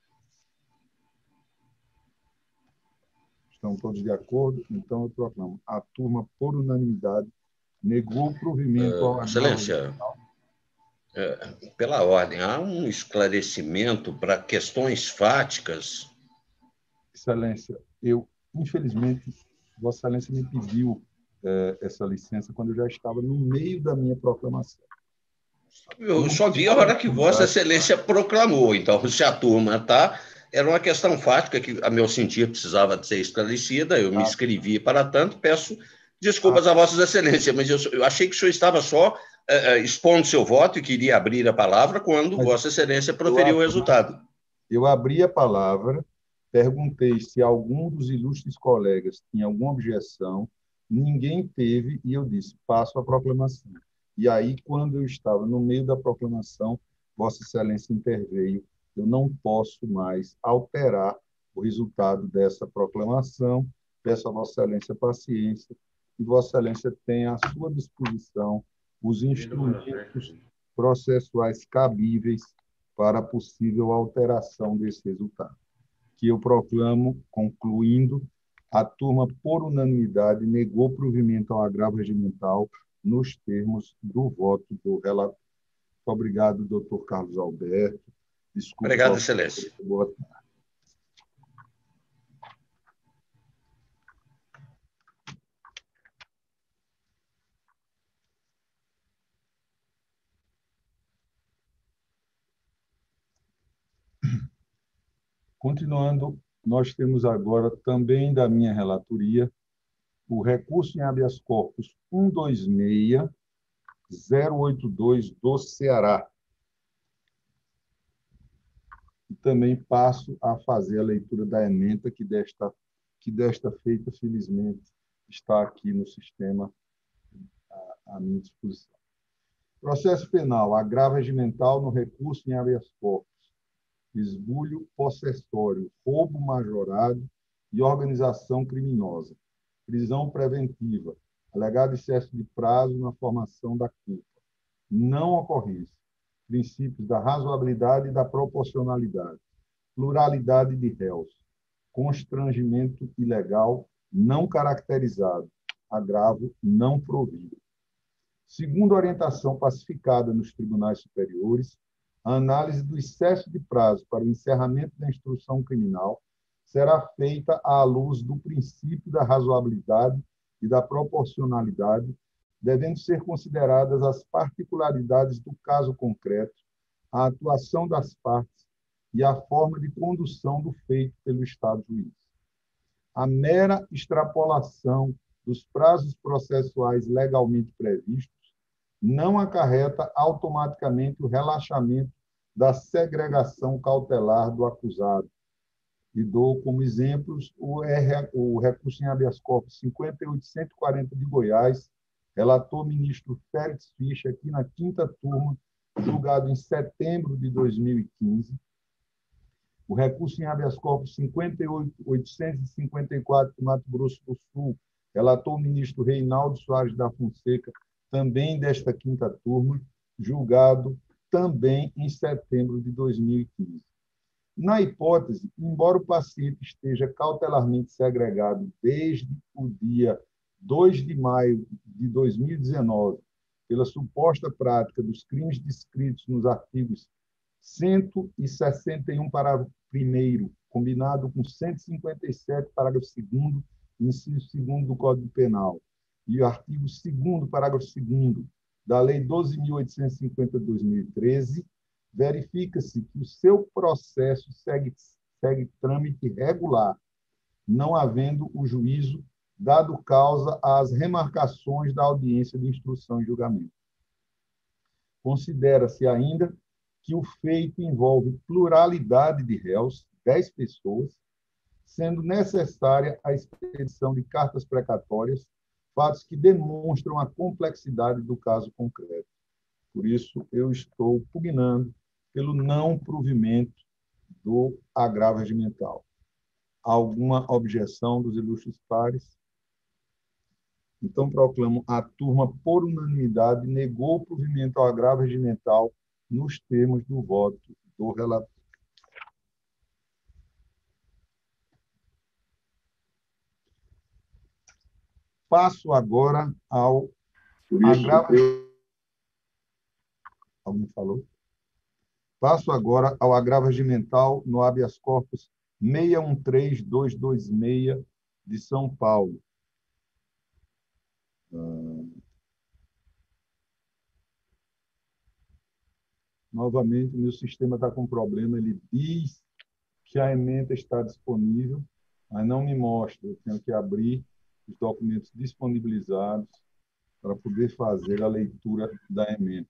Estão todos de acordo? Então, eu proclamo. A turma, por unanimidade, negou o provimento uh, ao agravo Excelência, regimental. Uh, pela ordem, há um esclarecimento para questões fáticas? Excelência, eu, infelizmente, Vossa Excelência me pediu eh, essa licença quando eu já estava no meio da minha proclamação. Eu só vi a hora que Vossa Excelência proclamou, então, se a turma está... Era uma questão fática que, a meu sentir, precisava de ser esclarecida, eu me inscrevi para tanto, peço desculpas a Vossas Excelências, mas eu, eu achei que o senhor estava só uh, expondo seu voto e queria abrir a palavra quando mas Vossa Excelência proferiu o resultado. Eu abri a palavra, perguntei se algum dos ilustres colegas tinha alguma objeção, ninguém teve, e eu disse, passo a proclamação. E aí, quando eu estava no meio da proclamação, Vossa Excelência interveio. Eu não posso mais alterar o resultado dessa proclamação. Peço a Vossa Excelência paciência e Vossa Excelência tem à sua disposição os instrumentos processuais cabíveis para a possível alteração desse resultado. Que eu proclamo, concluindo, a turma, por unanimidade, negou provimento ao agravo regimental nos termos do voto do relator. Obrigado, doutor Carlos Alberto. Desculpa, obrigado, Excelência. Boa tarde. Continuando, nós temos agora também da minha relatoria o recurso em habeas corpus cento e vinte e seis zero oito dois do Ceará. E também passo a fazer a leitura da ementa que desta, que desta feita, felizmente, está aqui no sistema à, à minha disposição. Processo penal, agravo regimental no recurso em habeas corpus, esbulho possessório, roubo majorado e organização criminosa, prisão preventiva, alegado excesso de prazo na formação da culpa, não ocorrência, princípios da razoabilidade e da proporcionalidade, pluralidade de réus, constrangimento ilegal não caracterizado, agravo não provido. Segundo a orientação pacificada nos tribunais superiores, a análise do excesso de prazo para o encerramento da instrução criminal será feita à luz do princípio da razoabilidade e da proporcionalidade, devendo ser consideradas as particularidades do caso concreto, a atuação das partes e a forma de condução do feito pelo Estado juiz. A mera extrapolação dos prazos processuais legalmente previstos não acarreta automaticamente o relaxamento da segregação cautelar do acusado. E dou como exemplos o, R, o recurso em habeas corpus cinquenta e oito cento e quarenta de Goiás, relator ministro Félix Fischer, aqui na quinta turma, julgado em setembro de dois mil e quinze. O recurso em habeas corpus cinquenta e oito mil oitocentos e cinquenta e quatro do Mato Grosso do Sul, relator ministro Reinaldo Soares da Fonseca, também desta quinta turma, julgado também em setembro de dois mil e quinze. Na hipótese, embora o paciente esteja cautelarmente segregado desde o dia dois de maio de dois mil e dezenove, pela suposta prática dos crimes descritos nos artigos cento e sessenta e um, parágrafo primeiro, combinado com cento e cinquenta e sete, parágrafo segundo, inciso segundo do Código Penal, e o artigo segundo, parágrafo segundo, da Lei doze mil oitocentos e cinquenta de dois mil e treze, verifica-se que o seu processo segue, segue trâmite regular, não havendo o juízo dado causa às remarcações da audiência de instrução e julgamento. Considera-se ainda que o feito envolve pluralidade de réus, dez pessoas, sendo necessária a expedição de cartas precatórias, fatos que demonstram a complexidade do caso concreto. Por isso, eu estou pugnando pelo não provimento do agravo regimental. Alguma objeção dos ilustres pares? Então, proclamo a turma, por unanimidade, negou o provimento ao agravo regimental nos termos do voto do relator. Passo agora ao agravo... Alguém falou? Passo agora ao agravo regimental no habeas corpus seis um três dois dois seis de São Paulo. Novamente, o meu sistema está com problema. Ele diz que a ementa está disponível, mas não me mostra. Eu tenho que abrir os documentos disponibilizados para poder fazer a leitura da ementa.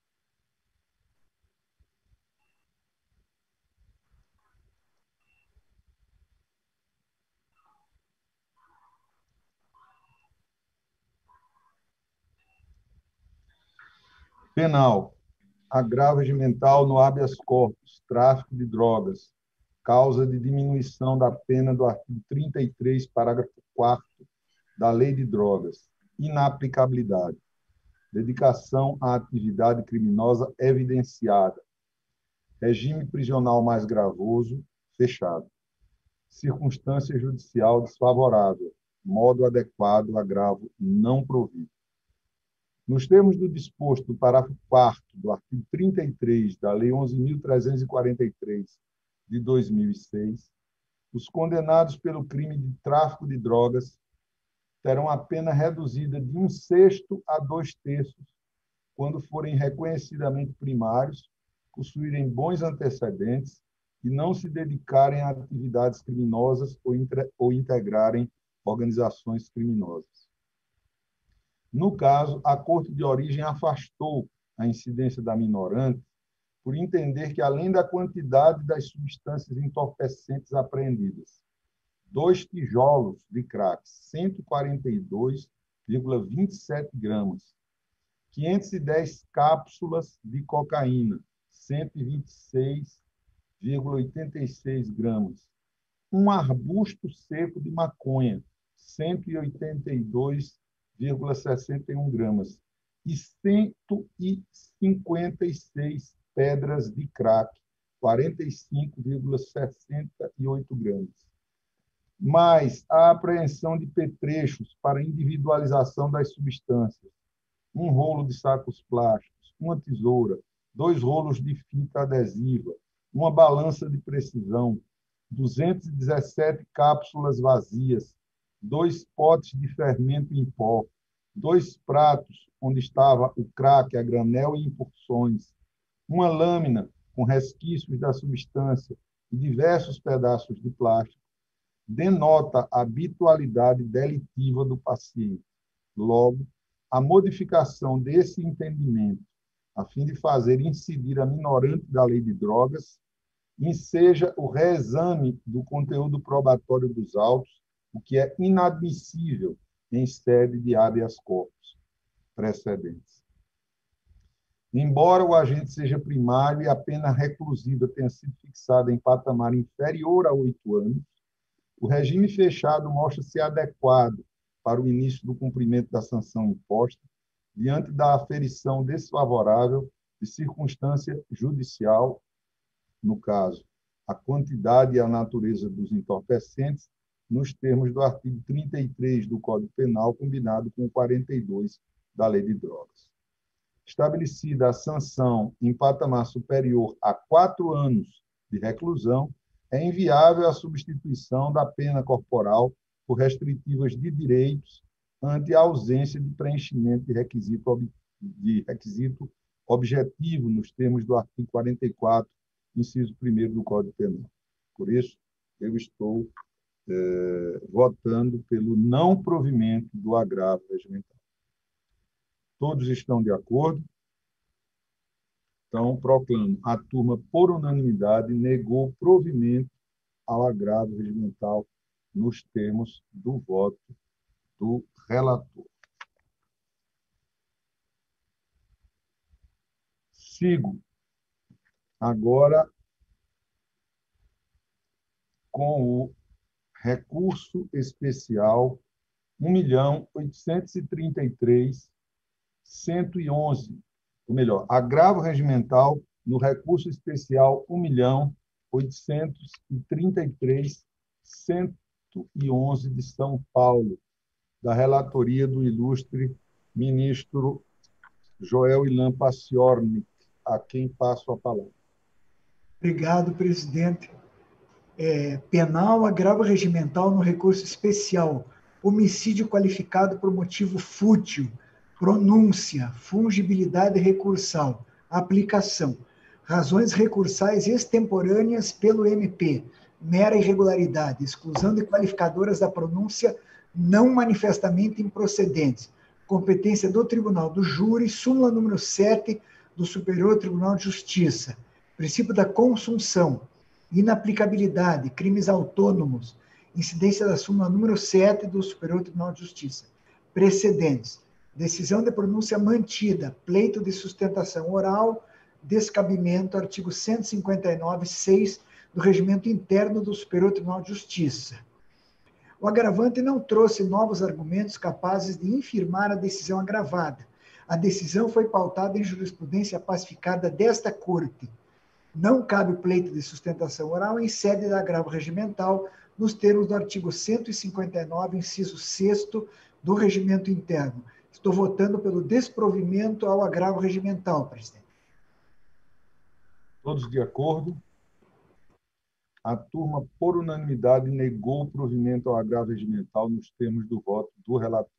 Penal. Agravo regimental no habeas corpus, tráfico de drogas, causa de diminuição da pena do artigo trinta e três, parágrafo quarto da Lei de Drogas. Inaplicabilidade. Dedicação à atividade criminosa evidenciada. Regime prisional mais gravoso, fechado. Circunstância judicial desfavorável. Modo adequado, agravo não provido. Nos termos do disposto do parágrafo quarto do artigo trinta e três da Lei onze mil trezentos e quarenta e três, de dois mil e seis, os condenados pelo crime de tráfico de drogas terão a pena reduzida de um sexto a dois terços quando forem reconhecidamente primários, possuírem bons antecedentes e não se dedicarem a atividades criminosas ou, intre... ou integrarem organizações criminosas. No caso, a Corte de Origem afastou a incidência da minorante por entender que, além da quantidade das substâncias entorpecentes apreendidas, dois tijolos de crack, cento e quarenta e dois vírgula vinte e sete gramas, quinhentas e dez cápsulas de cocaína, cento e vinte e seis vírgula oitenta e seis gramas, um arbusto seco de maconha, cento e oitenta e dois vírgula sessenta e um gramas, e cento e cinquenta e seis pedras de crack, quarenta e cinco vírgula sessenta e oito gramas. Mais a apreensão de petrechos para individualização das substâncias, um rolo de sacos plásticos, uma tesoura, dois rolos de fita adesiva, uma balança de precisão, duzentas e dezessete cápsulas vazias, dois potes de fermento em pó, dois pratos onde estava o crack a granel e em porções, uma lâmina com resquícios da substância e diversos pedaços de plástico, denota a habitualidade delitiva do paciente. Logo, a modificação desse entendimento, a fim de fazer incidir a minorante da Lei de Drogas, enseja o reexame do conteúdo probatório dos autos, o que é inadmissível em sede de habeas corpus precedentes. Embora o agente seja primário e a pena reclusiva tenha sido fixada em patamar inferior a oito anos, o regime fechado mostra-se adequado para o início do cumprimento da sanção imposta, diante da aferição desfavorável de circunstância judicial, no caso, a quantidade e a natureza dos entorpecentes, nos termos do artigo trinta e três do Código Penal, combinado com o quarenta e dois da Lei de Drogas. Estabelecida a sanção em patamar superior a quatro anos de reclusão, é inviável a substituição da pena corporal por restritivas de direitos ante a ausência de preenchimento de requisito, de requisito objetivo nos termos do artigo quarenta e quatro, inciso primeiro do Código Penal. Por isso, eu estou eh, votando pelo não provimento do agravo regimental. Todos estão de acordo? Então, proclamo, a turma, por unanimidade, negou provimento ao agravo regimental nos termos do voto do relator. Sigo agora com o recurso especial um milhão oitocentos e trinta e três mil cento e onze, ou melhor, agravo regimental no recurso especial um milhão oitocentos e trinta e três mil cento e onze de São Paulo, da relatoria do ilustre ministro Joel Ilan Paciornik, a quem passo a palavra. Obrigado, presidente. É, penal, agravo regimental no recurso especial, homicídio qualificado por motivo fútil, pronúncia, fungibilidade recursal, aplicação. razões recursais extemporâneas pelo M P, mera irregularidade, exclusão de qualificadoras da pronúncia não manifestamente improcedentes, competência do Tribunal do Júri, súmula número sete do Superior Tribunal de Justiça, princípio da consunção, inaplicabilidade, crimes autônomos, incidência da súmula número sete do Superior Tribunal de Justiça, precedentes, decisão de pronúncia mantida, pleito de sustentação oral, descabimento, artigo cento e cinquenta e nove, seis do Regimento Interno do Superior Tribunal de Justiça. O agravante não trouxe novos argumentos capazes de infirmar a decisão agravada. A decisão foi pautada em jurisprudência pacificada desta Corte. Não cabe pleito de sustentação oral em sede de agravo regimental, nos termos do artigo cento e cinquenta e nove, inciso sexto do Regimento Interno. Estou votando pelo desprovimento ao agravo regimental, presidente. Todos de acordo? A turma, por unanimidade, negou o provimento ao agravo regimental nos termos do voto do relator.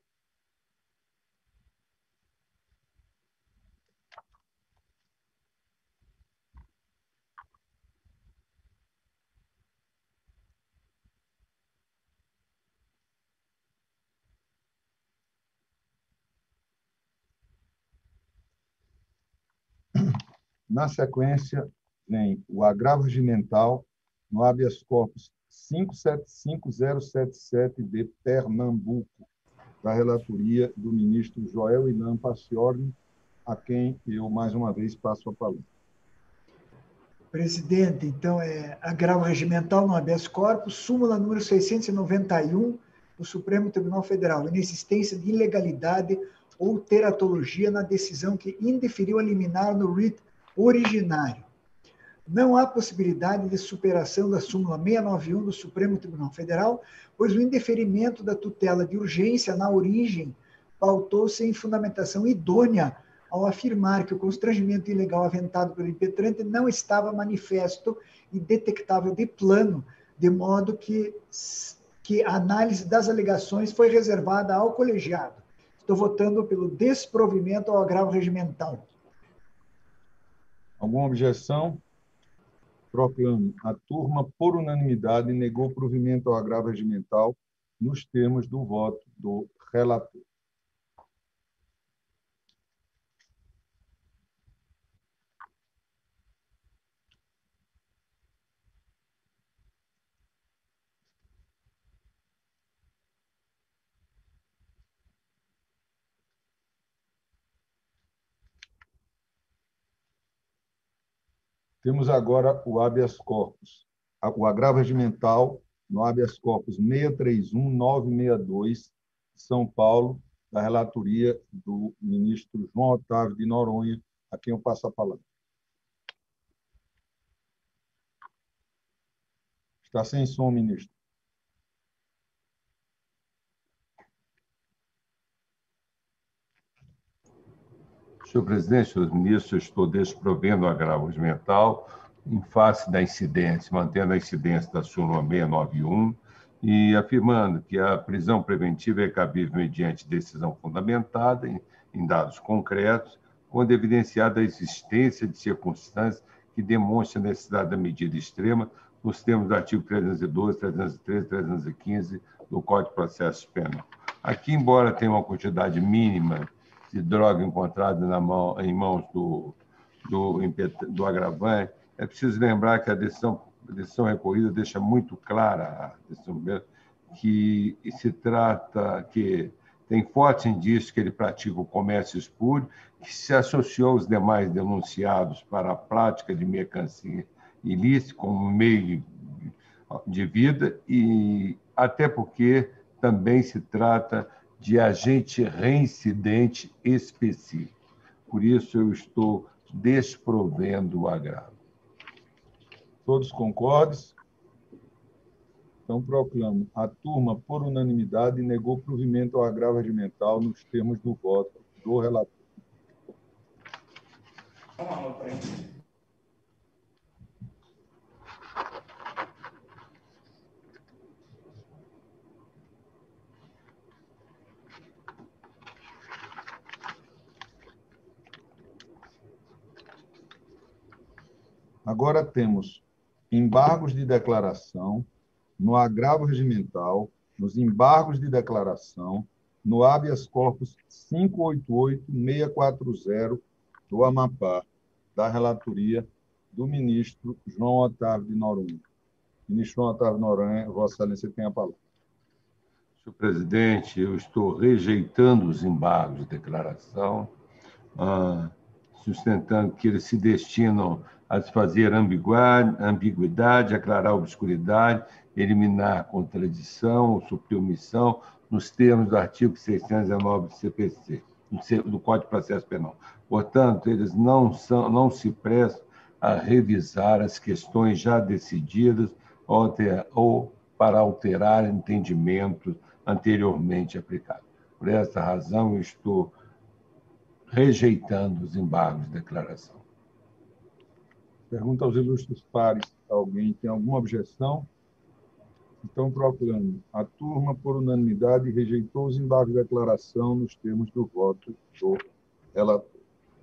Na sequência, vem o agravo regimental no habeas corpus cinco sete cinco zero sete sete de Pernambuco, da relatoria do ministro Joel Ilan Paciorni, a quem eu, mais uma vez, passo a palavra. Presidente, então, é agravo regimental no habeas corpus, súmula número seiscentos e noventa e um do Supremo Tribunal Federal, inexistência de ilegalidade ou teratologia na decisão que indeferiu a liminar no writ originário. Não há possibilidade de superação da súmula seiscentos e noventa e um do Supremo Tribunal Federal, pois o indeferimento da tutela de urgência na origem pautou-se em fundamentação idônea ao afirmar que o constrangimento ilegal aventado pelo impetrante não estava manifesto e detectável de plano, de modo que, que a análise das alegações foi reservada ao colegiado. Estou votando pelo desprovimento ao agravo regimental. Alguma objeção? Proclamo. A turma, por unanimidade, negou provimento ao agravo regimental nos termos do voto do relator. Temos agora o habeas corpus. O agravo regimental no habeas corpus seiscentos e trinta e um, novecentos e sessenta e dois, de São Paulo, da relatoria do ministro João Otávio de Noronha, a quem eu passo a palavra. Está sem som, ministro. Senhor presidente, senhores ministros, estou desprovendo o agravo regimental em face da incidência, mantendo a incidência da súmula seiscentos e noventa e um e afirmando que a prisão preventiva é cabível mediante decisão fundamentada em, em dados concretos, quando evidenciada a existência de circunstâncias que demonstram a necessidade da medida extrema nos termos do artigo trezentos e doze, trezentos e treze, trezentos e quinze do Código de Processo Penal. Aqui, embora tenha uma quantidade mínima de droga encontrada na mão, em mãos do, do, do agravante, é preciso lembrar que a decisão, a decisão recorrida deixa muito clara a decisão, que se trata, que tem fortes indícios que ele pratica o comércio espúrio, que se associou aos demais denunciados para a prática de mercancia ilícita como meio de vida, e até porque também se trata de agente reincidente específico. Por isso, eu estou desprovendo o agravo. Todos concordam? Então, proclamo. A turma, por unanimidade, negou provimento ao agravo regimental nos termos do voto do relator. Agora temos embargos de declaração, no agravo regimental, nos embargos de declaração, no habeas corpus cinco oito oito seis quatro zero do Amapá, da relatoria do ministro João Otávio de Noronha. Ministro João Otávio de Noronha, Vossa Excelência tem a palavra. Senhor presidente, eu estou rejeitando os embargos de declaração, ah, sustentando que eles se destinam a desfazer ambiguidade, ambiguidade, aclarar obscuridade, eliminar contradição ou suprir omissão nos termos do artigo seiscentos e dezenove do C P C, do Código de Processo Penal. Portanto, eles não, são, não se prestam a revisar as questões já decididas ou, alter, ou para alterar entendimentos anteriormente aplicados. Por essa razão, eu estou rejeitando os embargos de declaração. Pergunta aos ilustres pares, alguém tem alguma objeção? Então, proclamo. A turma, por unanimidade, rejeitou os embargos de declaração nos termos do voto do relator.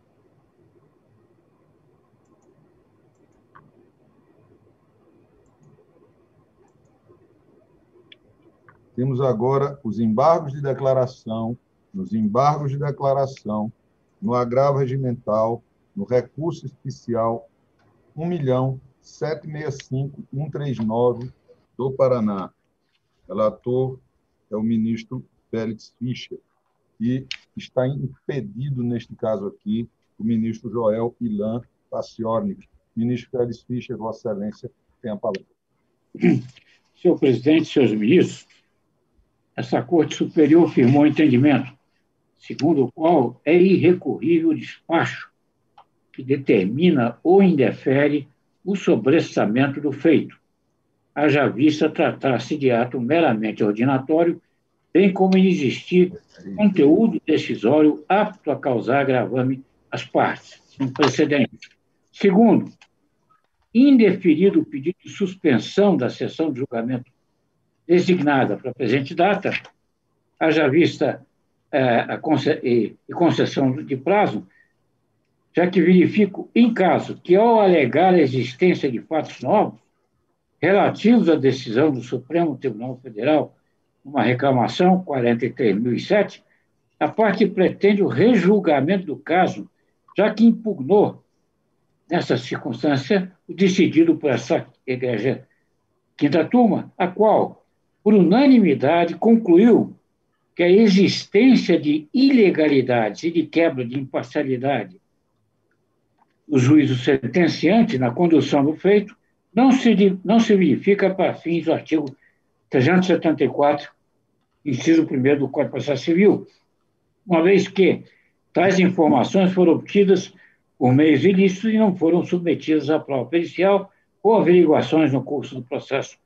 Temos agora os embargos de declaração, nos embargos de declaração, no agravo regimental, no recurso especial um milhão setecentos e sessenta e cinco mil cento e trinta e nove do Paraná. Relator é o ministro Félix Fischer. E está impedido, neste caso aqui, o ministro Joel Ilan Paciornik. Ministro Félix Fischer, Vossa Excelência, tem a palavra. Senhor presidente, senhores ministros, essa Corte Superior firmou um entendimento, segundo o qual é irrecorrível o despacho que determina ou indefere o sobrestamento do feito, haja vista tratar-se de ato meramente ordinatório, bem como inexistir conteúdo decisório apto a causar agravame às partes, sem precedente. Segundo, indeferido o pedido de suspensão da sessão de julgamento designada para a presente data, haja vista é, a conce- e, e concessão de prazo, já que verifico, em caso que, ao alegar a existência de fatos novos relativos à decisão do Supremo Tribunal Federal, uma reclamação quarenta e três mil e sete, a parte pretende o rejulgamento do caso, já que impugnou, nessa circunstância, o decidido por essa egrégia quinta turma, a qual, por unanimidade, concluiu que a existência de ilegalidades e de quebra de imparcialidade do juízo sentenciante na condução do feito não se, não se verifica para fins do artigo trezentos e setenta e quatro, inciso primeiro do Código de Processo Civil, uma vez que tais informações foram obtidas por meios ilícitos e não foram submetidas à prova pericial ou averiguações no curso do processo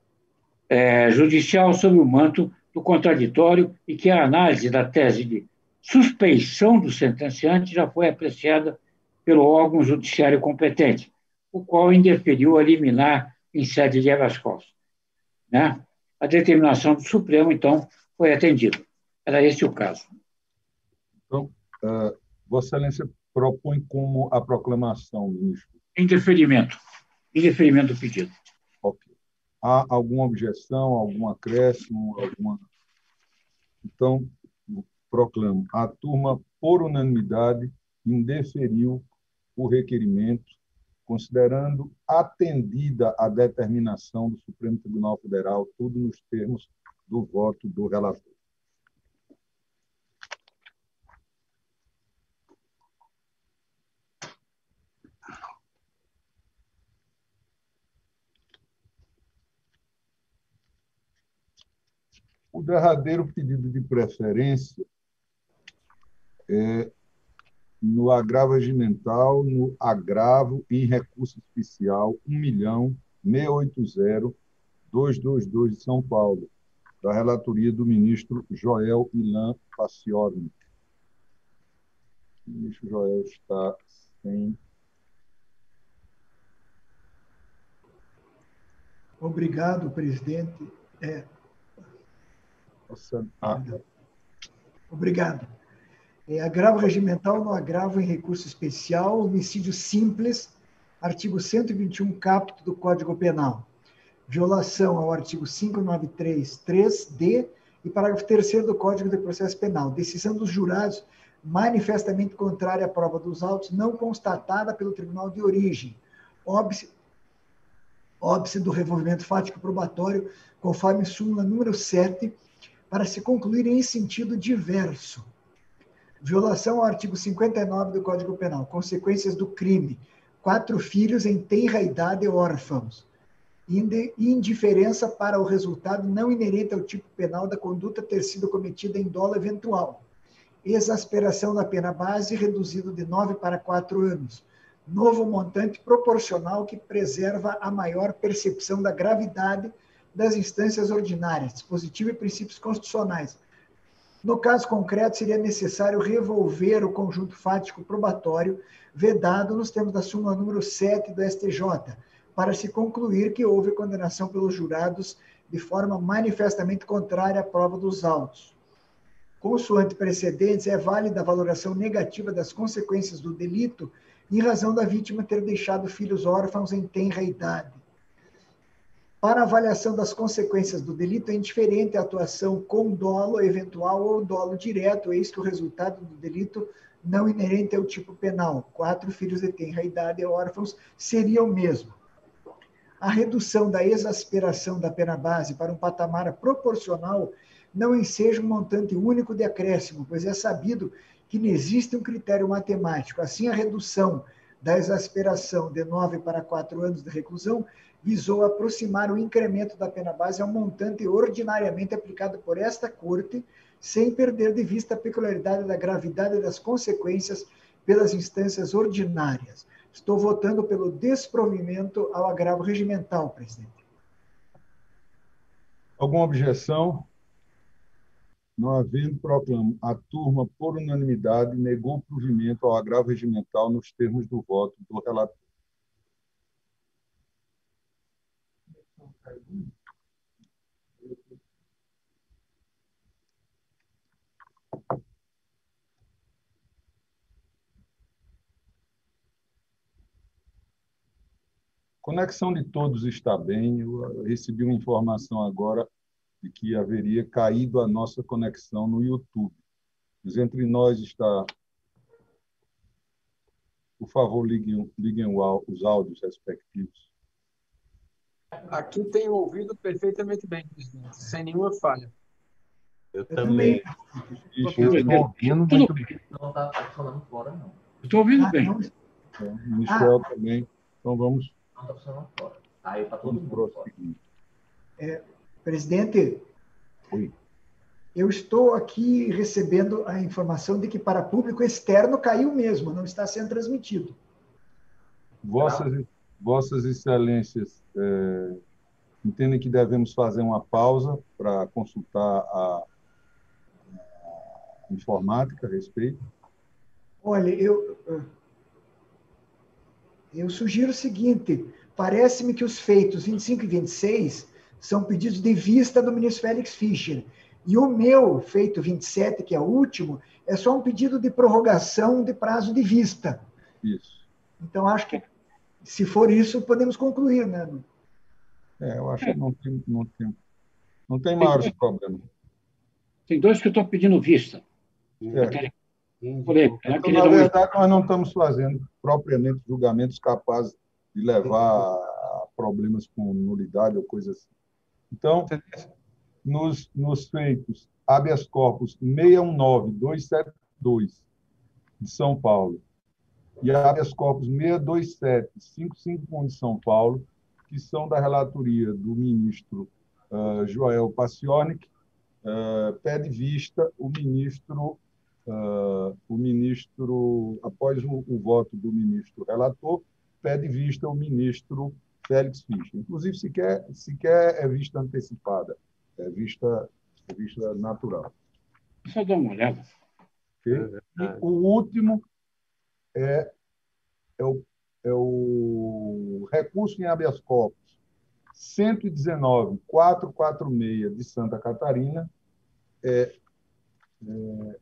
é, judicial sob o manto do contraditório e que a análise da tese de suspeição do sentenciante já foi apreciada pelo órgão judiciário competente, o qual indeferiu a liminar em sede de habeas corpus. Né? A determinação do Supremo, então, foi atendida. Era esse o caso. Então, uh, Vossa Excelência propõe como a proclamação, ministro? Indeferimento. Indeferimento do pedido. Ok. Há alguma objeção, algum acréscimo, alguma... Então, proclamo. A turma, por unanimidade, indeferiu o requerimento, considerando atendida a determinação do Supremo Tribunal Federal, tudo nos termos do voto do relator. O derradeiro pedido de preferência é no agravo regimental, no agravo em recurso especial um milhão seiscentos e oitenta mil duzentos e vinte e dois de São Paulo, da relatoria do ministro Joel Ilan Paciornik. O ministro Joel está sem... Obrigado, presidente. É... Nossa, ah. Obrigado. É, agravo regimental no agravo em recurso especial, homicídio simples, artigo cento e vinte e um, caput do Código Penal. Violação ao artigo quinhentos e noventa e três, três D e parágrafo terceiro do Código de Processo Penal. Decisão dos jurados manifestamente contrária à prova dos autos, não constatada pelo tribunal de origem, óbice, óbice do revolvimento fático probatório, conforme súmula número sete, para se concluir em sentido diverso. Violação ao artigo cinquenta e nove do Código Penal, consequências do crime, quatro filhos em tenra idade órfãos, indiferença para o resultado não inerente ao tipo penal da conduta ter sido cometida em dolo eventual, exasperação da pena base, reduzido de nove para quatro anos, novo montante proporcional que preserva a maior percepção da gravidade das instâncias ordinárias, dispositivo e princípios constitucionais. No caso concreto, seria necessário revolver o conjunto fático probatório vedado nos termos da súmula número sete do S T J, para se concluir que houve condenação pelos jurados de forma manifestamente contrária à prova dos autos. Consoante precedentes, é válida a valoração negativa das consequências do delito em razão da vítima ter deixado filhos órfãos em tenra idade. Para a avaliação das consequências do delito, é indiferente a atuação com dolo eventual ou dolo direto, eis que o resultado do delito não inerente ao tipo penal, quatro filhos de tenra idade órfãos, seria o mesmo. A redução da exasperação da pena base para um patamar proporcional não enseja um montante único de acréscimo, pois é sabido que não existe um critério matemático. Assim, a redução da exasperação de nove para quatro anos de reclusão visou aproximar o incremento da pena base a um montante ordinariamente aplicado por esta Corte, sem perder de vista a peculiaridade da gravidade das consequências pelas instâncias ordinárias. Estou votando pelo desprovimento ao agravo regimental, presidente. Alguma objeção? Não havendo, proclamo. A turma, por unanimidade, negou o provimento ao agravo regimental nos termos do voto do relator. Conexão de todos está bem. Eu recebi uma informação agora de que haveria caído a nossa conexão no YouTube. Mas entre nós está... Por favor, liguem, liguem os áudios respectivos. Aqui tenho ouvido perfeitamente bem, presidente, sem nenhuma falha. Eu também. Estou ouvindo muito bem. Não está falando fora, não. Estou ouvindo bem. Então, o Michel ah. também. Então, vamos... Não está funcionando fora. Aí está todo mundo fora. É, presidente, Oi. Eu estou aqui recebendo a informação de que para público externo caiu mesmo, não está sendo transmitido. Vossas, vossas Excelências é, entendem que devemos fazer uma pausa para consultar a, a informática a respeito? Olha, eu, eu sugiro o seguinte, parece-me que os feitos vinte e cinco e vinte e seis são pedidos de vista do ministro Félix Fischer. E o meu, feito vinte e sete, que é o último, é só um pedido de prorrogação de prazo de vista. Isso. Então, acho que, se for isso, podemos concluir, né? É, eu acho que não tem, não tem, não tem maiores problemas. Tem dois que eu estou pedindo vista. É. Então, na verdade, nós não estamos fazendo propriamente julgamentos capazes de levar a problemas com nulidade ou coisas assim. Então, nos, nos feitos habeas corpus seis um nove dois sete dois de São Paulo e habeas corpus seis dois sete cinco cinco um de São Paulo, que são da relatoria do ministro uh, Joel Paciornik, uh, pede vista o ministro, uh, o ministro, após o, o voto do ministro relator, pede vista o ministro Félix Fischer. Inclusive, sequer, sequer é vista antecipada. É vista, é vista natural. Só dá uma olhada. Okay? E o último é, é, o, é o recurso em habeas corpus cento e dezenove, quatrocentos e quarenta e seis de Santa Catarina. É, é,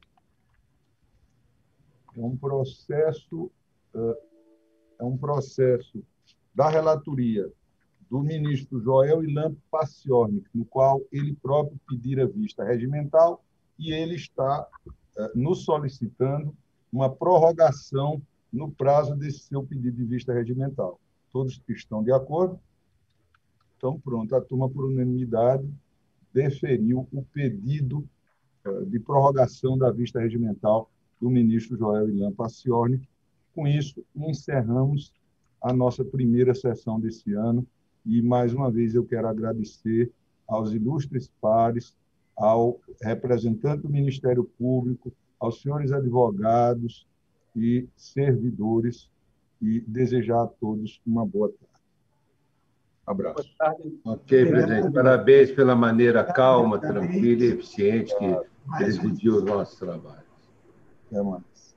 é um processo, é um processo da relatoria do ministro Joel Ilan Paciornik, no qual ele próprio pedira vista regimental, e ele está eh, nos solicitando uma prorrogação no prazo desse seu pedido de vista regimental. Todos estão de acordo? Então, pronto, a turma, por unanimidade, deferiu o pedido eh, de prorrogação da vista regimental do ministro Joel Ilan Paciornik. Com isso, encerramos a nossa primeira sessão desse ano e, mais uma vez, eu quero agradecer aos ilustres pares, ao representante do Ministério Público, aos senhores advogados e servidores e desejar a todos uma boa tarde. Abraço. Ok, presidente. Parabéns pela maneira calma, tranquila e eficiente que presidiu o nosso trabalho. Até mais.